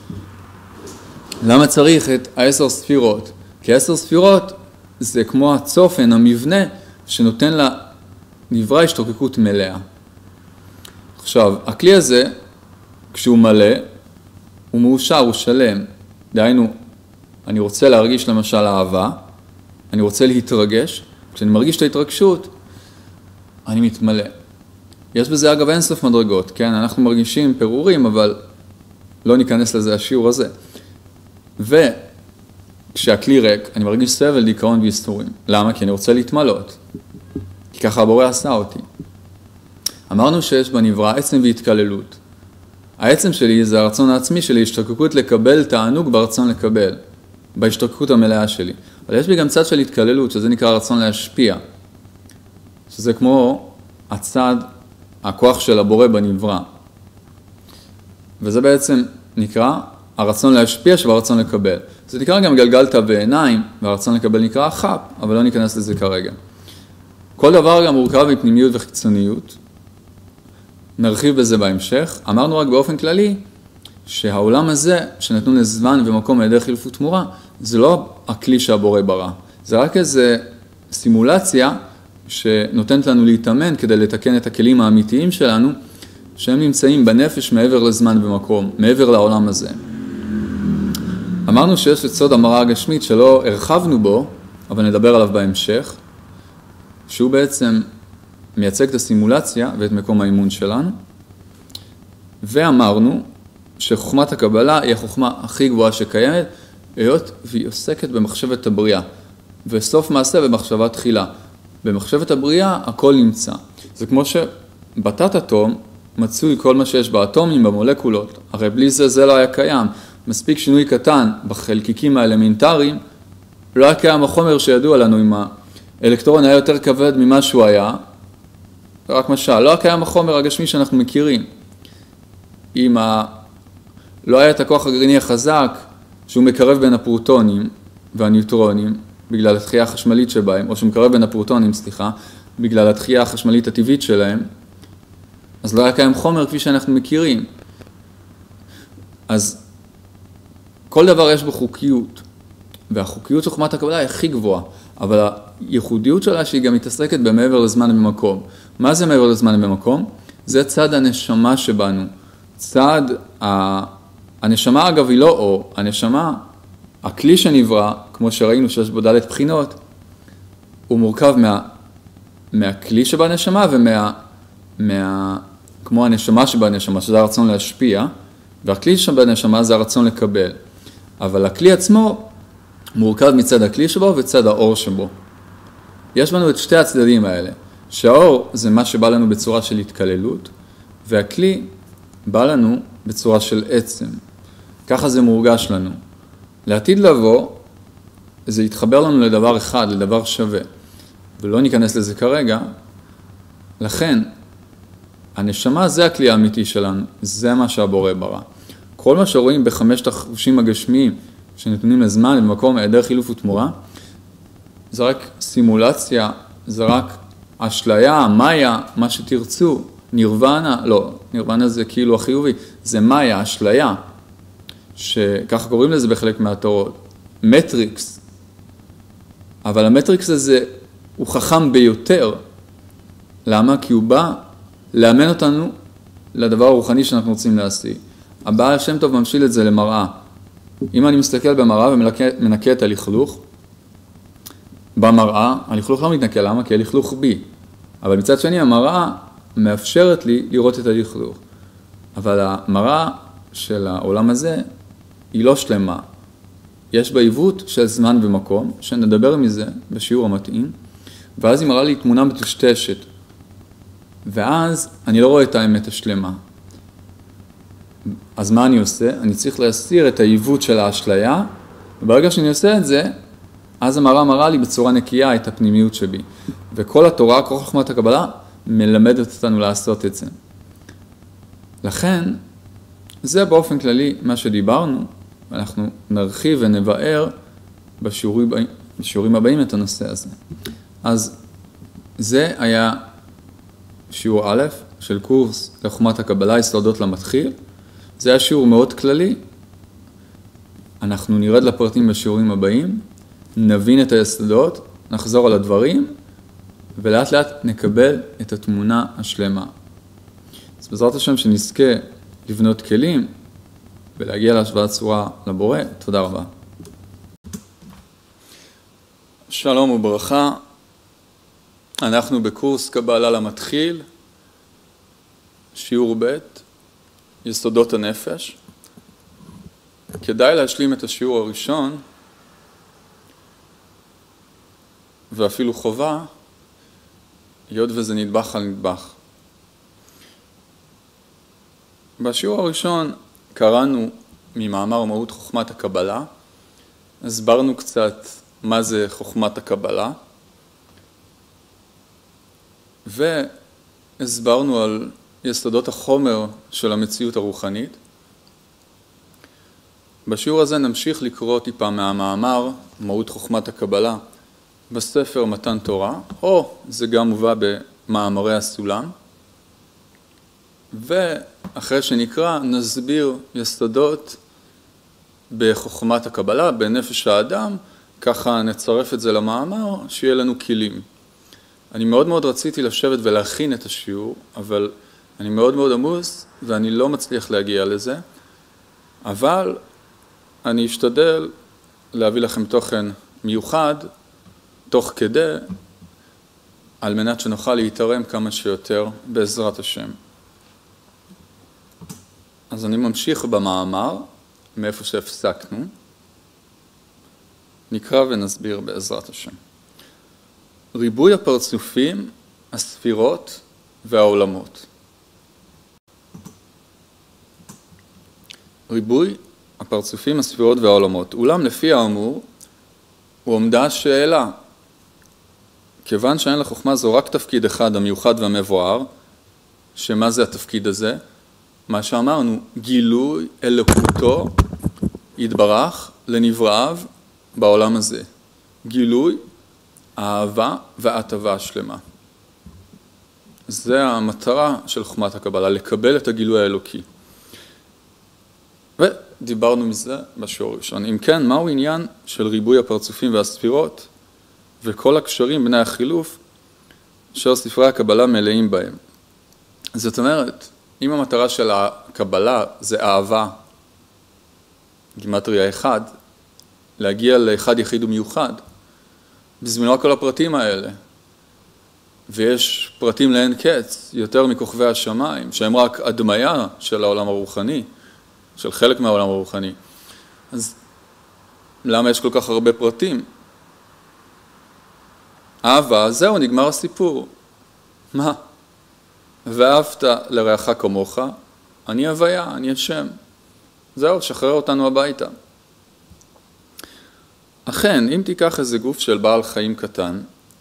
למה צריך את העשר ספירות? כי העשר ספירות זה כמו הצופן, המבנה, שנותן לה נברא השתוקקות מלאה. עכשיו, הכלי הזה, כשהוא מלא, הוא מאושר, הוא שלם. דהיינו, אני רוצה להרגיש למשל אהבה, אני רוצה להתרגש, כשאני מרגיש את ההתרגשות, אני מתמלא. יש בזה אגב אין סוף מדרגות, כן? אנחנו מרגישים פירורים, אבל לא ניכנס לזה השיעור הזה. וכשהכלי ריק, אני מרגיש סבל, דיכאון והסתורים. למה? כי אני רוצה להתמלות. כי ככה הבורא עשה אותי. אמרנו שיש בנברא עצם והתקללות. העצם שלי זה הרצון העצמי שלי, השתוקקות לקבל תענוג ברצון לקבל, בהשתוקקות המלאה שלי. אבל יש בי גם צד של התקללות, שזה נקרא רצון להשפיע. שזה כמו הצד, הכוח של הבורא בנברא. וזה בעצם נקרא הרצון להשפיע שברצון לקבל. זה נקרא גם גלגלת בעיניים, והרצון לקבל נקרא חפ, אבל לא ניכנס לזה כרגע. כל דבר גם מורכב מפנימיות וחיצוניות. נרחיב בזה בהמשך. אמרנו רק באופן כללי, שהעולם הזה, שנתנו לזמן ומקום על ידי חילוף ותמורה, זה לא הכלי שהבורא ברא. זה רק איזה סימולציה שנותנת לנו להתאמן כדי לתקן את הכלים האמיתיים שלנו, שהם נמצאים בנפש מעבר לזמן ומקום, מעבר לעולם הזה. אמרנו שיש את סוד המראה הגשמית שלא הרחבנו בו, אבל נדבר עליו בהמשך, שהוא בעצם מייצג את הסימולציה ואת מקום האימון שלנו. ואמרנו שחוכמת הקבלה היא החוכמה הכי גבוהה שקיימת, היות והיא עוסקת במחשבת הבריאה. וסוף מעשה במחשבה תחילה. במחשבת הבריאה הכל נמצא. זה כמו שבתת אטום מצוי כל מה שיש באטומים, במולקולות. הרי בלי זה זה לא היה קיים. מספיק שינוי קטן בחלקיקים האלמנטריים, לא היה קיים החומר שידוע לנו אם האלקטרון היה יותר כבד ממה שהוא היה, רק משל, לא היה קיים החומר הגשמי שאנחנו מכירים. אם ה... לא היה את הכוח הגרעיני החזק שהוא מקרב בין הפרוטונים והניוטרונים בגלל התחייה החשמלית שבהם, או שהוא מקרב בין הפרוטונים, סליחה, בגלל התחייה החשמלית הטבעית שלהם, אז לא היה קיים חומר כפי שאנחנו מכירים. אז כל דבר יש בו חוקיות, והחוקיות של חוכמת הקבלה היא הכי גבוהה, אבל הייחודיות שלה שהיא גם מתעסקת במעבר לזמן ובמקום. מה זה מעבר לזמן ובמקום? זה צד הנשמה שבנו. צד, ה... הנשמה אגב היא לא אור, הנשמה, הכלי שנברא, כמו שראינו שיש בו דלת בחינות, הוא מורכב מה... מהכלי שבנשמה ומה... מה... כמו הנשמה שבנשמה, שזה הרצון להשפיע, והכלי שבנשמה זה הרצון לקבל. אבל הכלי עצמו מורכב מצד הכלי שבו וצד האור שבו. יש לנו את שתי הצדדים האלה, שהאור זה מה שבא לנו בצורה של התקללות, והכלי בא לנו בצורה של עצם. ככה זה מורגש לנו. לעתיד לבוא, זה יתחבר לנו לדבר אחד, לדבר שווה. ולא ניכנס לזה כרגע. לכן, הנשמה זה הכלי האמיתי שלנו, זה מה שהבורא ברא. כל מה שרואים בחמשת החושים הגשמיים שנתונים לזמן ובמקום היעדר חילוף ותמורה, זה רק סימולציה, זה רק אשליה, מאיה, מה שתרצו, נירוונה, לא, נירוונה זה כאילו החיובי, זה מאיה, אשליה, שככה קוראים לזה בחלק מהתורות, מטריקס, אבל המטריקס הזה הוא חכם ביותר. למה? כי הוא בא לאמן אותנו לדבר הרוחני שאנחנו רוצים להשיג. הבעל שם טוב ממשיל את זה למראה. אם אני מסתכל במראה ומנקה את הלכלוך, במראה, הלכלוך לא מתנקה, למה? כי הלכלוך בי. אבל מצד שני, המראה מאפשרת לי לראות את הלכלוך. אבל המראה של העולם הזה היא לא שלמה. יש בה עיוות של זמן ומקום, שנדבר מזה בשיעור המתאים, ואז היא מראה לי תמונה מטושטשת. ואז אני לא רואה את האמת השלמה. אז מה אני עושה? אני צריך להסיר את העיוות של האשליה, וברגע שאני עושה את זה, אז המראה מראה לי בצורה נקייה את הפנימיות שבי. וכל התורה, כל חוכמת הקבלה, מלמדת אותנו לעשות את זה. לכן, זה באופן כללי מה שדיברנו, ואנחנו נרחיב ונבאר בשיעורים, בשיעורים הבאים את הנושא הזה. אז זה היה שיעור א' של קורס לחוכמת הקבלה, יסודות למתחיל. זה היה שיעור מאוד כללי. אנחנו נרד לפרטים בשיעורים הבאים, נבין את היסודות, נחזור על הדברים, ולאט לאט נקבל את התמונה השלמה. אז בעזרת השם שנזכה לבנות כלים ולהגיע להשוואת צורה לבורא. תודה רבה. שלום וברכה. אנחנו בקורס קבלה למתחיל, שיעור ב', יסודות הנפש. כדאי להשלים את השיעור הראשון, ואפילו חובה, היות וזה נדבך על נדבך. בשיעור הראשון קראנו ממאמר מהות חוכמת הקבלה, הסברנו קצת מה זה חוכמת הקבלה, והסברנו על יסודות החומר של המציאות הרוחנית. בשיעור הזה נמשיך לקרוא טיפה מהמאמר מהות חוכמת הקבלה בספר מתן תורה, או זה גם מובא במאמרי הסולם. ואחרי שנקרא נסביר יסודות בחוכמת הקבלה, בנפש האדם, ככה נצרף את זה למאמר, שיהיה לנו כלים. אני מאוד מאוד רציתי לשבת ולהכין את השיעור, אבל אני מאוד מאוד עמוס ואני לא מצליח להגיע לזה, אבל אני אשתדל להביא לכם תוכן מיוחד, תוך כדי, על מנת שנוכל להתערם כמה שיותר בעזרת השם. אז אני ממשיך במאמר, מאיפה שהפסקנו. נקרא ונסביר בעזרת השם. ריבוי הפרצופים, הספירות והעולמות. ריבוי הפרצופים, הספירות והעולמות. אולם לפי האמור, הוא עומדה השאלה. כיוון שאין לחוכמה זו רק תפקיד אחד, המיוחד והמבואר, שמה זה התפקיד הזה? מה שאמרנו, גילוי אלוקותו יתברך לנבראיו בעולם הזה. גילוי, אהבה והטבה השלמה. זה המטרה של חוכמת הקבלה, לקבל את הגילוי האלוקי. ודיברנו מזה בשיעור ראשון. אם כן, מהו עניין של ריבוי הפרצופים והספירות וכל הקשרים בני החילוף אשר ספרי הקבלה מלאים בהם? זאת אומרת, אם המטרה של הקבלה זה אהבה, גימטריה אחד, להגיע לאחד יחיד ומיוחד, בזמינו כל הפרטים האלה, ויש פרטים לאין קץ, יותר מכוכבי השמיים, שהם רק הדמיה של העולם הרוחני, של חלק מהעולם הרוחני. אז למה יש כל כך הרבה פרטים? אהבה, זהו, נגמר הסיפור. מה? ואהבת לרעך כמוך, אני הוויה, אני השם. זהו, שחרר אותנו הביתה. אכן, אם תיקח איזה גוף של בעל חיים קטן,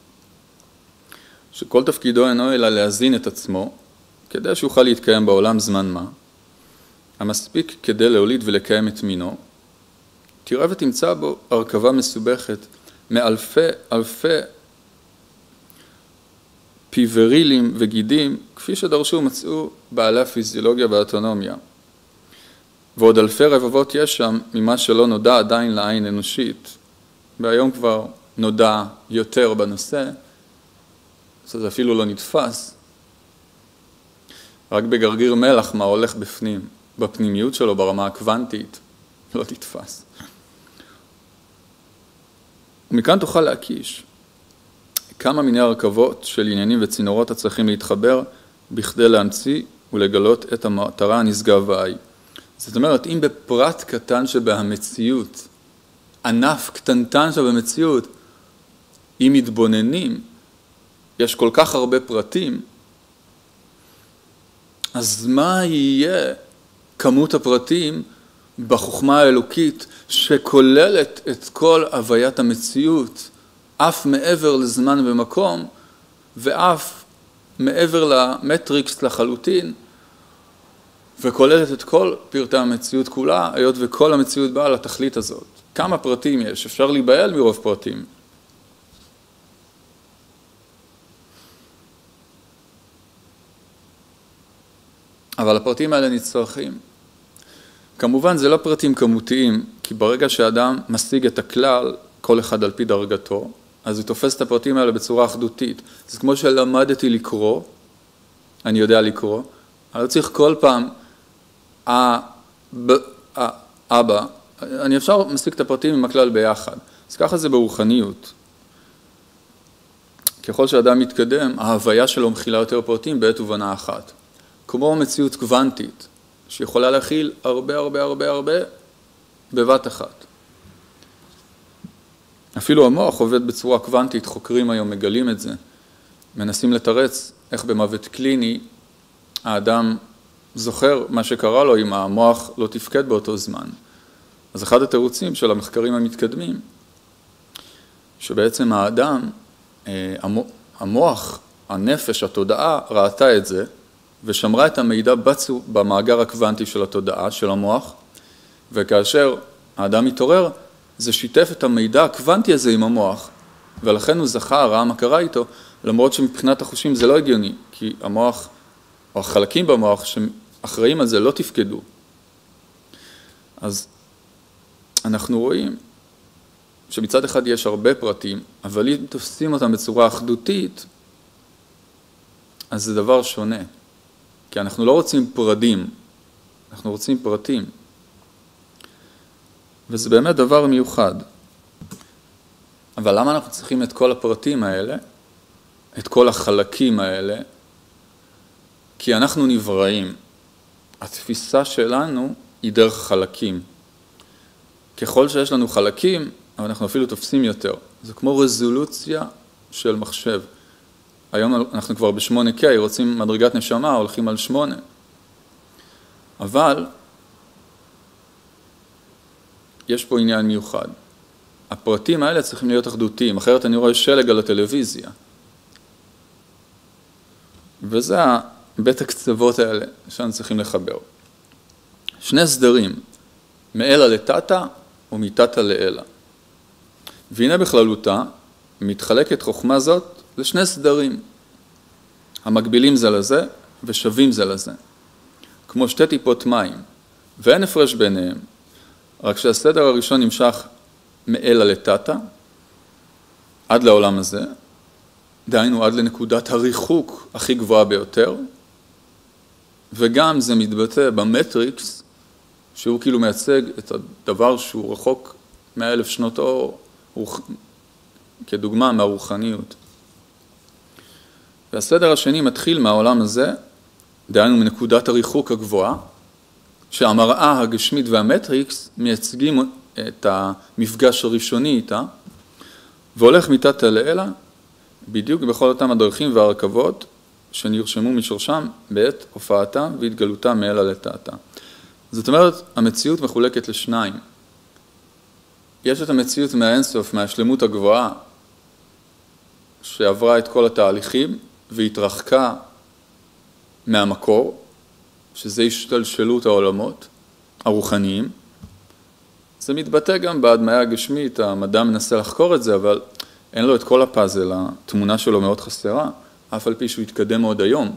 שכל תפקידו אינו אלא להזין את עצמו, כדי שיוכל להתקיים בעולם זמן מה, המספיק כדי להוליד ולקיים את מינו, תראה ותמצא בו הרכבה מסובכת מאלפי אלפי פיברילים וגידים, כפי שדרשו ומצאו בעלי הפיזיולוגיה והאוטונומיה. ועוד אלפי רבבות יש שם ממה שלא נודע עדיין לעין אנושית, והיום כבר נודע יותר בנושא, זה אפילו לא נתפס, רק בגרגיר מלח מה הולך בפנים, בפנימיות שלו ברמה הקוונטית, לא תתפס. ומכאן תוכל להקיש כמה מיני הרכבות של עניינים וצינורות הצריכים להתחבר בכדי להמציא ולגלות את המטרה הנשגב והי. זאת אומרת, אם בפרט קטן שבהמציאות, ענף קטנטן שבמציאות, אם מתבוננים, יש כל כך הרבה פרטים, אז מה יהיה כמות הפרטים בחוכמה האלוקית שכוללת את כל הוויית המציאות, אף מעבר לזמן ומקום, ואף מעבר למטריקס לחלוטין, וכוללת את כל פרטי המציאות כולה, היות וכל המציאות באה לתכלית הזאת. כמה פרטים יש? אפשר להיבהל מרוב פרטים. אבל הפרטים האלה נצרכים. כמובן זה לא פרטים כמותיים, כי ברגע שאדם משיג את הכלל, כל אחד על פי דרגתו, אז הוא תופס את הפרטים האלה בצורה אחדותית. זה כמו שלמדתי לקרוא, אני יודע לקרוא, אני לא צריך כל פעם, אבא, אני אפשר משיג את הפרטים עם הכלל ביחד. אז ככה זה ברוחניות. ככל שאדם מתקדם, ההוויה שלו מכילה יותר פרטים בעת ובנה אחת. כמו מציאות קוונטית, שיכולה להכיל הרבה הרבה הרבה הרבה בבת אחת. אפילו המוח עובד בצורה קוונטית, חוקרים היום מגלים את זה. מנסים לתרץ איך במוות קליני האדם זוכר מה שקרה לו אם המוח לא תפקד באותו זמן. אז אחד התירוצים של המחקרים המתקדמים, שבעצם האדם, המוח, הנפש, התודעה, ראתה את זה, ושמרה את המידע בצו במאגר הקוונטי של התודעה, של המוח, וכאשר האדם מתעורר, זה שיתף את המידע הקוונטי הזה עם המוח, ולכן הוא זכה, ראה מה קרה איתו, למרות שמבחינת החושים זה לא הגיוני, כי המוח, או החלקים במוח שאחראים על זה לא תפקדו. אז אנחנו רואים שמצד אחד יש הרבה פרטים, אבל אם תופסים אותם בצורה אחדותית, אז זה דבר שונה. כי אנחנו לא רוצים פרדים, אנחנו רוצים פרטים. וזה באמת דבר מיוחד. אבל למה אנחנו צריכים את כל הפרטים האלה? את כל החלקים האלה, כי אנחנו נבראים. התפיסה שלנו היא דרך חלקים. ככל שיש לנו חלקים, אבל אנחנו אפילו תופסים יותר. זה כמו רזולוציה של מחשב. היום אנחנו כבר ב-שמונה קיי, רוצים מדרגת נשמה, הולכים על שמונה. אבל יש פה עניין מיוחד. הפרטים האלה צריכים להיות אחדותיים, אחרת אני רואה שלג על הטלוויזיה. וזה בית הקצוות האלה שאנחנו צריכים לחבר. שני סדרים, מאלה לתתה ומתתה לאלה. והנה בכללותה מתחלקת חוכמה זאת לשני סדרים, המקבילים זה לזה ושווים זה לזה, כמו שתי טיפות מים, ואין הפרש ביניהם, רק שהסדר הראשון נמשך מאלה לתתה, עד לעולם הזה, דהיינו עד לנקודת הריחוק הכי גבוהה ביותר, וגם זה מתבטא במטריקס, שהוא כאילו מייצג את הדבר שהוא רחוק מאלף שנות אור, כדוגמה מהרוחניות. והסדר השני מתחיל מהעולם הזה, דהיינו מנקודת הריחוק הגבוהה, שהמראה הגשמית והמטריקס מייצגים את המפגש הראשוני איתה, והולך מתתה לאלה, בדיוק בכל אותם הדרכים והרכבות שנרשמו משורשם בעת הופעתם והתגלותם מאלה לתתה. זאת אומרת, המציאות מחולקת לשניים. יש את המציאות מהאינסוף, מהשלמות הגבוהה, שעברה את כל התהליכים והתרחקה מהמקור, שזה השתלשלות העולמות הרוחניים. זה מתבטא גם בהדמיה הגשמית, המדע מנסה לחקור את זה, אבל אין לו את כל הפאזל, התמונה שלו מאוד חסרה, אף על פי שהוא יתקדם עוד היום.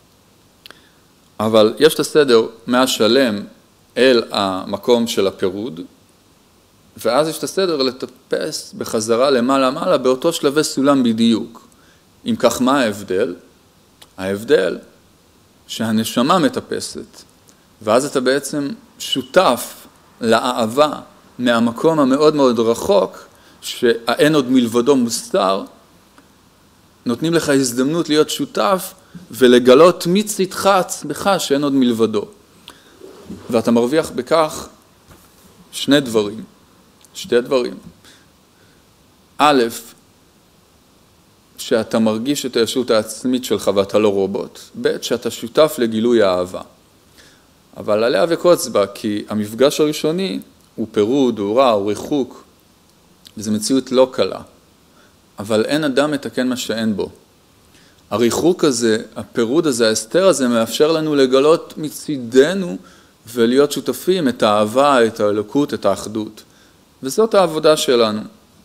אבל יש את הסדר מהשלם אל המקום של הפירוד, ואז יש את הסדר לטפס בחזרה למעלה-מעלה באותו שלבי סולם בדיוק. אם כך, מה ההבדל? ההבדל שהנשמה מטפסת, ואז אתה בעצם שותף לאהבה מהמקום המאוד מאוד רחוק, שהאין עוד מלבדו מוסתר, נותנים לך הזדמנות להיות שותף ולגלות מצדך עצמך שאין עוד מלבדו. ואתה מרוויח בכך שני דברים, שתי דברים. א', שאתה מרגיש את הישות העצמית שלך ואתה לא רובוט. ב', שאתה שותף לגילוי האהבה. אבל עליה וקוץ בה, כי המפגש הראשוני הוא פירוד, הוא רע, הוא ריחוק, וזו מציאות לא קלה. אבל אין אדם מתקן מה שאין בו. הריחוק הזה, הפירוד הזה, ההסתר הזה, מאפשר לנו לגלות מצידנו ולהיות שותפים את האהבה, את האלוקות, את האחדות. וזאת העבודה שלנו.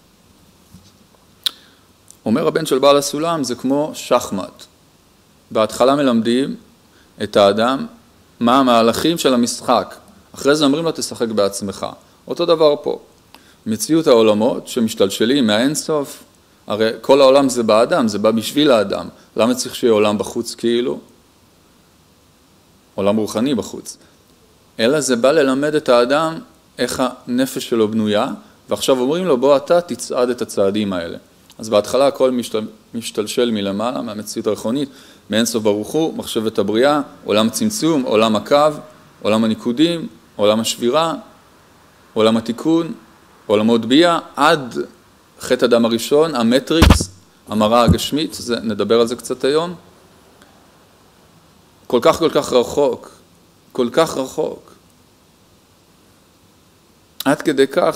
אומר הבן של בעל הסולם, זה כמו שחמט. בהתחלה מלמדים את האדם מה המהלכים של המשחק. אחרי זה אומרים לו, תשחק בעצמך. אותו דבר פה. מציאות העולמות שמשתלשלים מהאינסוף, הרי כל העולם זה באדם, זה בא בשביל האדם. למה צריך שיהיה עולם בחוץ כאילו? עולם רוחני בחוץ. אלא זה בא ללמד את האדם איך הנפש שלו בנויה, ועכשיו אומרים לו, בוא אתה תצעד את הצעדים האלה. אז בהתחלה הכל משתל, משתלשל מלמעלה, מהמציאות הרחונית, מאינסוף ברוך הוא, מחשבת הבריאה, עולם צמצום, עולם הקו, עולם הניקודים, עולם השבירה, עולם התיקון, עולמות בייה, עד חטא אדם הראשון, המטריקס, המראה הגשמית, זה, נדבר על זה קצת היום. כל כך כל כך רחוק, כל כך רחוק. עד כדי כך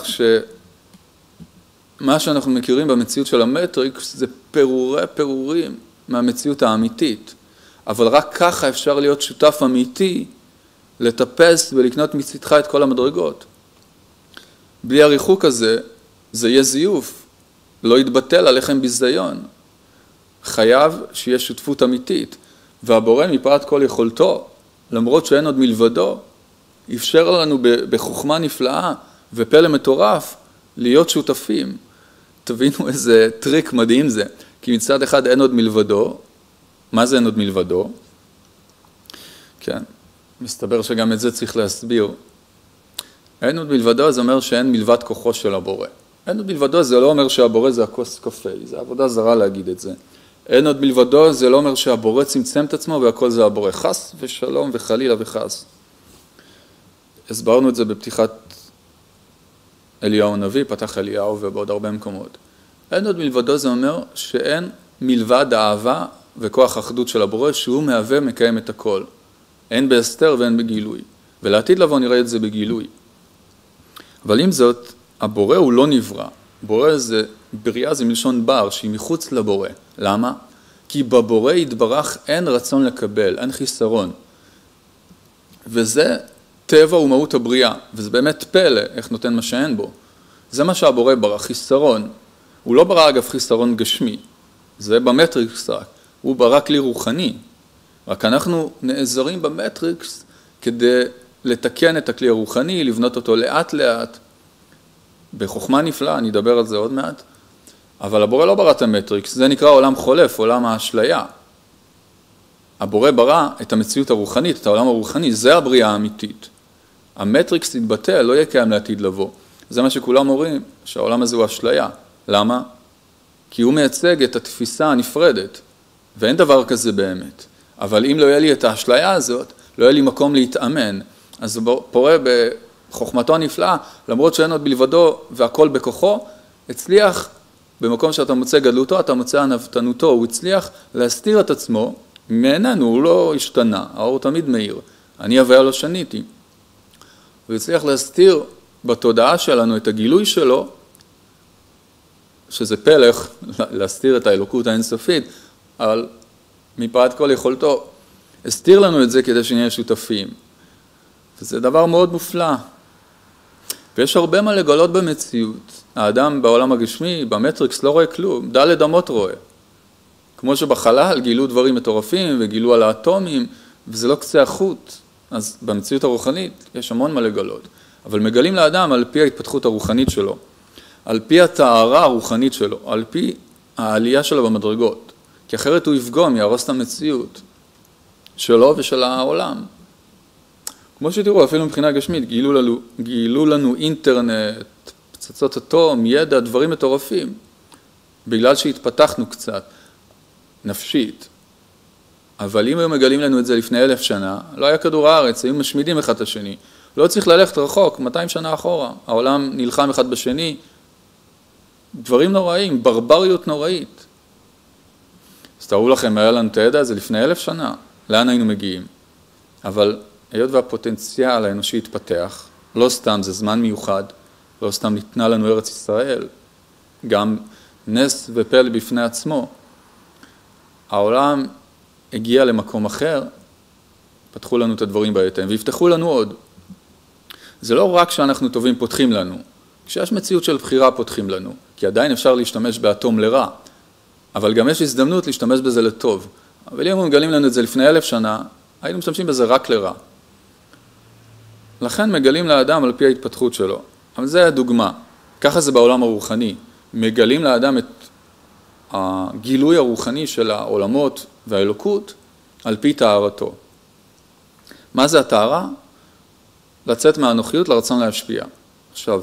שמה שאנחנו מכירים במציאות של המטריקס זה פירורי פירורים מהמציאות האמיתית. אבל רק ככה אפשר להיות שותף אמיתי, לטפס ולקנות מצדך את כל המדרגות. בלי הריחוק הזה, זה יהיה זיוף, לא יתבטל עליכם ביזיון. חייב שיהיה שותפות אמיתית, והבורא מפאת כל יכולתו, למרות שאין עוד מלבדו, אפשר לנו בחוכמה נפלאה ופלא מטורף להיות שותפים. תבינו איזה טריק מדהים זה, כי מצד אחד אין עוד מלבדו. מה זה אין עוד מלבדו? כן, מסתבר שגם את זה צריך להסביר. אין עוד מלבדו זה אומר שאין מלבד כוחו של הבורא. אין עוד מלבדו זה לא אומר שהבורא זה הכוס קפה, זה עבודה זרה להגיד את זה. אין עוד מלבדו, זה לא אומר שהבורא צמצם את עצמו והכל זה הבורא. חס ושלום וחלילה וחס. הסברנו את זה בפתיחת אליהו הנביא, פתח אליהו ובעוד הרבה מקומות. אין עוד מלבדו זה אומר שאין מלבד האהבה וכוח האחדות של הבורא שהוא מהווה מקיים את הכל. אין בהסתר ואין בגילוי. ולעתיד לבוא נראה את זה בגילוי. אבל עם זאת, הבורא הוא לא נברא. בורא זה, בריאה זה מלשון בר שהיא מחוץ לבורא. למה? כי בבורא יתברך אין רצון לקבל, אין חיסרון. וזה טבע ומהות הבריאה, וזה באמת פלא, איך נותן מה שאין בו. זה מה שהבורא ברא, חיסרון. הוא לא ברא אגב חיסרון גשמי, זה במטריקס רק. הוא ברא כלי רוחני. רק אנחנו נעזרים במטריקס כדי לתקן את הכלי הרוחני, לבנות אותו לאט לאט, בחוכמה נפלאה, אני אדבר על זה עוד מעט. אבל הבורא לא ברא את המטריקס, זה נקרא עולם חולף, עולם האשליה. הבורא ברא את המציאות הרוחנית, את העולם הרוחני, זה הבריאה האמיתית. המטריקס יתבטל, לא יהיה קיים לעתיד לבוא. זה מה שכולם אומרים, שהעולם הזה הוא אשליה. למה? כי הוא מייצג את התפיסה הנפרדת, ואין דבר כזה באמת. אבל אם לא יהיה לי את האשליה הזאת, לא יהיה לי מקום להתאמן. אז פורה בחוכמתו הנפלאה, למרות שאין עוד בלבדו והכל בכוחו, הצליח, במקום שאתה מוצא גדלותו, אתה מוצא ענוותנותו, הוא הצליח להסתיר את עצמו, מעיננו, הוא לא השתנה, האור תמיד מאיר, אני הוויה לא שניתי. הוא הצליח להסתיר בתודעה שלנו את הגילוי שלו, שזה פלך, להסתיר את האלוקות האינסופית, אבל מפאת כל יכולתו, הסתיר לנו את זה כדי שנהיה שותפים. וזה דבר מאוד מופלא. ויש הרבה מה לגלות במציאות. האדם בעולם הגשמי, במטריקס, לא רואה כלום, דלת אמות רואה. כמו שבחלל גילו דברים מטורפים וגילו על האטומים, וזה לא קצה החוט. אז במציאות הרוחנית יש המון מה לגלות. אבל מגלים לאדם על פי ההתפתחות הרוחנית שלו, על פי התארה הרוחנית שלו, על פי העלייה שלו במדרגות. כי אחרת הוא יפגום, יהרוס את המציאות שלו ושל העולם. כמו שתראו, אפילו מבחינה גשמית, גילו לנו, גילו לנו אינטרנט, פצצות אטום, ידע, דברים מטורפים, בגלל שהתפתחנו קצת, נפשית. אבל אם היו מגלים לנו את זה לפני אלף שנה, לא היה כדור הארץ, היו משמידים אחד את השני. לא צריך ללכת רחוק, מאתיים שנה אחורה. העולם נלחם אחד בשני. דברים נוראים, ברבריות נוראית. אז תראו לכם, היה לנו את הידע הזה לפני אלף שנה. לאן היינו מגיעים? אבל היות והפוטנציאל האנושי התפתח, לא סתם, זה זמן מיוחד, לא סתם ניתנה לנו ארץ ישראל, גם נס ופלא בפני עצמו. העולם הגיע למקום אחר, פתחו לנו את הדברים בהתאם, ויפתחו לנו עוד. זה לא רק שאנחנו טובים פותחים לנו, כשיש מציאות של בחירה פותחים לנו, כי עדיין אפשר להשתמש באטום לרע, אבל גם יש הזדמנות להשתמש בזה לטוב. אבל אם הם מגלים לנו את זה לפני אלף שנה, היינו משתמשים בזה רק לרע. לכן מגלים לאדם על פי ההתפתחות שלו. אבל זה הדוגמה. ככה זה בעולם הרוחני. מגלים לאדם את הגילוי הרוחני של העולמות והאלוקות על פי תארתו. מה זה התארה? לצאת מהאנוכיות לרצון להשפיע. עכשיו,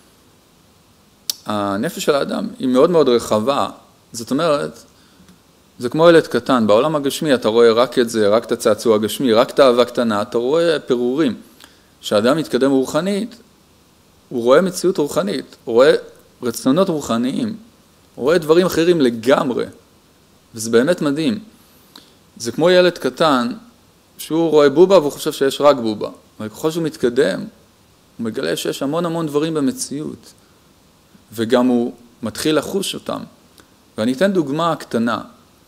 הנפש של האדם היא מאוד מאוד רחבה. זאת אומרת, זה כמו ילד קטן. בעולם הגשמי אתה רואה רק את זה, רק את הצעצוע הגשמי, רק את האהבה קטנה, אתה רואה פירורים. כשאדם מתקדם רוחנית, הוא רואה מציאות רוחנית, הוא רואה רצונות רוחניים, הוא רואה דברים אחרים לגמרי, וזה באמת מדהים. זה כמו ילד קטן, שהוא רואה בובה והוא חושב שיש רק בובה, אבל ככל שהוא מתקדם, הוא מגלה שיש המון המון דברים במציאות, וגם הוא מתחיל לחוש אותם. ואני אתן דוגמה קטנה.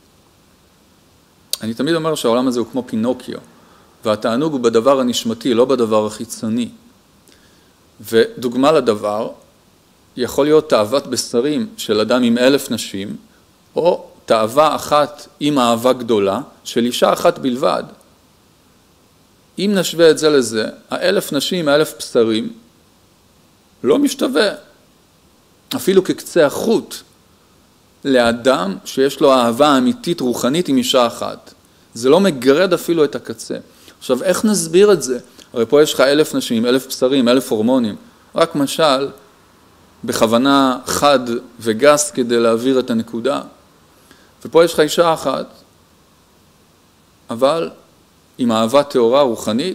אני תמיד אומר שהעולם הזה הוא כמו פינוקיו, והתענוג הוא בדבר הנשמתי, לא בדבר החיצוני. ודוגמה לדבר, יכול להיות תאוות בשרים של אדם עם אלף נשים, או תאווה אחת עם אהבה גדולה של אישה אחת בלבד. אם נשווה את זה לזה, האלף נשים, האלף בשרים, לא משתווה, אפילו כקצה החוט, לאדם שיש לו אהבה אמיתית רוחנית עם אישה אחת. זה לא מגרד אפילו את הקצה. עכשיו, איך נסביר את זה? הרי פה יש לך אלף נשים, אלף בשרים, אלף הורמונים. רק משל, בכוונה חד וגס כדי להעביר את הנקודה. ופה יש לך אישה אחת, אבל עם אהבה תאורה רוחנית,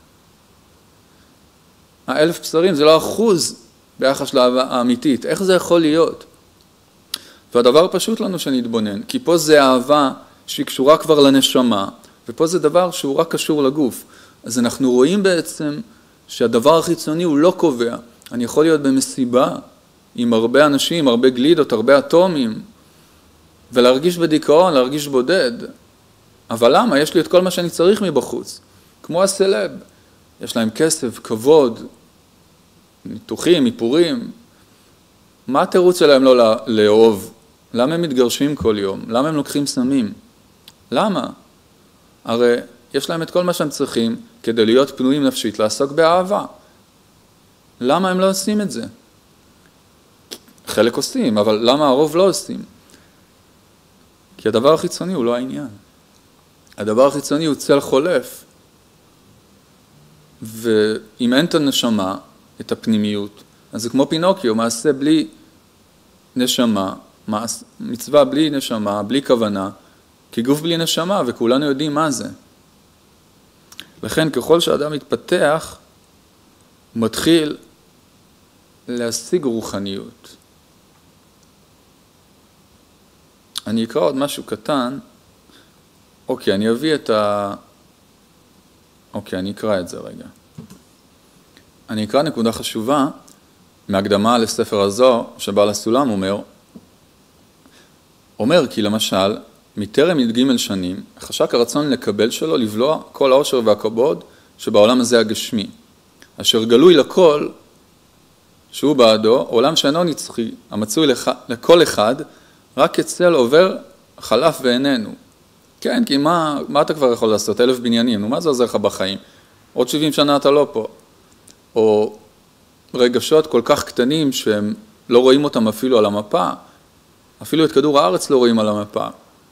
האלף בשרים זה לא אחוז ביחס לאהבה האמיתית. איך זה יכול להיות? והדבר פשוט לנו שנתבונן, כי פה זה אהבה שהיא קשורה כבר לנשמה, ופה זה דבר שהוא רק קשור לגוף. אז אנחנו רואים בעצם שהדבר החיצוני הוא לא קובע. אני יכול להיות במסיבה עם הרבה אנשים, הרבה גלידות, הרבה אטומים, ולהרגיש בדיכאון, להרגיש בודד. אבל למה? יש לי את כל מה שאני צריך מבחוץ. כמו הסלב. יש להם כסף, כבוד, ניתוחים, איפורים. מה התירוץ שלהם לא לאהוב? למה הם מתגרשים כל יום? למה הם לוקחים סמים? למה? הרי יש להם את כל מה שהם צריכים כדי להיות פנויים נפשית, לעסוק באהבה. למה הם לא עושים את זה? חלק עושים, אבל למה הרוב לא עושים? כי הדבר החיצוני הוא לא העניין. הדבר החיצוני הוא צל חולף. ואם אין את הנשמה, את הפנימיות, אז זה כמו פינוקיו, מעשה בלי נשמה, מצווה בלי נשמה, בלי כוונה, כי גוף בלי נשמה, וכולנו יודעים מה זה. לכן ככל שאדם מתפתח, הוא מתחיל להשיג רוחניות. אני אקרא עוד משהו קטן. אוקיי, אני אביא את ה... אוקיי, אני אקרא את זה רגע. אני אקרא נקודה חשובה מהקדמה לספר הזוהר, שבעל הסולם אומר, אומר כי למשל, מטרם י"ג שנים, חשק הרצון לקבל שלו לבלוע כל העושר והכבוד שבעולם הזה הגשמי, אשר גלוי לכל שהוא בעדו, עולם שאינו נצחי, המצוי לח... לכל אחד, רק כצל עובר חלף ואיננו. כן, כי מה, מה אתה כבר יכול לעשות? אלף בניינים, נו, מה זה עוזר לך בחיים? עוד שבעים שנה אתה לא פה. או רגשות כל כך קטנים שהם לא רואים אותם אפילו על המפה, אפילו את כדור הארץ לא רואים על המפה.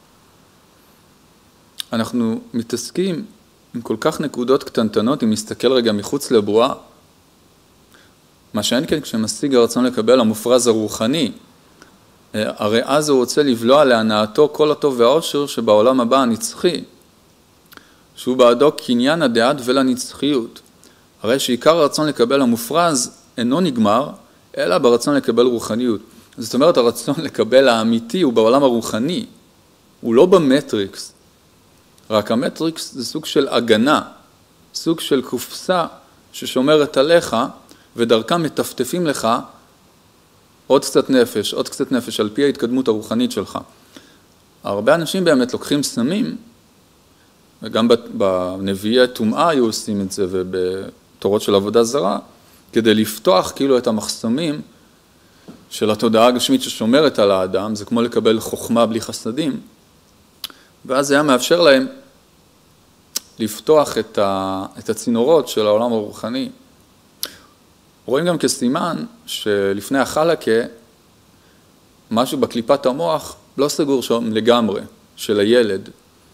אנחנו מתעסקים עם כל כך נקודות קטנטנות, אם נסתכל רגע מחוץ לבועה, מה שאין כן כשמשיג הרצון לקבל המופרז הרוחני, הרי אז הוא רוצה לבלוע להנאתו כל הטוב והעושר שבעולם הבא הנצחי, שהוא בעדו קניין הדעת ולנצחיות. הרי שעיקר הרצון לקבל המופרז אינו נגמר, אלא ברצון לקבל רוחניות. זאת אומרת, הרצון לקבל האמיתי הוא בעולם הרוחני, הוא לא במטריקס. רק המטריקס זה סוג של הגנה, סוג של קופסה ששומרת עליך, ודרכם מטפטפים לך עוד קצת נפש, עוד קצת נפש, על פי ההתקדמות הרוחנית שלך. הרבה אנשים באמת לוקחים סמים, וגם בנביאי טומאה היו עושים את זה, ובתורות של עבודה זרה, כדי לפתוח כאילו את המחסמים של התודעה הגשמית ששומרת על האדם, זה כמו לקבל חוכמה בלי חסדים, ואז זה היה מאפשר להם לפתוח את, ה, את הצינורות של העולם הרוחני. רואים גם כסימן שלפני החלקה, משהו בקליפת המוח לא סגור שם לגמרי, של הילד.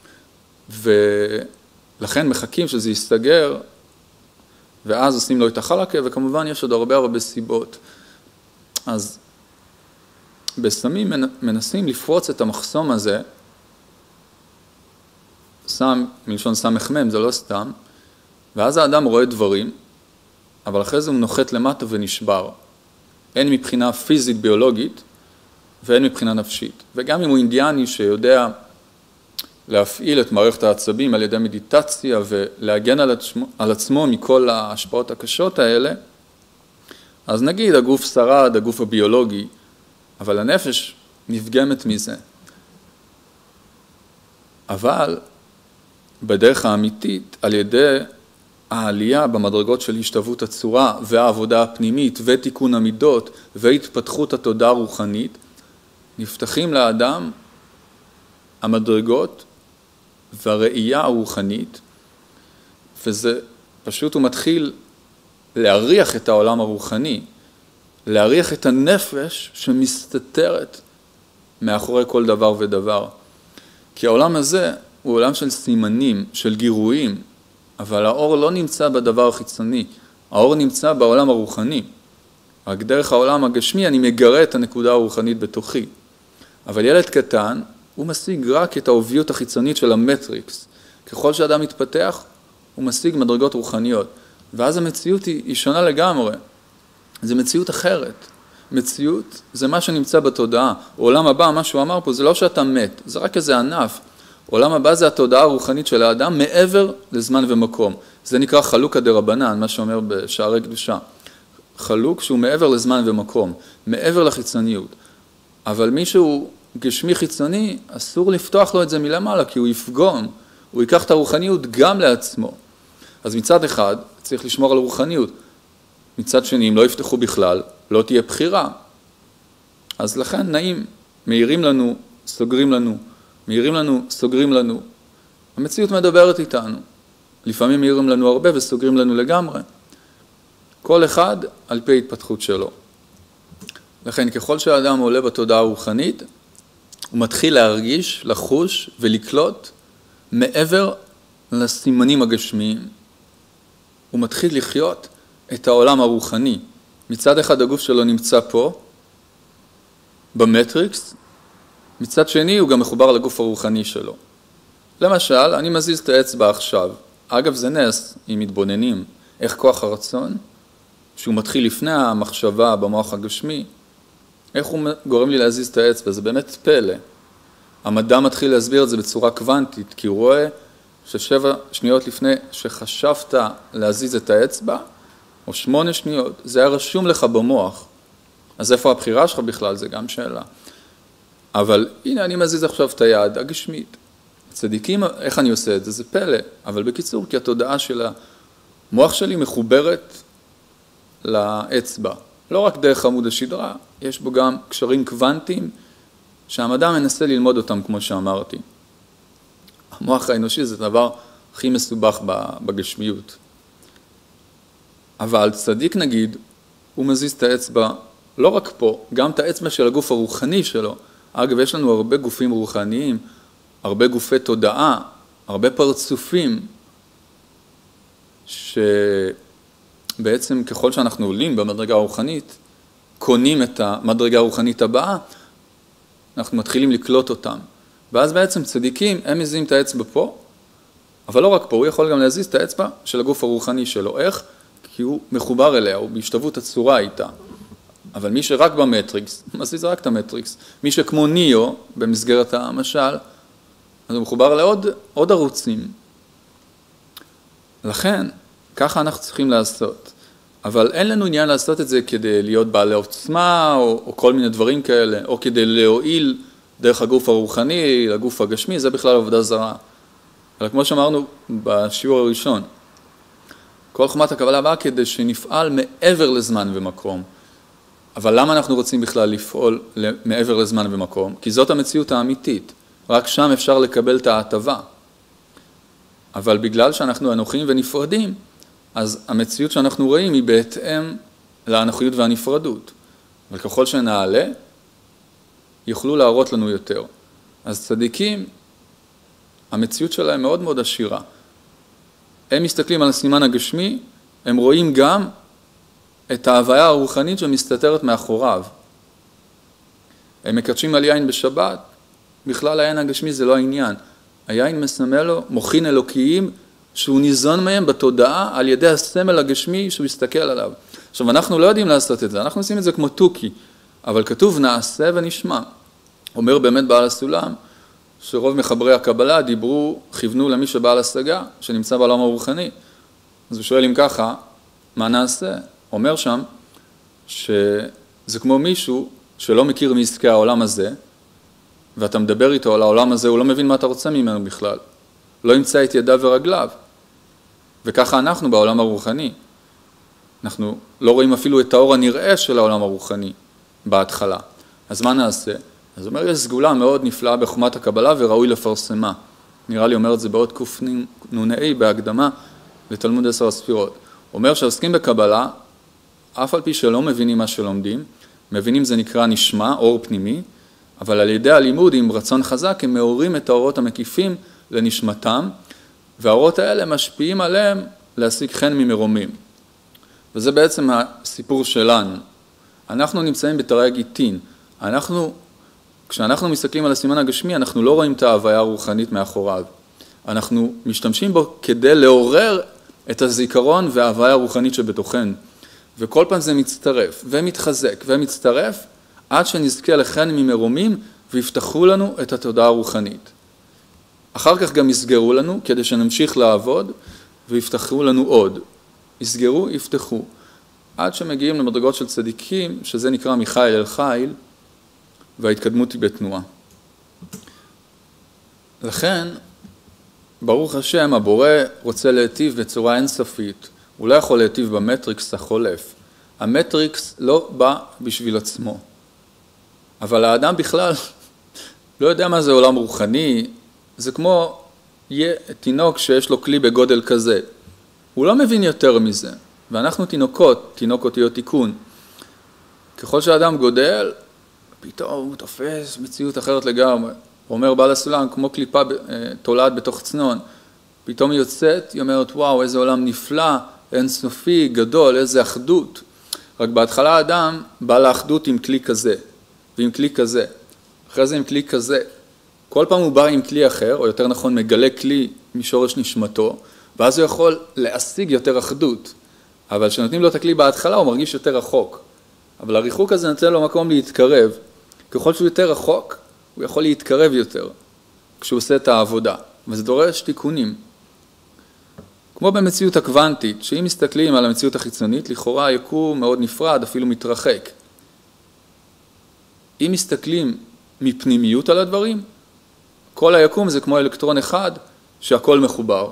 ולכן מחכים שזה יסתגר, ואז עושים לו את החלקה, וכמובן יש עוד הרבה הרבה סיבות. אז בסמים מנסים לפרוץ את המחסום הזה, סם, מלשון סם מחמם, זה לא סתם, ואז האדם רואה דברים, אבל אחרי זה הוא נוחת למטה ונשבר. הן מבחינה פיזית ביולוגית, והן מבחינה נפשית. וגם אם הוא אינדיאני שיודע להפעיל את מערכת העצבים על ידי מדיטציה, ולהגן על עצמו, על עצמו מכל ההשפעות הקשות האלה, אז נגיד הגוף שרד, הגוף הביולוגי, אבל הנפש נפגמת מזה. אבל בדרך האמיתית, על ידי העלייה במדרגות של השתוות הצורה והעבודה הפנימית ותיקון המידות והתפתחות התודעה הרוחנית, נפתחים לאדם המדרגות והראייה הרוחנית, וזה פשוט הוא מתחיל להריח את העולם הרוחני, להריח את הנפש שמסתתרת מאחורי כל דבר ודבר. כי העולם הזה הוא עולם של סימנים, של גירויים, אבל האור לא נמצא בדבר החיצוני, האור נמצא בעולם הרוחני. רק דרך העולם הגשמי אני מגרה את הנקודה הרוחנית בתוכי. אבל ילד קטן, הוא משיג רק את העוביות החיצונית של המטריקס. ככל שאדם מתפתח, הוא משיג מדרגות רוחניות. ואז המציאות היא, היא שונה לגמרי. זו מציאות אחרת. מציאות זה מה שנמצא בתודעה. עולם הבא, מה שהוא אמר פה, זה לא שאתה מת, זה רק איזה ענף. עולם הבא זה התודעה הרוחנית של האדם מעבר לזמן ומקום. זה נקרא חלוקה דרבנן, מה שאומר בשערי קדושה. חלוק שהוא מעבר לזמן ומקום, מעבר לחיצוניות. אבל מישהו גשמי חיצוני, אסור לפתוח לו את זה מלמעלה, כי הוא יפגום, הוא ייקח את הרוחניות גם לעצמו. אז מצד אחד צריך לשמור על רוחניות, מצד שני אם לא יפתחו בכלל, לא תהיה בחירה. אז לכן נעים, מאירים לנו, סוגרים לנו, מאירים לנו, סוגרים לנו. המציאות מדברת איתנו. לפעמים מאירים לנו הרבה וסוגרים לנו לגמרי. כל אחד על פי התפתחות שלו. לכן ככל שהאדם עולה בתודעה הרוחנית, הוא מתחיל להרגיש, לחוש ולקלוט מעבר לסימנים הגשמיים. הוא מתחיל לחיות את העולם הרוחני. מצד אחד הגוף שלו נמצא פה, במטריקס, מצד שני הוא גם מחובר לגוף הרוחני שלו. למשל, אני מזיז את האצבע עכשיו. אגב, זה נס, אם מתבוננים, איך כוח הרצון, שהוא מתחיל לפני המחשבה במוח הגשמי, איך הוא גורם לי להזיז את האצבע, זה באמת פלא. המדע מתחיל להסביר את זה בצורה קוונטית, כי הוא רואה ששבע שניות לפני שחשבת להזיז את האצבע, או שמונה שניות, זה היה רשום לך במוח. אז איפה הבחירה שלך בכלל? זה גם שאלה. אבל הנה אני מזיז עכשיו את היד הגשמית. צדיקים, איך אני עושה את זה? זה פלא. אבל בקיצור, כי התודעה של המוח שלי מחוברת לאצבע. לא רק דרך עמוד השדרה, יש בו גם קשרים קוונטיים, שהמדע מנסה ללמוד אותם כמו שאמרתי. המוח האנושי זה דבר הכי מסובך בגשמיות. אבל צדיק נגיד, הוא מזיז את האצבע, לא רק פה, גם את האצבע של הגוף הרוחני שלו. אגב, יש לנו הרבה גופים רוחניים, הרבה גופי תודעה, הרבה פרצופים, שבעצם ככל שאנחנו עולים במדרגה הרוחנית, קונים את המדרגה הרוחנית הבאה, אנחנו מתחילים לקלוט אותם. ואז בעצם צדיקים, הם מזיזים את האצבע פה, אבל לא רק פה, הוא יכול גם להזיז את האצבע של הגוף הרוחני שלו. איך? כי הוא מחובר אליה, הוא בהשתוות הצורה איתה. אבל מי שרק במטריקס, מזיז רק את המטריקס. מי שכמו ניאו, במסגרת המשל, אז הוא מחובר לעוד עוד ערוצים. לכן, ככה אנחנו צריכים לעשות. אבל אין לנו עניין לעשות את זה כדי להיות בעלי עוצמה, או, או כל מיני דברים כאלה, או כדי להועיל דרך הגוף הרוחני, לגוף הגשמי, זה בכלל עבודה זרה. אבל כמו שאמרנו בשיעור הראשון, כל חוכמת הקבלה באה כדי שנפעל מעבר לזמן ומקום. אבל למה אנחנו רוצים בכלל לפעול מעבר לזמן ומקום? כי זאת המציאות האמיתית. רק שם אפשר לקבל את ההטבה. אבל בגלל שאנחנו אנוכיים ונפרדים, אז המציאות שאנחנו רואים היא בהתאם לאנוכיות והנפרדות. אבל ככל שנעלה, יוכלו להראות לנו יותר. אז צדיקים, המציאות שלהם מאוד מאוד עשירה. הם מסתכלים על הסימן הגשמי, הם רואים גם את ההוויה הרוחנית שמסתתרת מאחוריו. הם מקדשים על יין בשבת, בכלל היין הגשמי זה לא העניין. היין מסמל לו מוחין אלוקיים שהוא ניזון מהם בתודעה על ידי הסמל הגשמי שהוא מסתכל עליו. עכשיו אנחנו לא יודעים לעשות את זה, אנחנו עושים את זה כמו תוכי, אבל כתוב נעשה ונשמע. אומר באמת בעל הסולם, שרוב מחברי הקבלה דיברו, כיוונו למי שבעל השגה, שנמצא בעולם הרוחני. אז הוא שואל אם ככה, מה נעשה? אומר שם שזה כמו מישהו שלא מכיר מעסקי העולם הזה, ואתה מדבר איתו על העולם הזה, הוא לא מבין מה אתה רוצה ממנו בכלל. לא ימצא את ידיו ורגליו. וככה אנחנו בעולם הרוחני. אנחנו לא רואים אפילו את האור הנראה של העולם הרוחני בהתחלה. אז מה נעשה? אז אומר, יש סגולה מאוד נפלאה בחוכמת הקבלה וראוי לפרסמה. נראה לי אומר את זה בעוד קנ"א בהקדמה לתלמוד עשר הספירות. אומר שעוסקים בקבלה, אף על פי שלא מבינים מה שלומדים, מבינים זה נקרא נשמע, אור פנימי, אבל על ידי הלימוד עם רצון חזק הם מעוררים את האורות המקיפים לנשמתם, והאורות האלה משפיעים עליהם להשיג חן ממרומים. וזה בעצם הסיפור שלנו. אנחנו נמצאים בתרי"ג עיטין. אנחנו כשאנחנו מסתכלים על הסימן הגשמי, אנחנו לא רואים את ההוויה הרוחנית מאחוריו. אנחנו משתמשים בו כדי לעורר את הזיכרון וההוויה הרוחנית שבתוכן. וכל פעם זה מצטרף ומתחזק ומצטרף, עד שנזכה לכן ממרומים ויפתחו לנו את התודעה הרוחנית. אחר כך גם יסגרו לנו כדי שנמשיך לעבוד ויפתחו לנו עוד. יסגרו, יפתחו. עד שמגיעים למדרגות של צדיקים, שזה נקרא מחיל אל חיל, וההתקדמות היא בתנועה. לכן, ברוך השם, הבורא רוצה להיטיב בצורה אינסופית. הוא לא יכול להיטיב במטריקס החולף. המטריקס לא בא בשביל עצמו. אבל האדם בכלל לא יודע מה זה עולם רוחני. זה כמו יהיה תינוק שיש לו כלי בגודל כזה. הוא לא מבין יותר מזה. ואנחנו תינוקות, תינוק אותיות תיקון. ככל שהאדם גודל, פתאום הוא תופס מציאות אחרת לגמרי. הוא אומר בעל הסולם, כמו קליפה תולעת בתוך צנון. פתאום היא יוצאת, היא אומרת, וואו, איזה עולם נפלא, אינסופי, גדול, איזה אחדות. רק בהתחלה האדם בא לאחדות עם כלי כזה, ועם כלי כזה. אחרי זה עם כלי כזה. כל פעם הוא בא עם כלי אחר, או יותר נכון מגלה כלי משורש נשמתו, ואז הוא יכול להשיג יותר אחדות. אבל כשנותנים לו את הכלי בהתחלה, הוא מרגיש יותר רחוק. אבל הריחוק הזה נותן לו מקום להתקרב. ככל שהוא יותר רחוק, הוא יכול להתקרב יותר, כשהוא עושה את העבודה. וזה דורש תיקונים. כמו במציאות הקוונטית, שאם מסתכלים על המציאות החיצונית, לכאורה היקום מאוד נפרד, אפילו מתרחק. אם מסתכלים מפנימיות על הדברים, כל היקום זה כמו אלקטרון אחד, שהכל מחובר.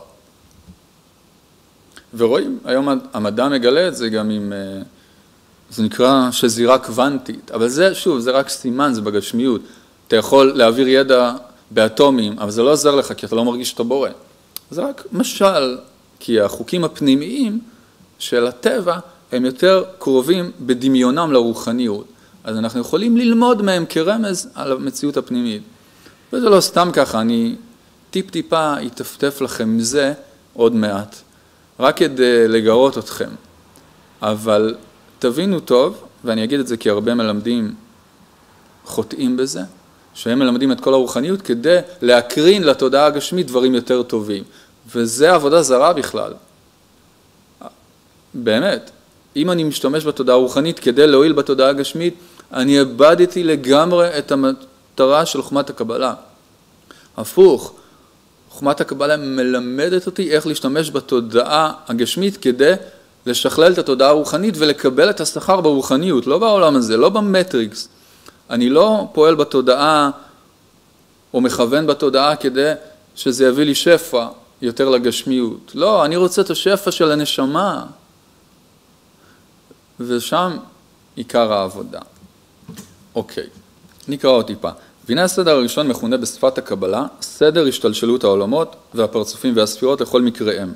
ורואים, היום המדע מגלה את זה גם עם, זה נקרא שזירה קוונטית, אבל זה, שוב, זה רק סימן, זה בגשמיות. אתה יכול להעביר ידע באטומים, אבל זה לא עוזר לך, כי אתה לא מרגיש שאתה בורא. זה רק משל, כי החוקים הפנימיים של הטבע, הם יותר קרובים בדמיונם לרוחניות. אז אנחנו יכולים ללמוד מהם כרמז על המציאות הפנימית. וזה לא סתם ככה, אני טיפ טיפה אטפטף לכם מזה עוד מעט. רק כדי לגרות אתכם. אבל תבינו טוב, ואני אגיד את זה כי הרבה מלמדים חוטאים בזה, שהם מלמדים את כל הרוחניות כדי להקרין לתודעה הגשמית דברים יותר טובים. וזה עבודה זרה בכלל. באמת, אם אני משתמש בתודעה הרוחנית כדי להועיל בתודעה הגשמית, אני איבדתי לגמרי את המטרה של חוכמת הקבלה. הפוך, חוכמת הקבלה מלמדת אותי איך להשתמש בתודעה הגשמית כדי לשכלל את התודעה הרוחנית ולקבל את השכר ברוחניות, לא בעולם הזה, לא במטריקס. אני לא פועל בתודעה או מכוון בתודעה כדי שזה יביא לי שפע יותר לגשמיות. לא, אני רוצה את השפע של הנשמה. ושם עיקר העבודה. אוקיי, נקרא עוד טיפה. והנה הסדר הראשון מכונה בשפת הקבלה, סדר השתלשלות העולמות והפרצופים והספירות לכל מקראיהם.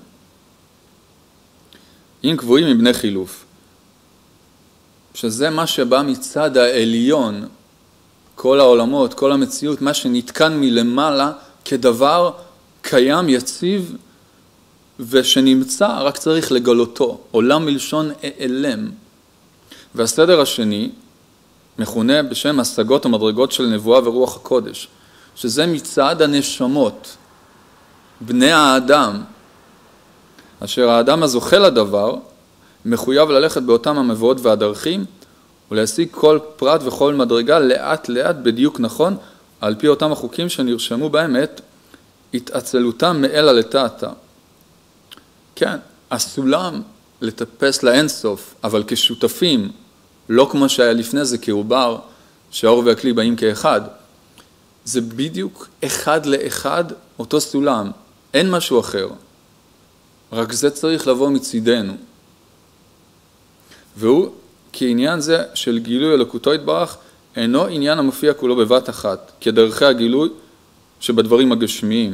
אם קבועים מבני חילוף, שזה מה שבא מצד העליון, כל העולמות, כל המציאות, מה שנתקן מלמעלה כדבר קיים, יציב, ושנמצא, רק צריך לגלותו, עולם מלשון אעלם. והסדר השני, מכונה בשם השגות המדרגות של נבואה ורוח הקודש, שזה מצד הנשמות, בני האדם, אשר האדם הזוכה לדבר, מחויב ללכת באותם המבואות והדרכים, ולהשיג כל פרט וכל מדרגה לאט לאט בדיוק נכון, על פי אותם החוקים שנרשמו בהם את התעצלותם מאלה לתעתה. כן, הסולם לטפס לאינסוף, אבל כשותפים, לא כמו שהיה לפני זה כעובר, שהאור והכלי באים כאחד. זה בדיוק אחד לאחד אותו סולם, אין משהו אחר. רק זה צריך לבוא מצידנו. והוא, כעניין זה של גילוי אלוקותו יתברך, אינו עניין המופיע כולו בבת אחת, כדרכי הגילוי שבדברים הגשמיים.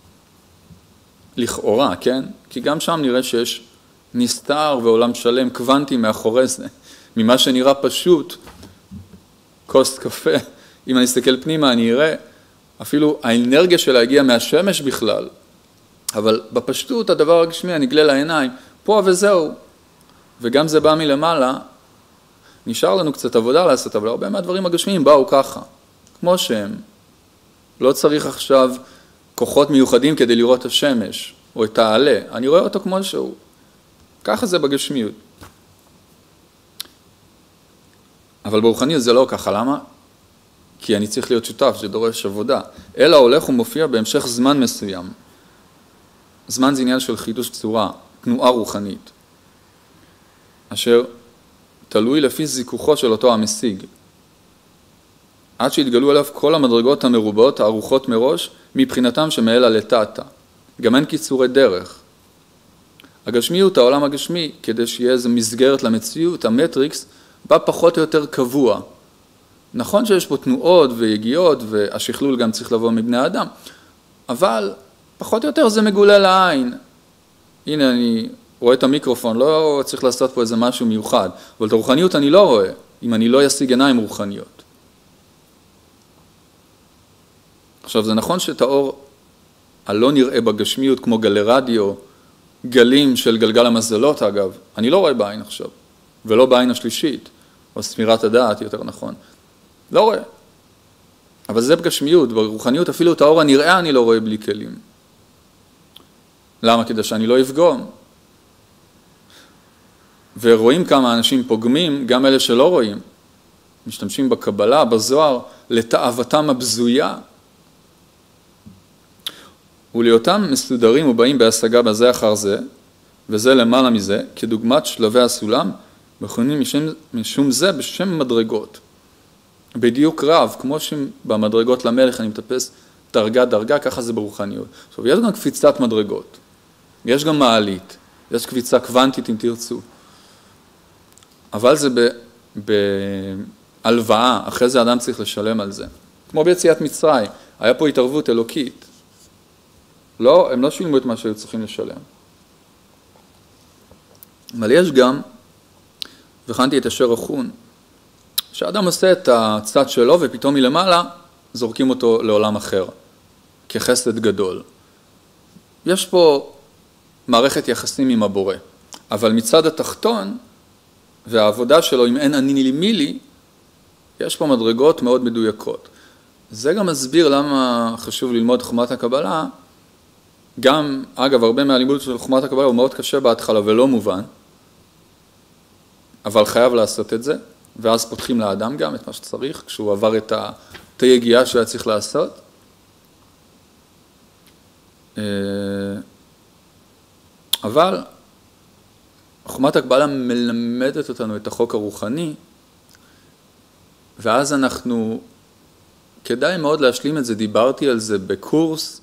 לכאורה, כן? כי גם שם נראה שיש נסתר ועולם שלם קוונטי מאחורי זה. ממה שנראה פשוט, כוס קפה, אם אני אסתכל פנימה אני אראה, אפילו האנרגיה שלה הגיעה מהשמש בכלל, אבל בפשטות הדבר הגשמי הנגלה לעיניים, פה וזהו, וגם זה בא מלמעלה, נשאר לנו קצת עבודה לעשות, אבל הרבה מהדברים הגשמיים באו ככה, כמו שהם. לא צריך עכשיו כוחות מיוחדים כדי לראות את השמש, או את העלה. אני רואה אותו כמו שהוא. ככה זה בגשמיות. אבל ברוחניות זה לא ככה. למה? כי אני צריך להיות שותף, זה דורש עבודה. אלא הולך ומופיע בהמשך זמן מסוים. זמן זה עניין של חידוש צורה, תנועה רוחנית, אשר תלוי לפי זיכוכו של אותו המשיג. עד שהתגלו אליו כל המדרגות המרובות, הארוחות מראש, מבחינתם שמעלה לטאטה. גם אין קיצורי דרך. הגשמיות, העולם הגשמי, כדי שיהיה איזו מסגרת למציאות, המטריקס, בא פחות או יותר קבוע. נכון שיש פה תנועות ויגיעות, והשכלול גם צריך לבוא מבני האדם, אבל פחות או יותר זה מגולה לעין. הנה אני רואה את המיקרופון, לא צריך לעשות פה איזה משהו מיוחד, אבל את הרוחניות אני לא רואה, אם אני לא אשיג עיניים רוחניות. עכשיו זה נכון שאת האור הלא נראה בגשמיות כמו גלי רדיו, גלים של גלגל המזלות אגב, אני לא רואה בעין עכשיו, ולא בעין השלישית, או ספירת הדעת יותר נכון, לא רואה. אבל זה בגשמיות, ברוחניות אפילו את האור הנראה אני לא רואה בלי כלים. למה? כדי שאני לא אפגום. ורואים כמה אנשים פוגמים, גם אלה שלא רואים, משתמשים בקבלה, בזוהר, לתאוותם הבזויה. ולהיותם מסודרים ובאים בהשגה בזה אחר זה, וזה למעלה מזה, כדוגמת שלבי הסולם, מכונים משום, משום זה בשם מדרגות. בדיוק רב, כמו שבמדרגות למלך אני מטפס דרגה דרגה, ככה זה ברוחניות. עכשיו, יש גם קפיצת מדרגות, יש גם מעלית, יש קפיצה קוונטית אם תרצו, אבל זה בהלוואה, אחרי זה אדם צריך לשלם על זה. כמו ביציאת מצרים, היה פה התערבות אלוקית. לא, הם לא שילמו את מה שהיו צריכים לשלם. אבל יש גם, וכנתי את אשר החון, שאדם עושה את הצד שלו ופתאום מלמעלה זורקים אותו לעולם אחר, כחסד גדול. יש פה מערכת יחסים עם הבורא, אבל מצד התחתון והעבודה שלו, אם אין אני לי מי לי, יש פה מדרגות מאוד מדויקות. זה גם מסביר למה חשוב ללמוד חוכמת הקבלה. גם, אגב, הרבה מהלימוד של חוכמת הקבלה הוא מאוד קשה בהתחלה ולא מובן, אבל חייב לעשות את זה, ואז פותחים לאדם גם את מה שצריך, כשהוא עבר את היגיעה שהוא היה צריך לעשות. אבל חוכמת הקבלה מלמדת אותנו את החוק הרוחני, ואז אנחנו, כדאי מאוד להשלים את זה, דיברתי על זה בקורס,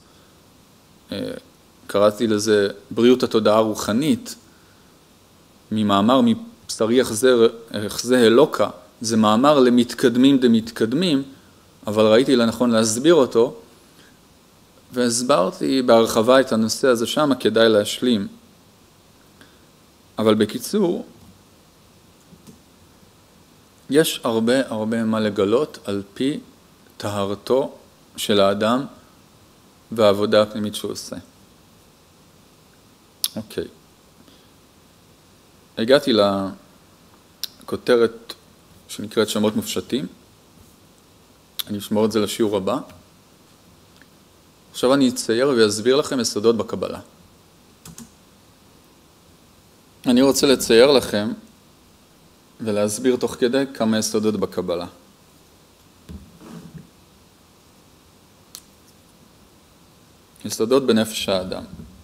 קראתי לזה בריאות התודעה הרוחנית, ממאמר מבשרי יחזה אלוקה, זה מאמר למתקדמים דמתקדמים, אבל ראיתי לנכון להסביר אותו, והסברתי בהרחבה את הנושא הזה שם, כדאי להשלים. אבל בקיצור, יש הרבה הרבה מה לגלות על פי טהרתו של האדם והעבודה הפנימית שהוא עושה. אוקיי. הגעתי לכותרת שנקראת שמות מופשטים. אני אשמור את זה לשיעור הבא. עכשיו אני אצייר ואסביר לכם יסודות בקבלה. אני רוצה לצייר לכם ולהסביר תוך כדי כמה יסודות בקבלה. יסודות בנפש האדם.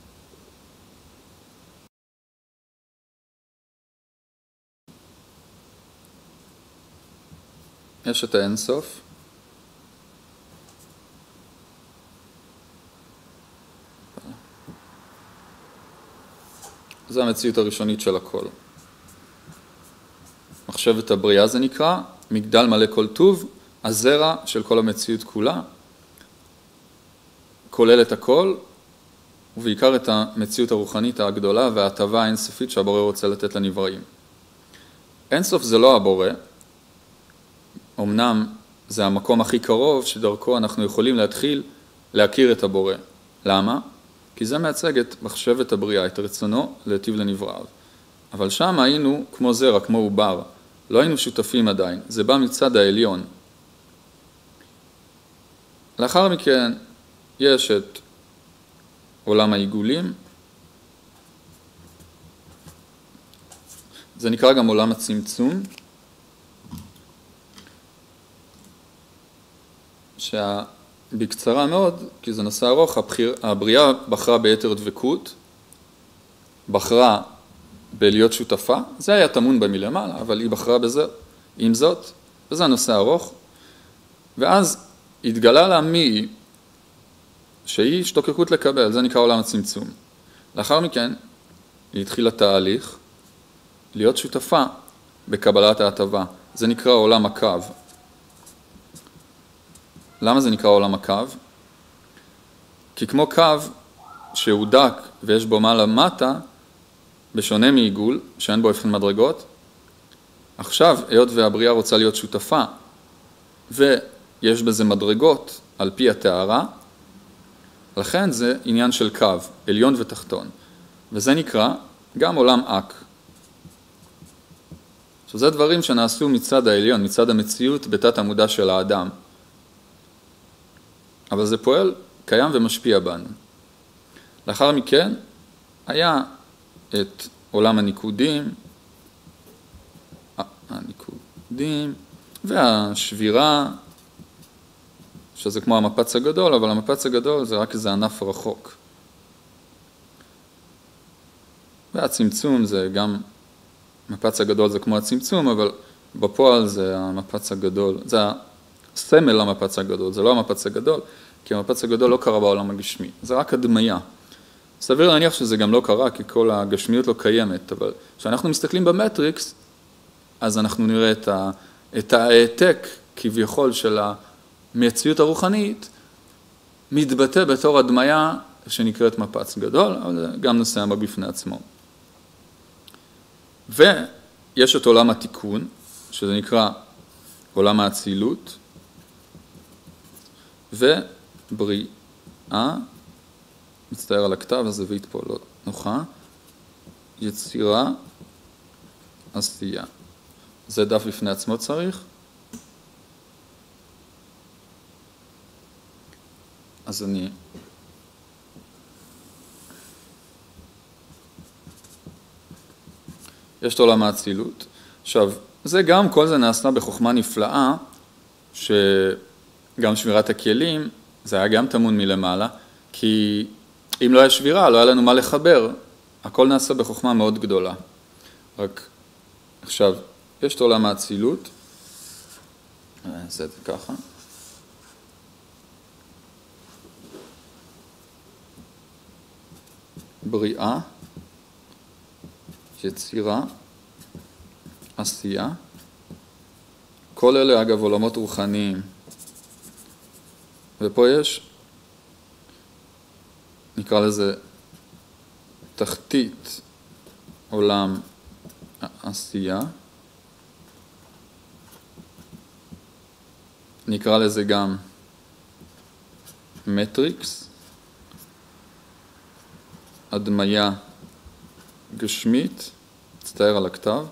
יש את האינסוף. זה המציאות הראשונית של הכל. מחשבת הבריאה זה נקרא, מגדל מלא כל טוב, הזרע של כל המציאות כולה, כולל את הכל, ובעיקר את המציאות הרוחנית הגדולה וההטבה האינסופית שהבורא רוצה לתת לנבראים. אינסוף זה לא הבורא, אמנם זה המקום הכי קרוב שדרכו אנחנו יכולים להתחיל להכיר את הבורא. למה? כי זה מייצג את מחשבת הבריאה, את רצונו להיטיב לנבראיו. אבל שם היינו כמו זרע, כמו עובר. לא היינו שותפים עדיין, זה בא מצד העליון. לאחר מכן יש את עולם העיגולים, זה נקרא גם עולם הצמצום, שבקצרה מאוד, כי זה נושא ארוך, הבחיר, הבריאה בחרה ביתר דבקות, בחרה בלהיות שותפה, זה היה תמון בה מלמעלה, אבל היא בחרה בזה, עם זאת, וזה הנושא ארוך, ואז התגלה לה מי שהיא השתוקקות לקבל, זה נקרא עולם הצמצום. לאחר מכן היא התחילה תהליך להיות שותפה בקבלת ההטבה, זה נקרא עולם הקו. למה זה נקרא עולם הקו? כי כמו קו שהוא דק ויש בו מעלה מטה, בשונה מעיגול, שאין בו הבחין מדרגות, עכשיו, היות והבריאה רוצה להיות שותפה, ויש בזה מדרגות על פי התארה, לכן זה עניין של קו, עליון ותחתון, וזה נקרא גם עולם אק. עכשיו, זה דברים שנעשו מצד העליון, מצד המציאות בתת המודע של האדם. אבל זה פועל, קיים ומשפיע בנו. לאחר מכן, היה את עולם הניקודים, הניקודים, והשבירה, שזה כמו המפץ הגדול, אבל המפץ הגדול זה רק איזה ענף רחוק. והצמצום זה גם, המפץ הגדול זה כמו הצמצום, אבל בפועל זה המפץ הגדול, זה הסמל למפץ הגדול, זה לא המפץ הגדול, כי המפץ הגדול לא קרה בעולם הגשמי, זה רק הדמיה. סביר להניח שזה גם לא קרה, כי כל הגשמיות לא קיימת, אבל כשאנחנו מסתכלים במטריקס, אז אנחנו נראה את, ה, את העתק כביכול של המציאות הרוחנית, מתבטא בתור הדמיה שנקראת מפץ גדול, אבל זה גם נושא עמה בפני עצמו. ויש את עולם התיקון, שזה נקרא עולם האצילות, ובריאה, מצטער על הכתב, הזווית פה לא נוחה, יצירה, עשייה. זה דף בפני עצמו צריך. אז אני... יש את עולם האצילות. עכשיו, זה גם, כל זה נעשה בחוכמה נפלאה, שגם שבירת הכלים, זה היה גם תמון מלמעלה, כי אם לא היה שבירה, לא היה לנו מה לחבר, הכל נעשה בחוכמה מאוד גדולה. רק עכשיו, יש את עולם האצילות, נעשה את זה ככה. בריאה, יצירה, עשייה. כל אלה, אגב, עולמות רוחניים. ופה יש, נקרא לזה, תחתית עולם העשייה. נקרא לזה גם מטריקס, הדמיה גשמית, מצטער על הכתב,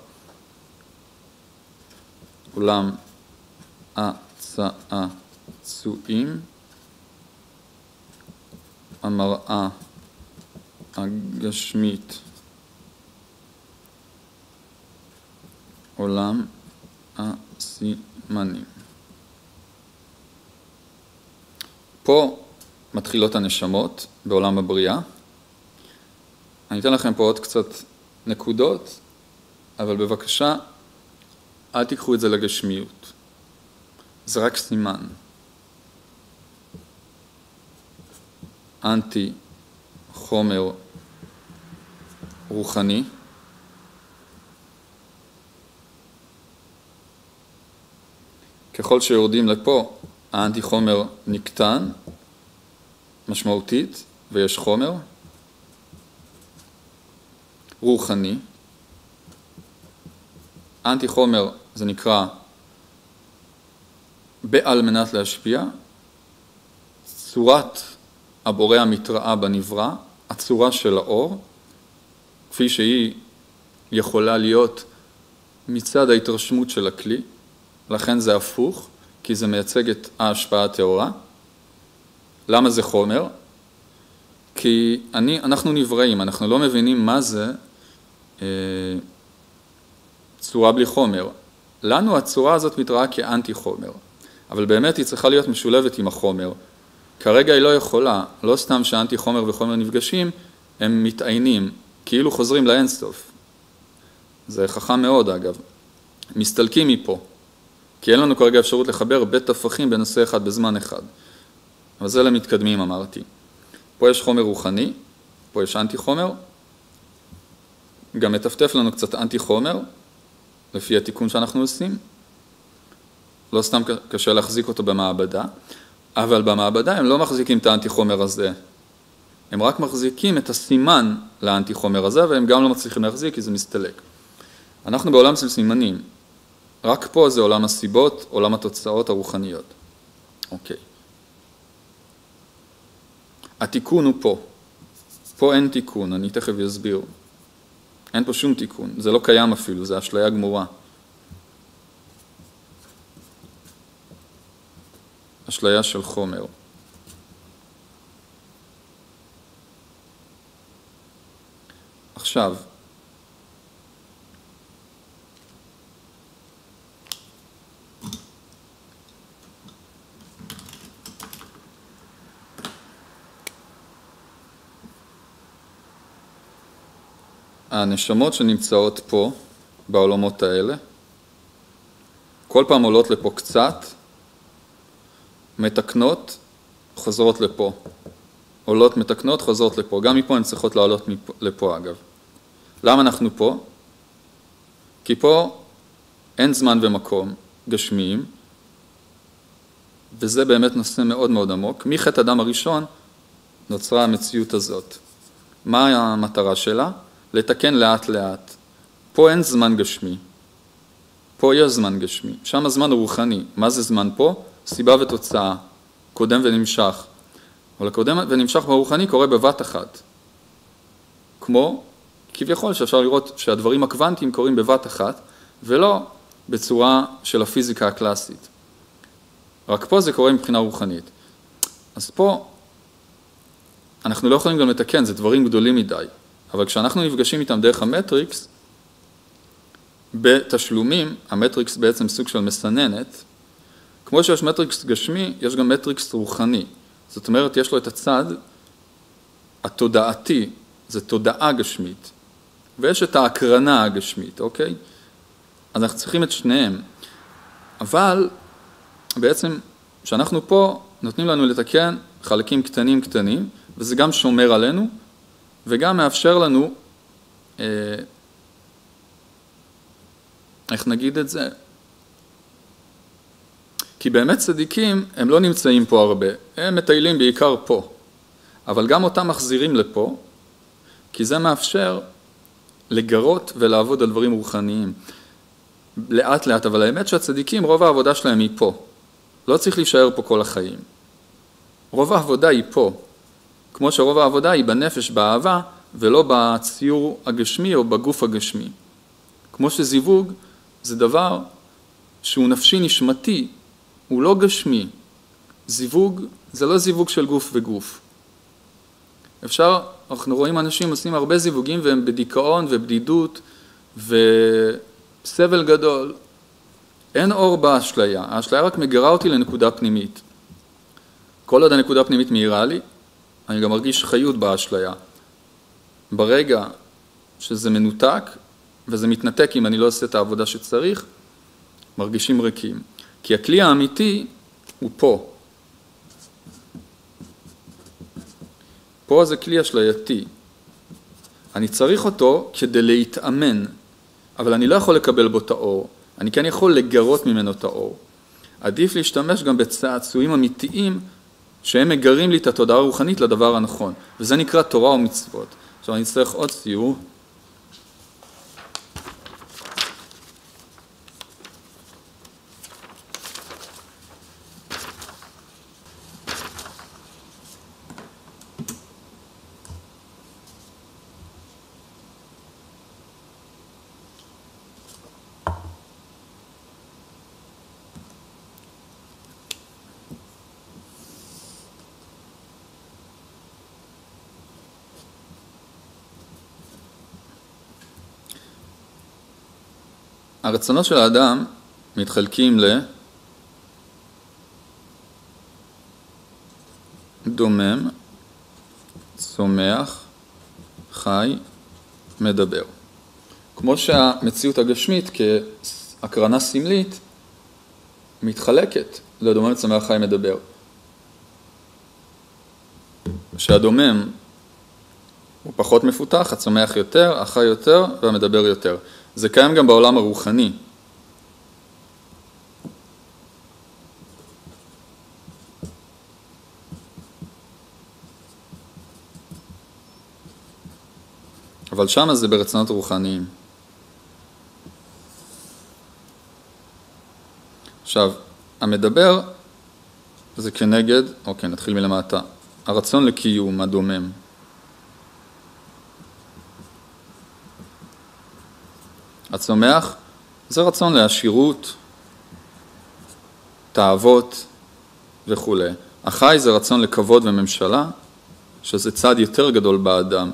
עולם הצעצועים, המראה הגשמית, עולם הסימנים. פה מתחילות הנשמות בעולם הבריאה. אני אתן לכם פה עוד קצת נקודות, אבל בבקשה, אל תיקחו את זה לגשמיות. זה רק סימן. אנטי חומר רוחני. ככל שיורדים לפה, האנטי חומר נקטן, משמעותית, ויש חומר רוחני. אנטי חומר זה נקרא בעל מנת להשפיע, צורת הבורא המתראה בנברא, הצורה של האור, כפי שהיא יכולה להיות מצד ההתרשמות של הכלי, לכן זה הפוך, כי זה מייצג את ההשפעה הטהורה. למה זה חומר? כי אני, אנחנו נבראים, אנחנו לא מבינים מה זה אה, צורה בלי חומר. לנו הצורה הזאת מתראה כאנטי חומר, אבל באמת היא צריכה להיות משולבת עם החומר. כרגע היא לא יכולה, לא סתם שאנטי חומר וחומר נפגשים, הם מתעיינים, כאילו חוזרים לאינסטוף. זה חכם מאוד אגב. מסתלקים מפה, כי אין לנו כרגע אפשרות לחבר בית הפכים בנושא אחד בזמן אחד. אבל זה למתקדמים אמרתי. פה יש חומר רוחני, פה יש אנטי חומר, גם מטפטף לנו קצת אנטי חומר, לפי התיקון שאנחנו עושים. לא סתם קשה להחזיק אותו במעבדה, אבל במעבדה הם לא מחזיקים את האנטי חומר הזה. הם רק מחזיקים את הסימן לאנטי חומר הזה, והם גם לא מצליחים להחזיק כי זה מסתלק. אנחנו בעולם של סימנים. רק פה זה עולם הסיבות, עולם התוצאות הרוחניות. אוקיי. התיקון הוא פה. פה אין תיקון, אני תכף אסביר. אין פה שום תיקון, זה לא קיים אפילו, זה אשליה גמורה. אשליה של חומר. עכשיו, הנשמות שנמצאות פה, בעולמות האלה, כל פעם עולות לפה קצת, מתקנות, חוזרות לפה. עולות, מתקנות, חוזרות לפה. גם מפה הן צריכות לעלות מפה, לפה אגב. למה אנחנו פה? כי פה אין זמן ומקום גשמיים, וזה באמת נושא מאוד מאוד עמוק. מחטא אדם הראשון נוצרה המציאות הזאת. מה המטרה שלה? לתקן לאט לאט. פה אין זמן גשמי. פה יש זמן גשמי. שם הזמן הוא רוחני. מה זה זמן פה? סיבה ותוצאה. קודם ונמשך. אבל הקודם ונמשך ברוחני קורה בבת אחת. כמו, כביכול שאפשר לראות שהדברים הקוונטיים קורים בבת אחת, ולא בצורה של הפיזיקה הקלאסית. רק פה זה קורה מבחינה רוחנית. אז פה אנחנו לא יכולים גם לתקן, זה דברים גדולים מדי. אבל כשאנחנו נפגשים איתם דרך המטריקס, בתשלומים, המטריקס בעצם סוג של מסננת, כמו שיש מטריקס גשמי, יש גם מטריקס רוחני. זאת אומרת, יש לו את הצד התודעתי, זה תודעה גשמית, ויש את ההקרנה הגשמית, אוקיי? אז אנחנו צריכים את שניהם. אבל בעצם, כשאנחנו פה, נותנים לנו לתקן חלקים קטנים קטנים, וזה גם שומר עלינו, וגם מאפשר לנו, אה, איך נגיד את זה? כי באמת צדיקים הם לא נמצאים פה הרבה, הם מטיילים בעיקר פה, אבל גם אותם מחזירים לפה, כי זה מאפשר לגרות ולעבוד על דברים רוחניים, לאט לאט, אבל האמת שהצדיקים רוב העבודה שלהם היא פה, לא צריך להישאר פה כל החיים. רוב העבודה היא פה, כמו שרוב העבודה היא בנפש, באהבה, ולא בציור הגשמי או בגוף הגשמי. כמו שזיווג זה דבר שהוא נפשי נשמתי, הוא לא גשמי. זיווג זה לא זיווג של גוף וגוף. אפשר, אנחנו רואים אנשים עושים הרבה זיווגים והם בדיכאון ובדידות וסבל גדול. אין אור באשליה, האשליה רק מגרה אותי לנקודה פנימית. כל עוד הנקודה פנימית מהירה לי, אני גם מרגיש חיות באשליה. ברגע שזה מנותק, וזה מתנתק אם אני לא עושה את העבודה שצריך, מרגישים ריקים. כי הכלי האמיתי הוא פה. פה זה כלי אשלייתי. אני צריך אותו כדי להתאמן, אבל אני לא יכול לקבל בו את האור. אני כן יכול לגרות ממנו את האור. עדיף להשתמש גם בצעצועים אמיתיים, שהם מגרים לי את התודעה הרוחנית לדבר הנכון. וזה נקרא תורה ומצוות. עכשיו אני אצטרך עוד ציור. הרצונות של האדם מתחלקים לדומם, צומח, חי, מדבר. כמו שהמציאות הגשמית כהקרנה סמלית מתחלקת לדומם, צומח, חי, מדבר. שהדומם הוא פחות מפותח, הצומח יותר, החי יותר והמדבר יותר. זה קיים גם בעולם הרוחני. אבל שם זה ברצונות רוחניים. עכשיו, המדבר זה כנגד, אוקיי, נתחיל מלמטה. הרצון לקיום, הדומם. הצומח זה רצון לעשירות, תאוות וכו'. החי זה רצון לכבוד וממשלה, שזה צד יותר גדול באדם.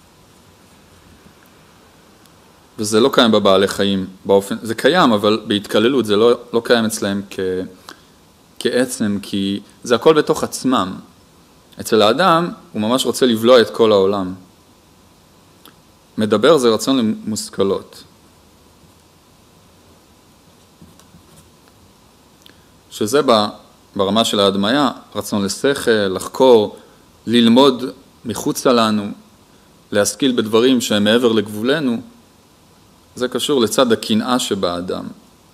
וזה לא קיים בבעלי חיים באופן, זה קיים, אבל בהתקללות זה לא, לא קיים אצלהם כ, כעצם, כי זה הכל בתוך עצמם. אצל האדם הוא ממש רוצה לבלוע את כל העולם. מדבר זה רצון למושכלות. שזה ברמה של ההדמיה, רצון לשכל, לחקור, ללמוד מחוץ לנו, להשכיל בדברים שהם מעבר לגבולנו, זה קשור לצד הקנאה שבאדם.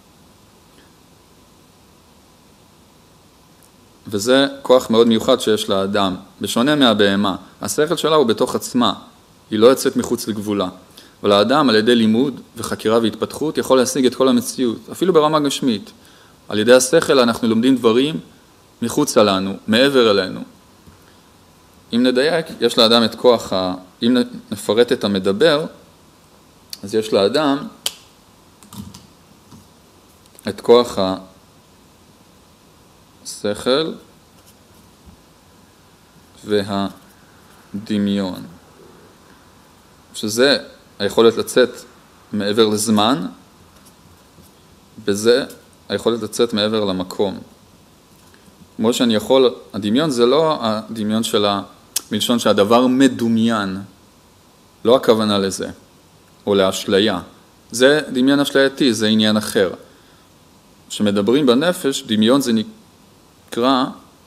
וזה כוח מאוד מיוחד שיש לאדם, בשונה מהבהמה. השכל שלה הוא בתוך עצמה, היא לא יוצאת מחוץ לגבולה. אבל האדם על ידי לימוד וחקירה והתפתחות יכול להשיג את כל המציאות, אפילו ברמה גשמית. על ידי השכל אנחנו לומדים דברים מחוץ לנו, מעבר אלינו. אם נדייק, יש לאדם את כוח, ה... אם נפרט את המדבר, אז יש לאדם את כוח השכל והדמיון, שזה היכולת לצאת מעבר לזמן, בזה היכולת לצאת מעבר למקום. כמו שאני יכול, הדמיון זה לא הדמיון של המלשון שהדבר מדומיין, לא הכוונה לזה. או לאשליה. זה דמיון אשלייתי, זה עניין אחר. כשמדברים בנפש, דמיון זה נקרא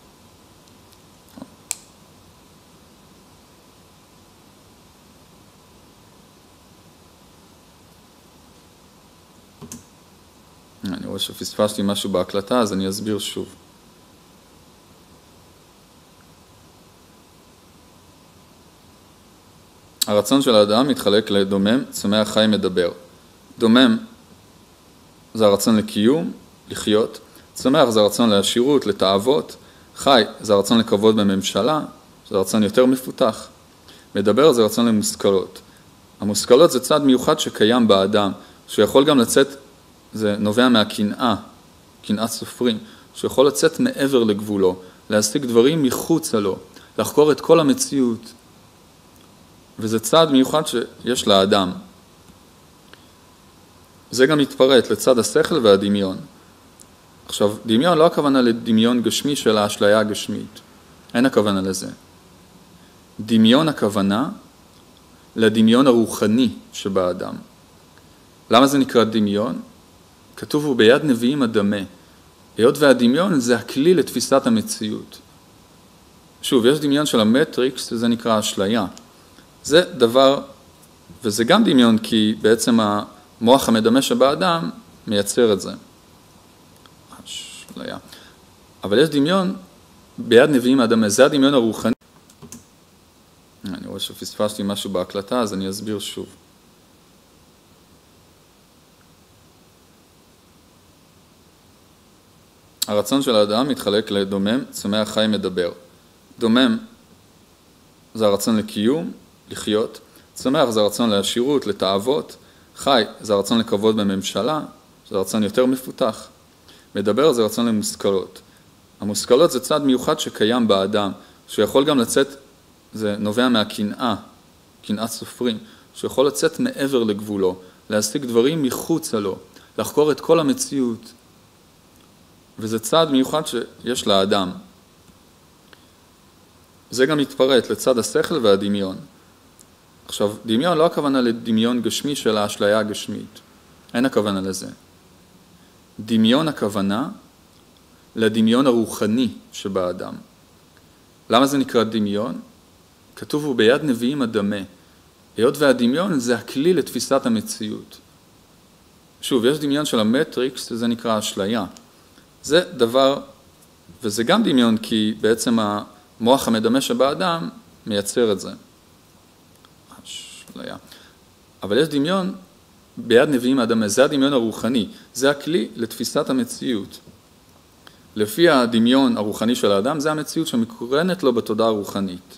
אני רואה שפספסתי משהו בהקלטה, אז אני אסביר שוב. הרצון של האדם מתחלק לדומם, צומח, חי, מדבר. דומם זה הרצון לקיום, לחיות. צומח זה הרצון לעשירות, לתאוות. חי זה הרצון לכבוד בממשלה, זה הרצון יותר מפותח. מדבר זה רצון למושכלות. המושכלות זה צד מיוחד שקיים באדם, שיכול גם לצאת, זה נובע מהקנאה, קנאת סופרים, שיכול לצאת מעבר לגבולו, להשיג דברים מחוץ לו, לחקור את כל המציאות. וזה צד מיוחד שיש לאדם. זה גם מתפרט לצד השכל והדמיון. עכשיו, דמיון לא הכוונה לדמיון גשמי של האשליה הגשמית. אין הכוונה לזה. דמיון הכוונה לדמיון הרוחני שבאדם. למה זה נקרא דמיון? כתוב הוא ביד נביאים אדמה. היות והדמיון זה הכלי לתפיסת המציאות. שוב, יש דמיון של המטריקס, זה נקרא אשליה. זה דבר, וזה גם דמיון כי בעצם המוח המדמה שבאדם מייצר את זה. אשליה. אבל יש דמיון ביד נביאים אדמה, זה הדמיון הרוחני. אני רואה שפספסתי משהו בהקלטה, אז אני אסביר שוב. הרצון של האדם מתחלק לדומם, צומח, חי, מדבר. דומם זה הרצון לקיום, לחיות. צומח זה הרצון לעשירות, לתאוות. חי זה הרצון לכבוד בממשלה, זה הרצון יותר מפותח. מדבר זה רצון למושכלות. המושכלות זה צד מיוחד שקיים באדם, שיכול גם לצאת, זה נובע מהקנאה, קנאת סופרים, שיכול לצאת מעבר לגבולו, להשיג דברים מחוץ לו, לחקור את כל המציאות. וזה צעד מיוחד שיש לאדם. זה גם מתפרט לצד השכל והדמיון. עכשיו, דמיון לא הכוונה לדמיון גשמי של האשליה הגשמית. אין הכוונה לזה. דמיון הכוונה לדמיון הרוחני שבאדם. למה זה נקרא דמיון? כתוב הוא ביד נביאים אדמה. היות והדמיון זה הכלי לתפיסת המציאות. שוב, יש דמיון של המטריקס, זה נקרא אשליה. זה דבר, וזה גם דמיון כי בעצם המוח המדמה שבאדם מייצר את זה. אשליה. אבל יש דמיון ביד נביאים אדמה, זה הדמיון הרוחני, זה הכלי לתפיסת המציאות. לפי הדמיון הרוחני של האדם, זה המציאות שמקורנת לו בתודעה הרוחנית.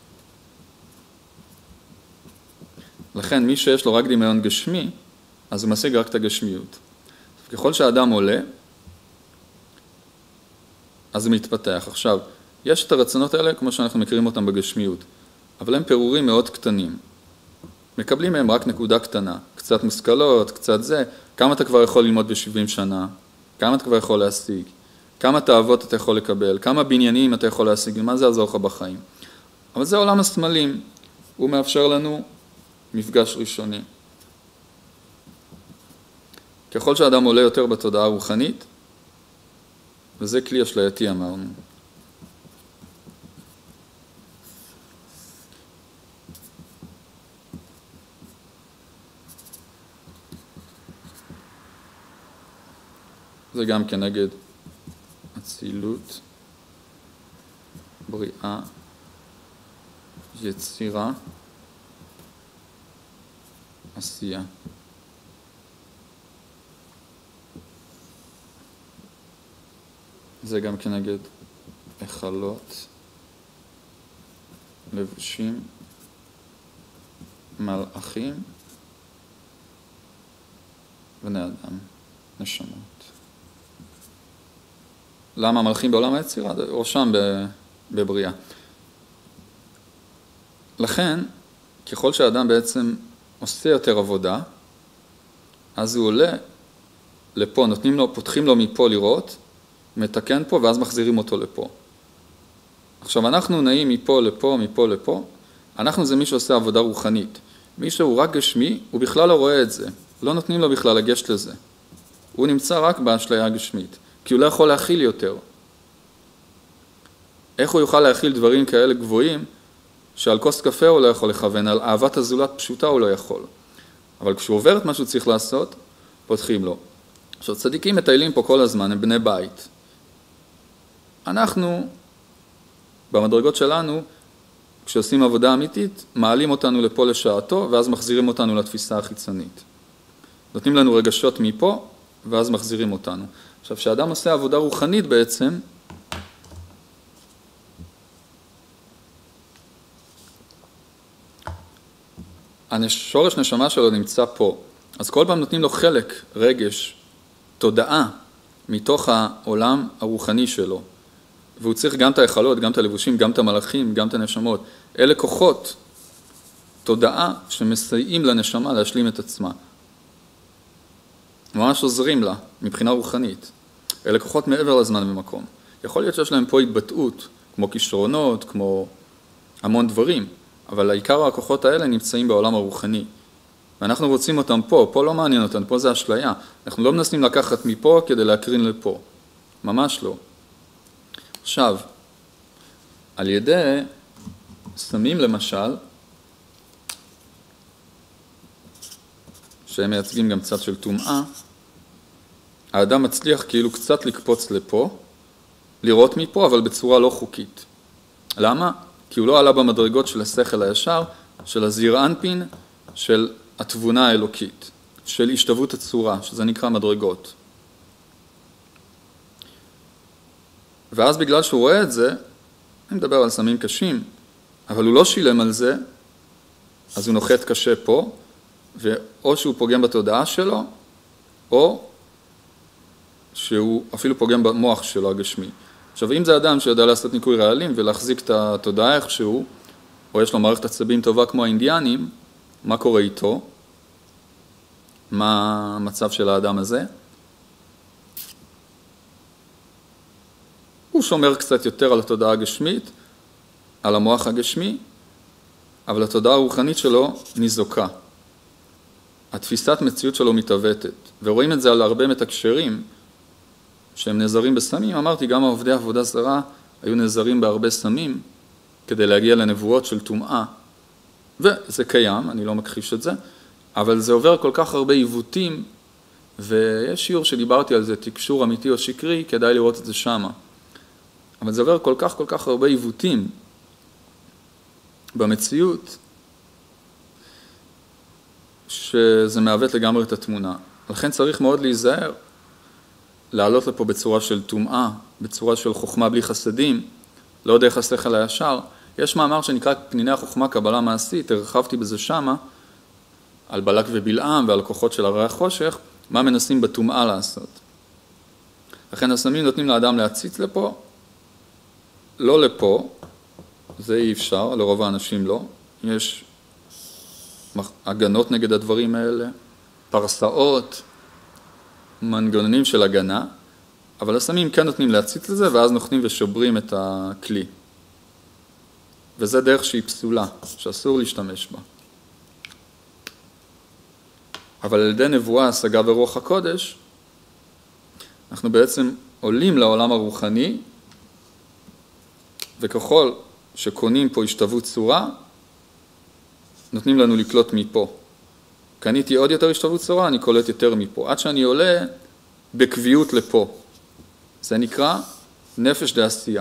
לכן מי שיש לו רק דמיון גשמי, אז הוא משיג רק את הגשמיות. ככל שהאדם עולה, אז הוא מתפתח. עכשיו, יש את הרצונות האלה כמו שאנחנו מכירים אותם בגשמיות, אבל הם פירורים מאוד קטנים. מקבלים מהם רק נקודה קטנה, קצת מושכלות, קצת זה, כמה אתה כבר יכול ללמוד ב-שבעים שנה, כמה אתה כבר יכול להשיג, כמה תאוות אתה יכול לקבל, כמה בניינים אתה יכול להשיג, מה זה יעזור לך בחיים. אבל זה עולם הסמלים, הוא מאפשר לנו מפגש ראשוני. ככל שהאדם עולה יותר בתודעה הרוחנית, וזה כלי אשלייתי אמרנו. זה גם כנגד אצילות, בריאה, יצירה, עשייה. זה גם כנגד החלות, לבושים, מלאכים, בני אדם, נשמות. למה המלאכים בעולם היצירה? ראשם בבריאה. לכן, ככל שהאדם בעצם עושה יותר עבודה, אז הוא עולה לפה, נותנים לו, פותחים לו מפה לראות, מתקן פה ואז מחזירים אותו לפה. עכשיו אנחנו נעים מפה לפה, מפה לפה, אנחנו זה מי שעושה עבודה רוחנית. מי שהוא רק גשמי, הוא בכלל לא רואה את זה. לא נותנים לו בכלל לגשת לזה. הוא נמצא רק באשליה הגשמית, כי הוא לא יכול להכיל יותר. איך הוא יוכל להכיל דברים כאלה גבוהים, שעל כוס קפה הוא לא יכול לכוון, על אהבת הזולת פשוטה הוא לא יכול. אבל כשהוא עובר את מה שהוא צריך לעשות, פותחים לו. עכשיו צדיקים מטיילים פה כל הזמן, הם בני בית. אנחנו, במדרגות שלנו, כשעושים עבודה אמיתית, מעלים אותנו לפה לשעתו, ואז מחזירים אותנו לתפיסה החיצונית. נותנים לנו רגשות מפה, ואז מחזירים אותנו. עכשיו, כשאדם עושה עבודה רוחנית בעצם, השורש נשמה שלו נמצא פה. אז כל פעם נותנים לו חלק, רגש, תודעה, מתוך העולם הרוחני שלו. והוא צריך גם את היכלות, גם את הלבושים, גם את המלאכים, גם את הנשמות. אלה כוחות, תודעה שמסייעים לנשמה להשלים את עצמה. ממש עוזרים לה, מבחינה רוחנית. אלה כוחות מעבר לזמן ומקום. יכול להיות שיש להם פה התבטאות, כמו כישרונות, כמו המון דברים, אבל העיקר הכוחות האלה נמצאים בעולם הרוחני. ואנחנו רוצים אותם פה, פה לא מעניין אותם, פה זה אשליה. אנחנו לא מנסים לקחת מפה כדי להקרין לפה. ממש לא. עכשיו, על ידי סמים למשל, שהם מייצגים גם קצת של טומאה, האדם מצליח כאילו קצת לקפוץ לפה, לראות מפה, אבל בצורה לא חוקית. למה? כי הוא לא עלה במדרגות של השכל הישר, של הזעיר אנפין, של התבונה האלוקית, של השתוות הצורה, שזה נקרא מדרגות. ואז בגלל שהוא רואה את זה, אני מדבר על סמים קשים, אבל הוא לא שילם על זה, אז הוא נוחת קשה פה, ואו שהוא פוגם בתודעה שלו, או שהוא אפילו פוגם במוח שלו הגשמי. עכשיו, אם זה אדם שיודע לעשות ניקוי רעלים ולהחזיק את התודעה איכשהו, או יש לו מערכת עצבים טובה כמו האינדיאנים, מה קורה איתו? מה המצב של האדם הזה? הוא שומר קצת יותר על התודעה הגשמית, על המוח הגשמי, אבל התודעה הרוחנית שלו ניזוקה. התפיסת מציאות שלו מתעוותת, ורואים את זה על הרבה מתקשרים שהם נזרים בסמים. אמרתי, גם העובדי עבודה זרה היו נזרים בהרבה סמים כדי להגיע לנבואות של טומאה, וזה קיים, אני לא מכחיש את זה, אבל זה עובר כל כך הרבה עיוותים, ויש שיעור שדיברתי על זה, תקשור אמיתי או שקרי, כדאי לראות את זה שמה. אבל זה עובר כל כך כל כך הרבה עיוותים במציאות, שזה מעוות לגמרי את התמונה. לכן צריך מאוד להיזהר, לעלות לפה בצורה של טומאה, בצורה של חוכמה בלי חסדים, לא דרך השכל הישר. יש מאמר שנקרא פניני החוכמה קבלה מעשית, הרחבתי בזה שמה, על בלק ובלעם ועל כוחות של הרי החושך, מה מנסים בטומאה לעשות. לכן הסמים נותנים לאדם להציץ לפה, לא לפה, זה אי אפשר, לרוב האנשים לא. יש הגנות נגד הדברים האלה, פרסאות, מנגנונים של הגנה, אבל הסמים כן נותנים להציץ לזה, ואז נותנים ושוברים את הכלי. וזה דרך שהיא פסולה, שאסור להשתמש בה. אבל על ידי נבואה, השגה ורוח הקודש, אנחנו בעצם עולים לעולם הרוחני, וככל שקונים פה השתוות צורה, נותנים לנו לקלוט מפה. קניתי עוד יותר השתוות צורה, אני קולט יותר מפה. עד שאני עולה בקביעות לפה. זה נקרא נפש דעשייה.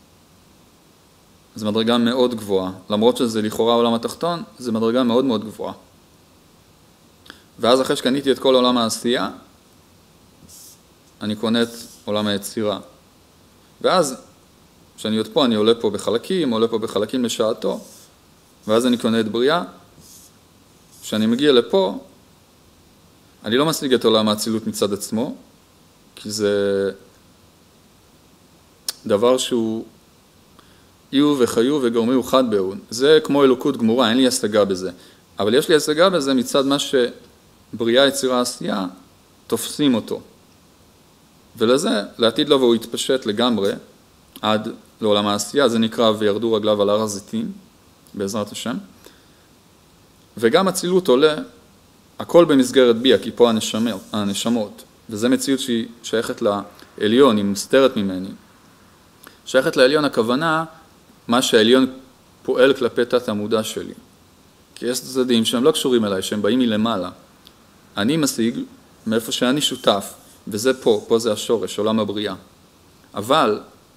זו מדרגה מאוד גבוהה. למרות שזה לכאורה עולם התחתון, זו מדרגה מאוד מאוד גבוהה. ואז אחרי שקניתי את כל עולם העשייה, אני קונה את עולם היצירה. ואז, כשאני עוד פה, אני עולה פה בחלקים, עולה פה בחלקים לשעתו, ואז אני קונה את בריאה. כשאני מגיע לפה, אני לא משיג את עולם האצילות מצד עצמו, כי זה דבר שהוא יהיו וחיו וגורמי הוא חד באון. זה כמו אלוקות גמורה, אין לי השגה בזה. אבל יש לי השגה בזה מצד מה שבריאה, יצירה, עשייה, תופסים אותו. ולזה, לעתיד לו והוא יתפשט לגמרי, עד לעולם העשייה, זה נקרא וירדו רגליו על הר הזיתים, בעזרת השם. וגם הצילות עולה, הכל במסגרת ביה, כי פה הנשמות, הנשמות. וזה מציאות שהיא שייכת לעליון, היא מסתרת ממני. שייכת לעליון הכוונה, מה שהעליון פועל כלפי תת המודע שלי. כי יש צדדים שהם לא קשורים אליי, שהם באים מלמעלה. אני משיג מאיפה שאני שותף, וזה פה, פה זה השורש, עולם הבריאה. אבל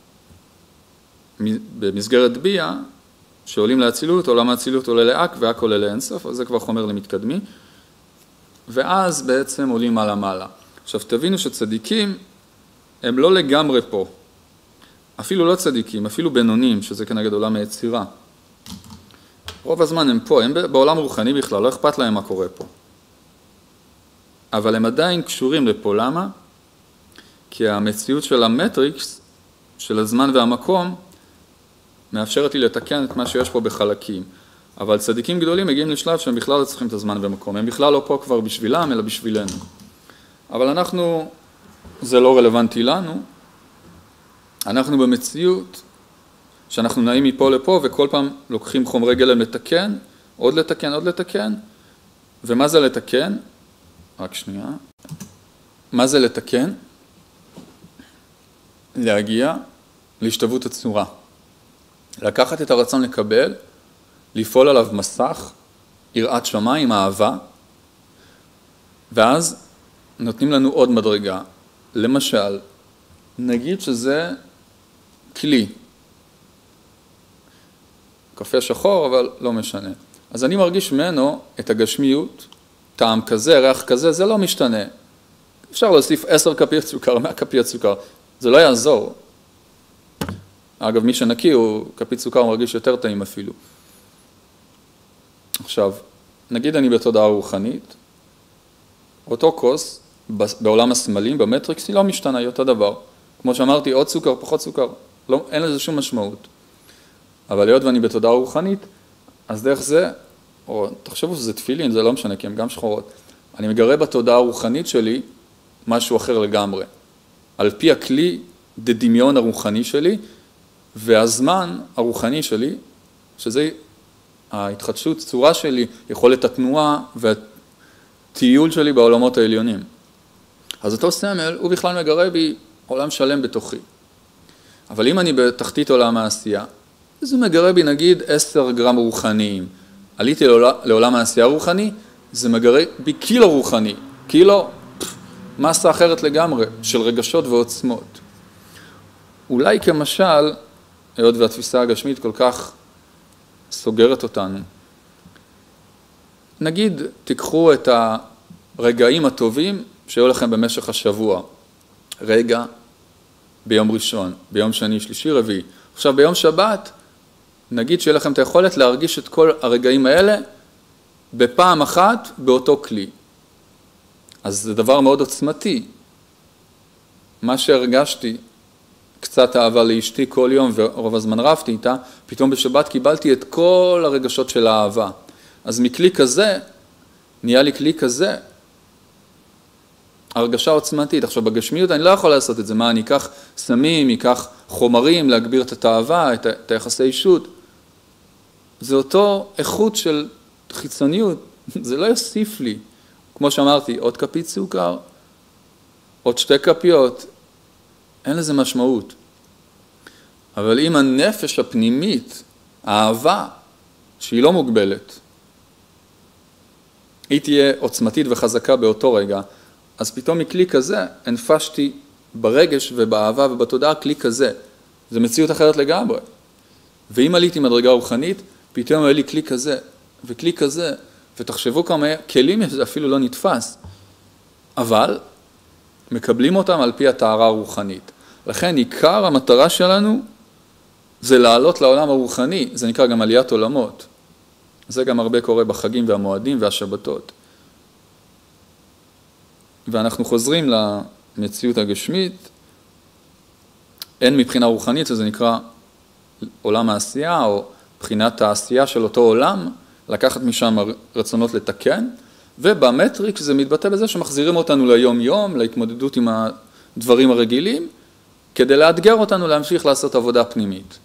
במסגרת ביה, שעולים להצילות, עולם האצילות עולה לאק, ואק עולה לאינסוף, אז זה כבר חומר למתקדמי. ואז בעצם עולים מעלה-מעלה. עכשיו תבינו שצדיקים הם לא לגמרי פה. אפילו לא צדיקים, אפילו בינונים, שזה כנגד עולם היצירה. רוב הזמן הם פה, הם בעולם רוחני בכלל, לא אכפת להם מה קורה פה. אבל הם עדיין קשורים לפה, למה? כי המציאות של המטריקס, של הזמן והמקום, מאפשרת לי לתקן את מה שיש פה בחלקים. אבל צדיקים גדולים מגיעים לשלב שהם בכלל לא צריכים את הזמן והמקום. הם בכלל לא פה כבר בשבילם, אלא בשבילנו. אבל אנחנו, זה לא רלוונטי לנו. אנחנו במציאות שאנחנו נעים מפה לפה, וכל פעם לוקחים חומרי גלם לתקן, עוד לתקן, עוד לתקן. ומה זה לתקן? רק שנייה. מה זה לתקן? להגיע להשתוות הצורה. לקחת את הרצון לקבל, לפעול עליו מסך, יראת שמיים, אהבה, ואז נותנים לנו עוד מדרגה. למשל, נגיד שזה כלי. קפה שחור, אבל לא משנה. אז אני מרגיש ממנו את הגשמיות, טעם כזה, ריח כזה, זה לא משתנה. אפשר להוסיף עשר כפיות סוכר, מאה כפיות סוכר. זה לא יעזור. אגב, מי שנקי הוא כפית סוכר מרגיש יותר טעים אפילו. עכשיו, נגיד אני בתודעה רוחנית, אותו כוס בעולם הסמלים, במטריקס, היא לא משתנה, היא אותו דבר. כמו שאמרתי, עוד סוכר, פחות סוכר, לא, אין לזה שום משמעות. אבל היות ואני בתודעה רוחנית, אז דרך זה, או תחשבו שזה תפילין, זה לא משנה, כי הם גם שחורות. אני מגרה בתודעה הרוחנית שלי משהו אחר לגמרי. על פי הכלי דמיון הרוחני שלי, והזמן הרוחני שלי, שזה ההתחדשות, צורה שלי, יכולת התנועה והטיול שלי בעולמות העליונים. אז אותו סמל הוא בכלל מגרה בי עולם שלם בתוכי. אבל אם אני בתחתית עולם העשייה, אז הוא מגרה בי נגיד עשר גרם רוחניים. עליתי לעולם העשייה הרוחני, זה מגרה בי קילו רוחני, קילו מסה אחרת לגמרי של רגשות ועוצמות. אולי כמשל, היות והתפיסה הגשמית כל כך סוגרת אותנו, נגיד תיקחו את הרגעים הטובים שהיו לכם במשך השבוע. רגע ביום ראשון, ביום שני, שלישי, רביעי. עכשיו ביום שבת, נגיד שיהיה לכם את היכולת להרגיש את כל הרגעים האלה בפעם אחת באותו כלי. אז זה דבר מאוד עוצמתי. מה שהרגשתי, קצת אהבה לאשתי כל יום ורוב הזמן רבתי איתה, פתאום בשבת קיבלתי את כל הרגשות של האהבה. אז מכלי כזה, נהיה לי כלי כזה, הרגשה עוצמתית. עכשיו בגשמיות אני לא יכול לעשות את זה. מה, אני אקח סמים, אקח חומרים, להגביר את התאווה, את, את היחסי אישות. זה אותו איכות של חיצוניות. זה לא יוסיף לי. כמו שאמרתי, עוד כפית סוכר, עוד שתי כפיות, אין לזה משמעות. אבל אם הנפש הפנימית, האהבה, שהיא לא מוגבלת, היא תהיה עוצמתית וחזקה באותו רגע, אז פתאום מכלי כזה הנפשתי ברגש ובאהבה ובתודעה כלי כזה. זה מציאות אחרת לגמרי. ואם עליתי מדרגה רוחנית, פתאום היה לי כלי כזה וכלי כזה, ותחשבו כמה כלים זה אפילו לא נתפס. אבל מקבלים אותם על פי הטהרה הרוחנית. לכן עיקר המטרה שלנו זה לעלות לעולם הרוחני, זה נקרא גם עליית עולמות. זה גם הרבה קורה בחגים והמועדים והשבתות. ואנחנו חוזרים למציאות הגשמית, אין מבחינה רוחנית, זה נקרא עולם העשייה, או מבחינת העשייה של אותו עולם, לקחת משם רצונות לתקן, ובמטריקס זה מתבטא בזה שמחזירים אותנו ליום יום, להתמודדות עם הדברים הרגילים, כדי לאתגר אותנו להמשיך לעשות עבודה פנימית.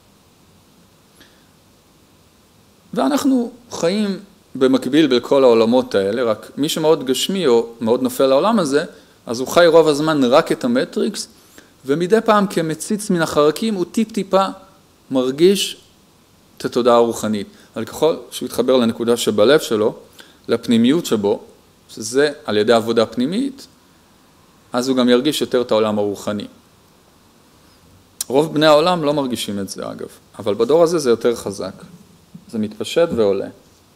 ואנחנו חיים במקביל בכל העולמות האלה, רק מי שמאוד גשמי או מאוד נופל לעולם הזה, אז הוא חי רוב הזמן רק את המטריקס, ומדי פעם כמציץ מן החרקים הוא טיפ טיפה מרגיש את התודעה הרוחנית. אבל ככל שהוא יתחבר לנקודה שבלב שלו, לפנימיות שבו, שזה על ידי עבודה פנימית, אז הוא גם ירגיש יותר את העולם הרוחני. רוב בני העולם לא מרגישים את זה אגב, אבל בדור הזה זה יותר חזק. זה מתפשט ועולה.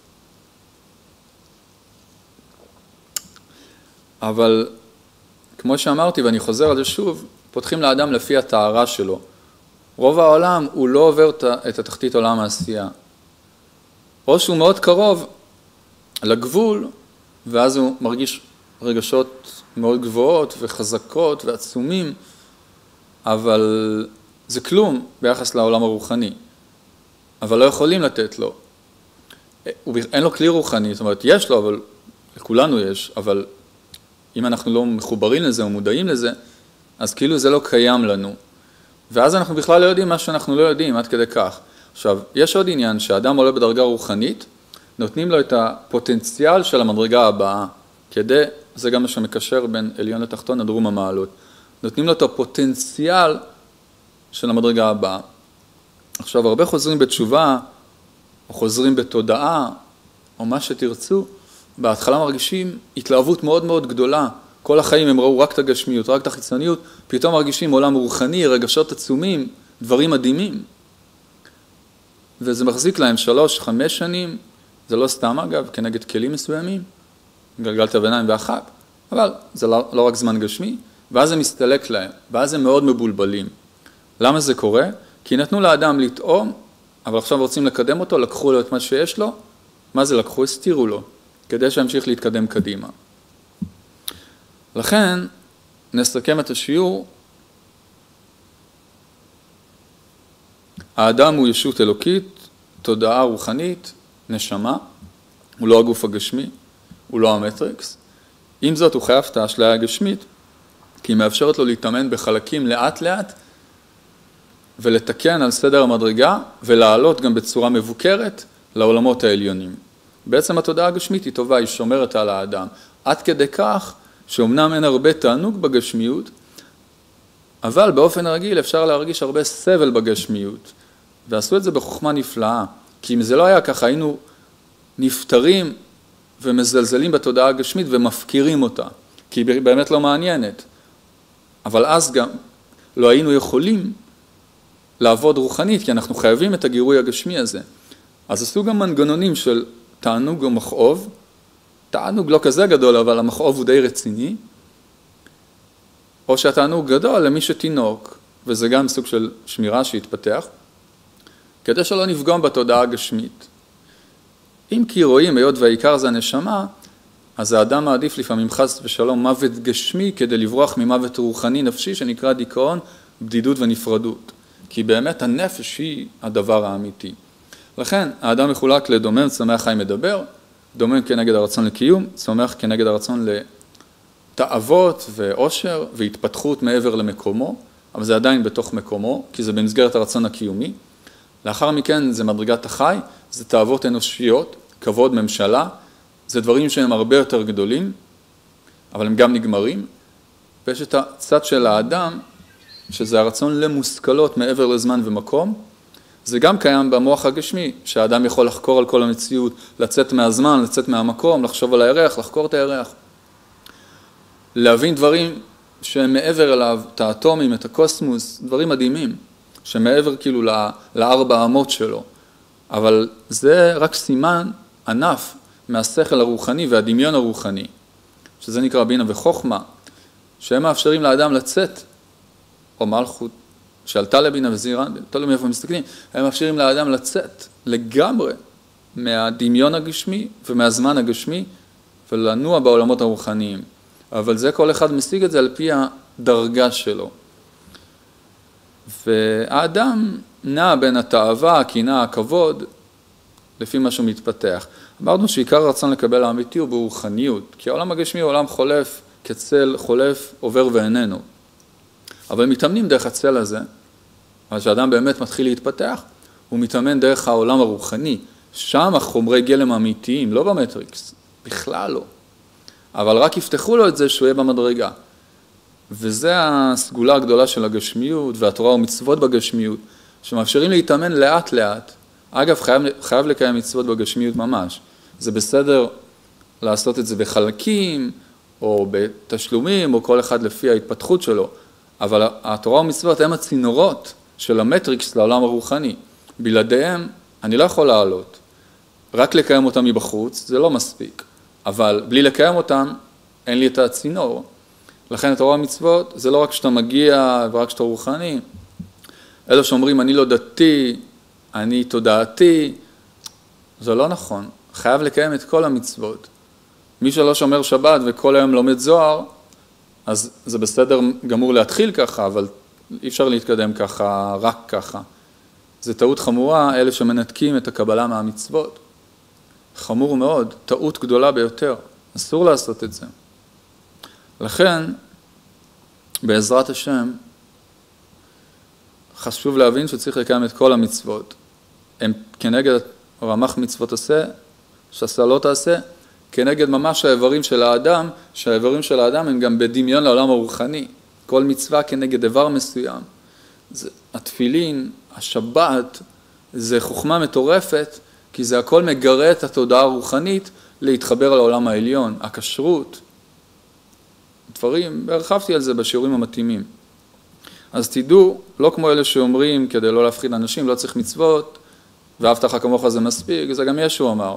אבל כמו שאמרתי, ואני חוזר על זה שוב, פותחים לאדם לפי הטהרה שלו. רוב העולם הוא לא עובר את התחתית עולם העשייה. או שהוא מאוד קרוב לגבול, ואז הוא מרגיש רגשות מאוד גבוהות וחזקות ועצומים, אבל זה כלום ביחס לעולם הרוחני. אבל לא יכולים לתת לו. אין לו כלי רוחני, זאת אומרת, יש לו, אבל לכולנו יש, אבל אם אנחנו לא מחוברים לזה או מודעים לזה, אז כאילו זה לא קיים לנו. ואז אנחנו בכלל לא יודעים מה שאנחנו לא יודעים, עד כדי כך. עכשיו, יש עוד עניין שהאדם עולה בדרגה רוחנית, נותנים לו את הפוטנציאל של המדרגה הבאה, כדי, זה גם מה שמקשר בין עליון לתחתון, הדרום המעלות. נותנים לו את הפוטנציאל של המדרגה הבאה. עכשיו, הרבה חוזרים בתשובה, או חוזרים בתודעה, או מה שתרצו, בהתחלה מרגישים התלהבות מאוד מאוד גדולה. כל החיים הם ראו רק את הגשמיות, רק את החיצוניות, פתאום מרגישים עולם רוחני, רגשות עצומים, דברים מדהימים. וזה מחזיק להם שלוש, חמש שנים, זה לא סתם אגב, כנגד כלים מסוימים, גלגלת הביניים ואחת, אבל זה לא, לא רק זמן גשמי, ואז זה מסתלק להם, ואז הם מאוד מבולבלים. למה זה קורה? כי נתנו לאדם לטעום, אבל עכשיו רוצים לקדם אותו, לקחו לו את מה שיש לו, מה זה לקחו? הסתירו לו, כדי שימשיך להתקדם קדימה. לכן, נסכם את השיעור, האדם הוא ישות אלוקית, תודעה רוחנית, נשמה, הוא לא הגוף הגשמי, הוא לא המטריקס, עם זאת הוא חייב את האשליה הגשמית, כי היא מאפשרת לו להתאמן בחלקים לאט לאט, ולתקן על סדר המדרגה, ולעלות גם בצורה מבוקרת לעולמות העליונים. בעצם התודעה הגשמית היא טובה, היא שומרת על האדם. עד כדי כך שאומנם אין הרבה תענוג בגשמיות, אבל באופן רגיל אפשר להרגיש הרבה סבל בגשמיות. ועשו את זה בחוכמה נפלאה. כי אם זה לא היה ככה, היינו נפטרים ומזלזלים בתודעה הגשמית ומפקירים אותה. כי היא באמת לא מעניינת. אבל אז גם לא היינו יכולים לעבוד רוחנית, כי אנחנו חייבים את הגירוי הגשמי הזה. אז עשו גם מנגנונים של תענוג ומכאוב. תענוג לא כזה גדול, אבל המכאוב הוא די רציני. או שהתענוג גדול למי שתינוק, וזה גם סוג של שמירה שהתפתח, כדי שלא נפגום בתודעה הגשמית. אם כי רואים, היות והעיקר זה הנשמה, אז האדם מעדיף לפעמים חס ושלום מוות גשמי, כדי לברוח ממוות רוחני נפשי, שנקרא דיכאון, בדידות ונפרדות. כי באמת הנפש היא הדבר האמיתי. לכן האדם מחולק לדומם, צומח חי מדבר, דומם כנגד הרצון לקיום, צומח כנגד הרצון לתאוות ואושר והתפתחות מעבר למקומו, אבל זה עדיין בתוך מקומו, כי זה במסגרת הרצון הקיומי. לאחר מכן זה מדרגת החי, זה תאוות אנושיות, כבוד ממשלה, זה דברים שהם הרבה יותר גדולים, אבל הם גם נגמרים. ויש את הצד של האדם, שזה הרצון למושכלות מעבר לזמן ומקום, זה גם קיים במוח הגשמי, שהאדם יכול לחקור על כל המציאות, לצאת מהזמן, לצאת מהמקום, לחשוב על הירח, לחקור את הירח. להבין דברים שהם מעבר אליו, את האטומים, את הקוסמוס, דברים מדהימים, שמעבר כאילו לארבע אמות שלו. אבל זה רק סימן ענף מהשכל הרוחני והדמיון הרוחני, שזה נקרא בינה וחוכמה, שהם מאפשרים לאדם לצאת, או מלכות, שעלתה לבינה וזעירה, תלוי מאיפה מסתכלים, הם מאפשרים לאדם לצאת לגמרי מהדמיון הגשמי ומהזמן הגשמי, ולנוע בעולמות הרוחניים. אבל זה כל אחד משיג את זה על פי הדרגה שלו. והאדם נע בין התאווה, הקנאה, הכבוד, לפי מה שהוא מתפתח. אמרנו שעיקר הרצון לקבל האמיתי הוא ברוחניות, כי העולם הגשמי הוא עולם חולף, כצל חולף, עובר ואיננו. אבל מתאמנים דרך הצל הזה, אבל כשאדם באמת מתחיל להתפתח, הוא מתאמן דרך העולם הרוחני. שם החומרי גלם האמיתיים, לא במטריקס, בכלל לא. אבל רק יפתחו לו את זה שהוא יהיה במדרגה. וזה הסגולה הגדולה של הגשמיות, והתורה ומצוות בגשמיות, שמאפשרים להתאמן לאט לאט. אגב, חייב, חייב לקיים מצוות בגשמיות ממש. זה בסדר לעשות את זה בחלקים, או בתשלומים, או כל אחד לפי ההתפתחות שלו. אבל התורה ומצוות הם הצינורות של המטריקס לעולם הרוחני. בלעדיהם אני לא יכול לעלות. רק לקיים אותם מבחוץ זה לא מספיק. אבל בלי לקיים אותם אין לי את הצינור. לכן התורה ומצוות זה לא רק שאתה מגיע ורק שאתה רוחני. אלו שאומרים אני לא דתי, אני תודעתי, זה לא נכון. חייב לקיים את כל המצוות. מי שלא שומר שבת וכל היום לומד זוהר, אז זה בסדר גמור להתחיל ככה, אבל אי אפשר להתקדם ככה, רק ככה. זה טעות חמורה, אלה שמנתקים את הקבלה מהמצוות. חמור מאוד, טעות גדולה ביותר. אסור לעשות את זה. לכן, בעזרת השם, חשוב להבין שצריך לקיים את כל המצוות. הם כנגד רמ"ח מצוות עשה, שעשה לא תעשה, כנגד ממש האיברים של האדם, שהאיברים של האדם הם גם בדמיון לעולם הרוחני. כל מצווה כנגד איבר מסוים. זה, התפילין, השבת, זה חוכמה מטורפת, כי זה הכל מגרה את התודעה הרוחנית להתחבר לעולם העליון, הכשרות. דברים, הרחבתי על זה בשיעורים המתאימים. אז תדעו, לא כמו אלה שאומרים, כדי לא להפחיד אנשים, לא צריך מצוות, ואהבת לך כמוך זה מספיק, זה גם ישו אמר.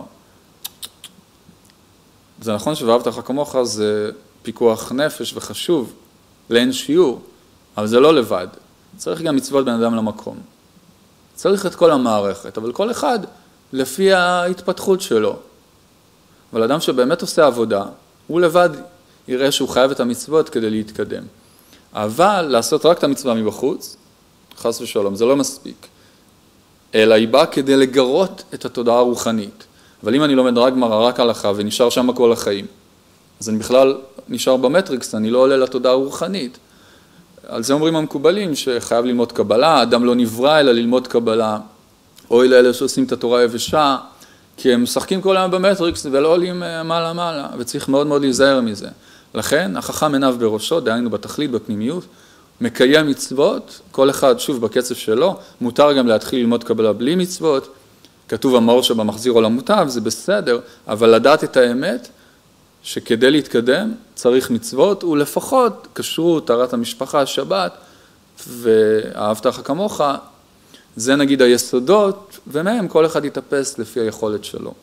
זה נכון שאהבת לך כמוך זה פיקוח נפש וחשוב, לאין שיעור, אבל זה לא לבד. צריך גם מצוות בן אדם למקום. צריך את כל המערכת, אבל כל אחד לפי ההתפתחות שלו. אבל אדם שבאמת עושה עבודה, הוא לבד יראה שהוא חייב את המצוות כדי להתקדם. אבל לעשות רק את המצווה מבחוץ, חס ושלום, זה לא מספיק. אלא היא באה כדי לגרות את התודעה הרוחנית. אבל אם אני לומד רק גמרא, רק הלכה, ונשאר שם כל החיים, אז אני בכלל נשאר במטריקס, אני לא עולה לתודעה הרוחנית. על זה אומרים המקובלים שחייב ללמוד קבלה, האדם לא נברא אלא ללמוד קבלה, או אלה שעושים את התורה היבשה, כי הם משחקים כל היום במטריקס ולא עולים מעלה מעלה, וצריך מאוד מאוד להיזהר מזה. לכן החכם עיניו בראשו, דהיינו בתכלית, בפנימיות, מקיים מצוות, כל אחד שוב בקצב שלו, מותר גם להתחיל ללמוד קבלה בלי מצוות, כתוב המאור שבמחזיר עולם מוטב, זה בסדר, אבל לדעת את האמת, שכדי להתקדם צריך מצוות, ולפחות כשרות, טהרת המשפחה, שבת, ואהבת לך כמוך, זה נגיד היסודות, ומהם כל אחד יתאפס לפי היכולת שלו.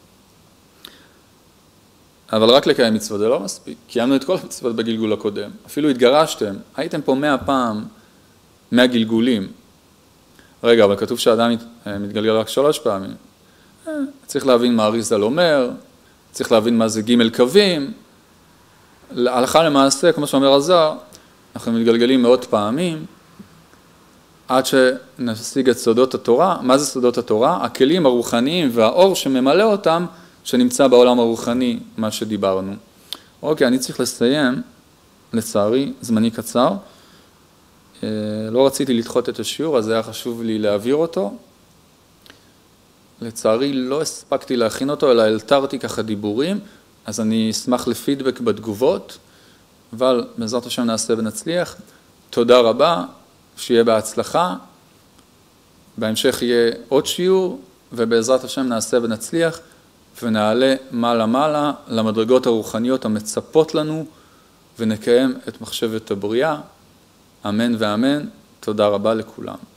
אבל רק לקיים מצוות זה לא מספיק, קיימנו את כל המצוות בגלגול הקודם, אפילו התגרשתם, הייתם פה מאה פעם, מאה גלגולים. רגע, אבל כתוב שהאדם מתגלגל רק שלוש פעמים. צריך להבין מה אריז"ל אומר, צריך להבין מה זה ג' קווים. הלכה למעשה, כמו שאומר הזוהר, אנחנו מתגלגלים מאות פעמים, עד שנשיג את סודות התורה. מה זה סודות התורה? הכלים הרוחניים והאור שממלא אותם, שנמצא בעולם הרוחני, מה שדיברנו. אוקיי, אני צריך לסיים, לצערי, זמני קצר. לא רציתי לדחות את השיעור, אז היה חשוב לי להעביר אותו. לצערי לא הספקתי להכין אותו, אלא אלתרתי ככה דיבורים, אז אני אשמח לפידבק בתגובות, אבל בעזרת השם נעשה ונצליח. תודה רבה, שיהיה בהצלחה. בהמשך יהיה עוד שיעור, ובעזרת השם נעשה ונצליח, ונעלה מעלה מעלה למדרגות הרוחניות המצפות לנו, ונקיים את מחשבת הבריאה. אמן ואמן. תודה רבה לכולם.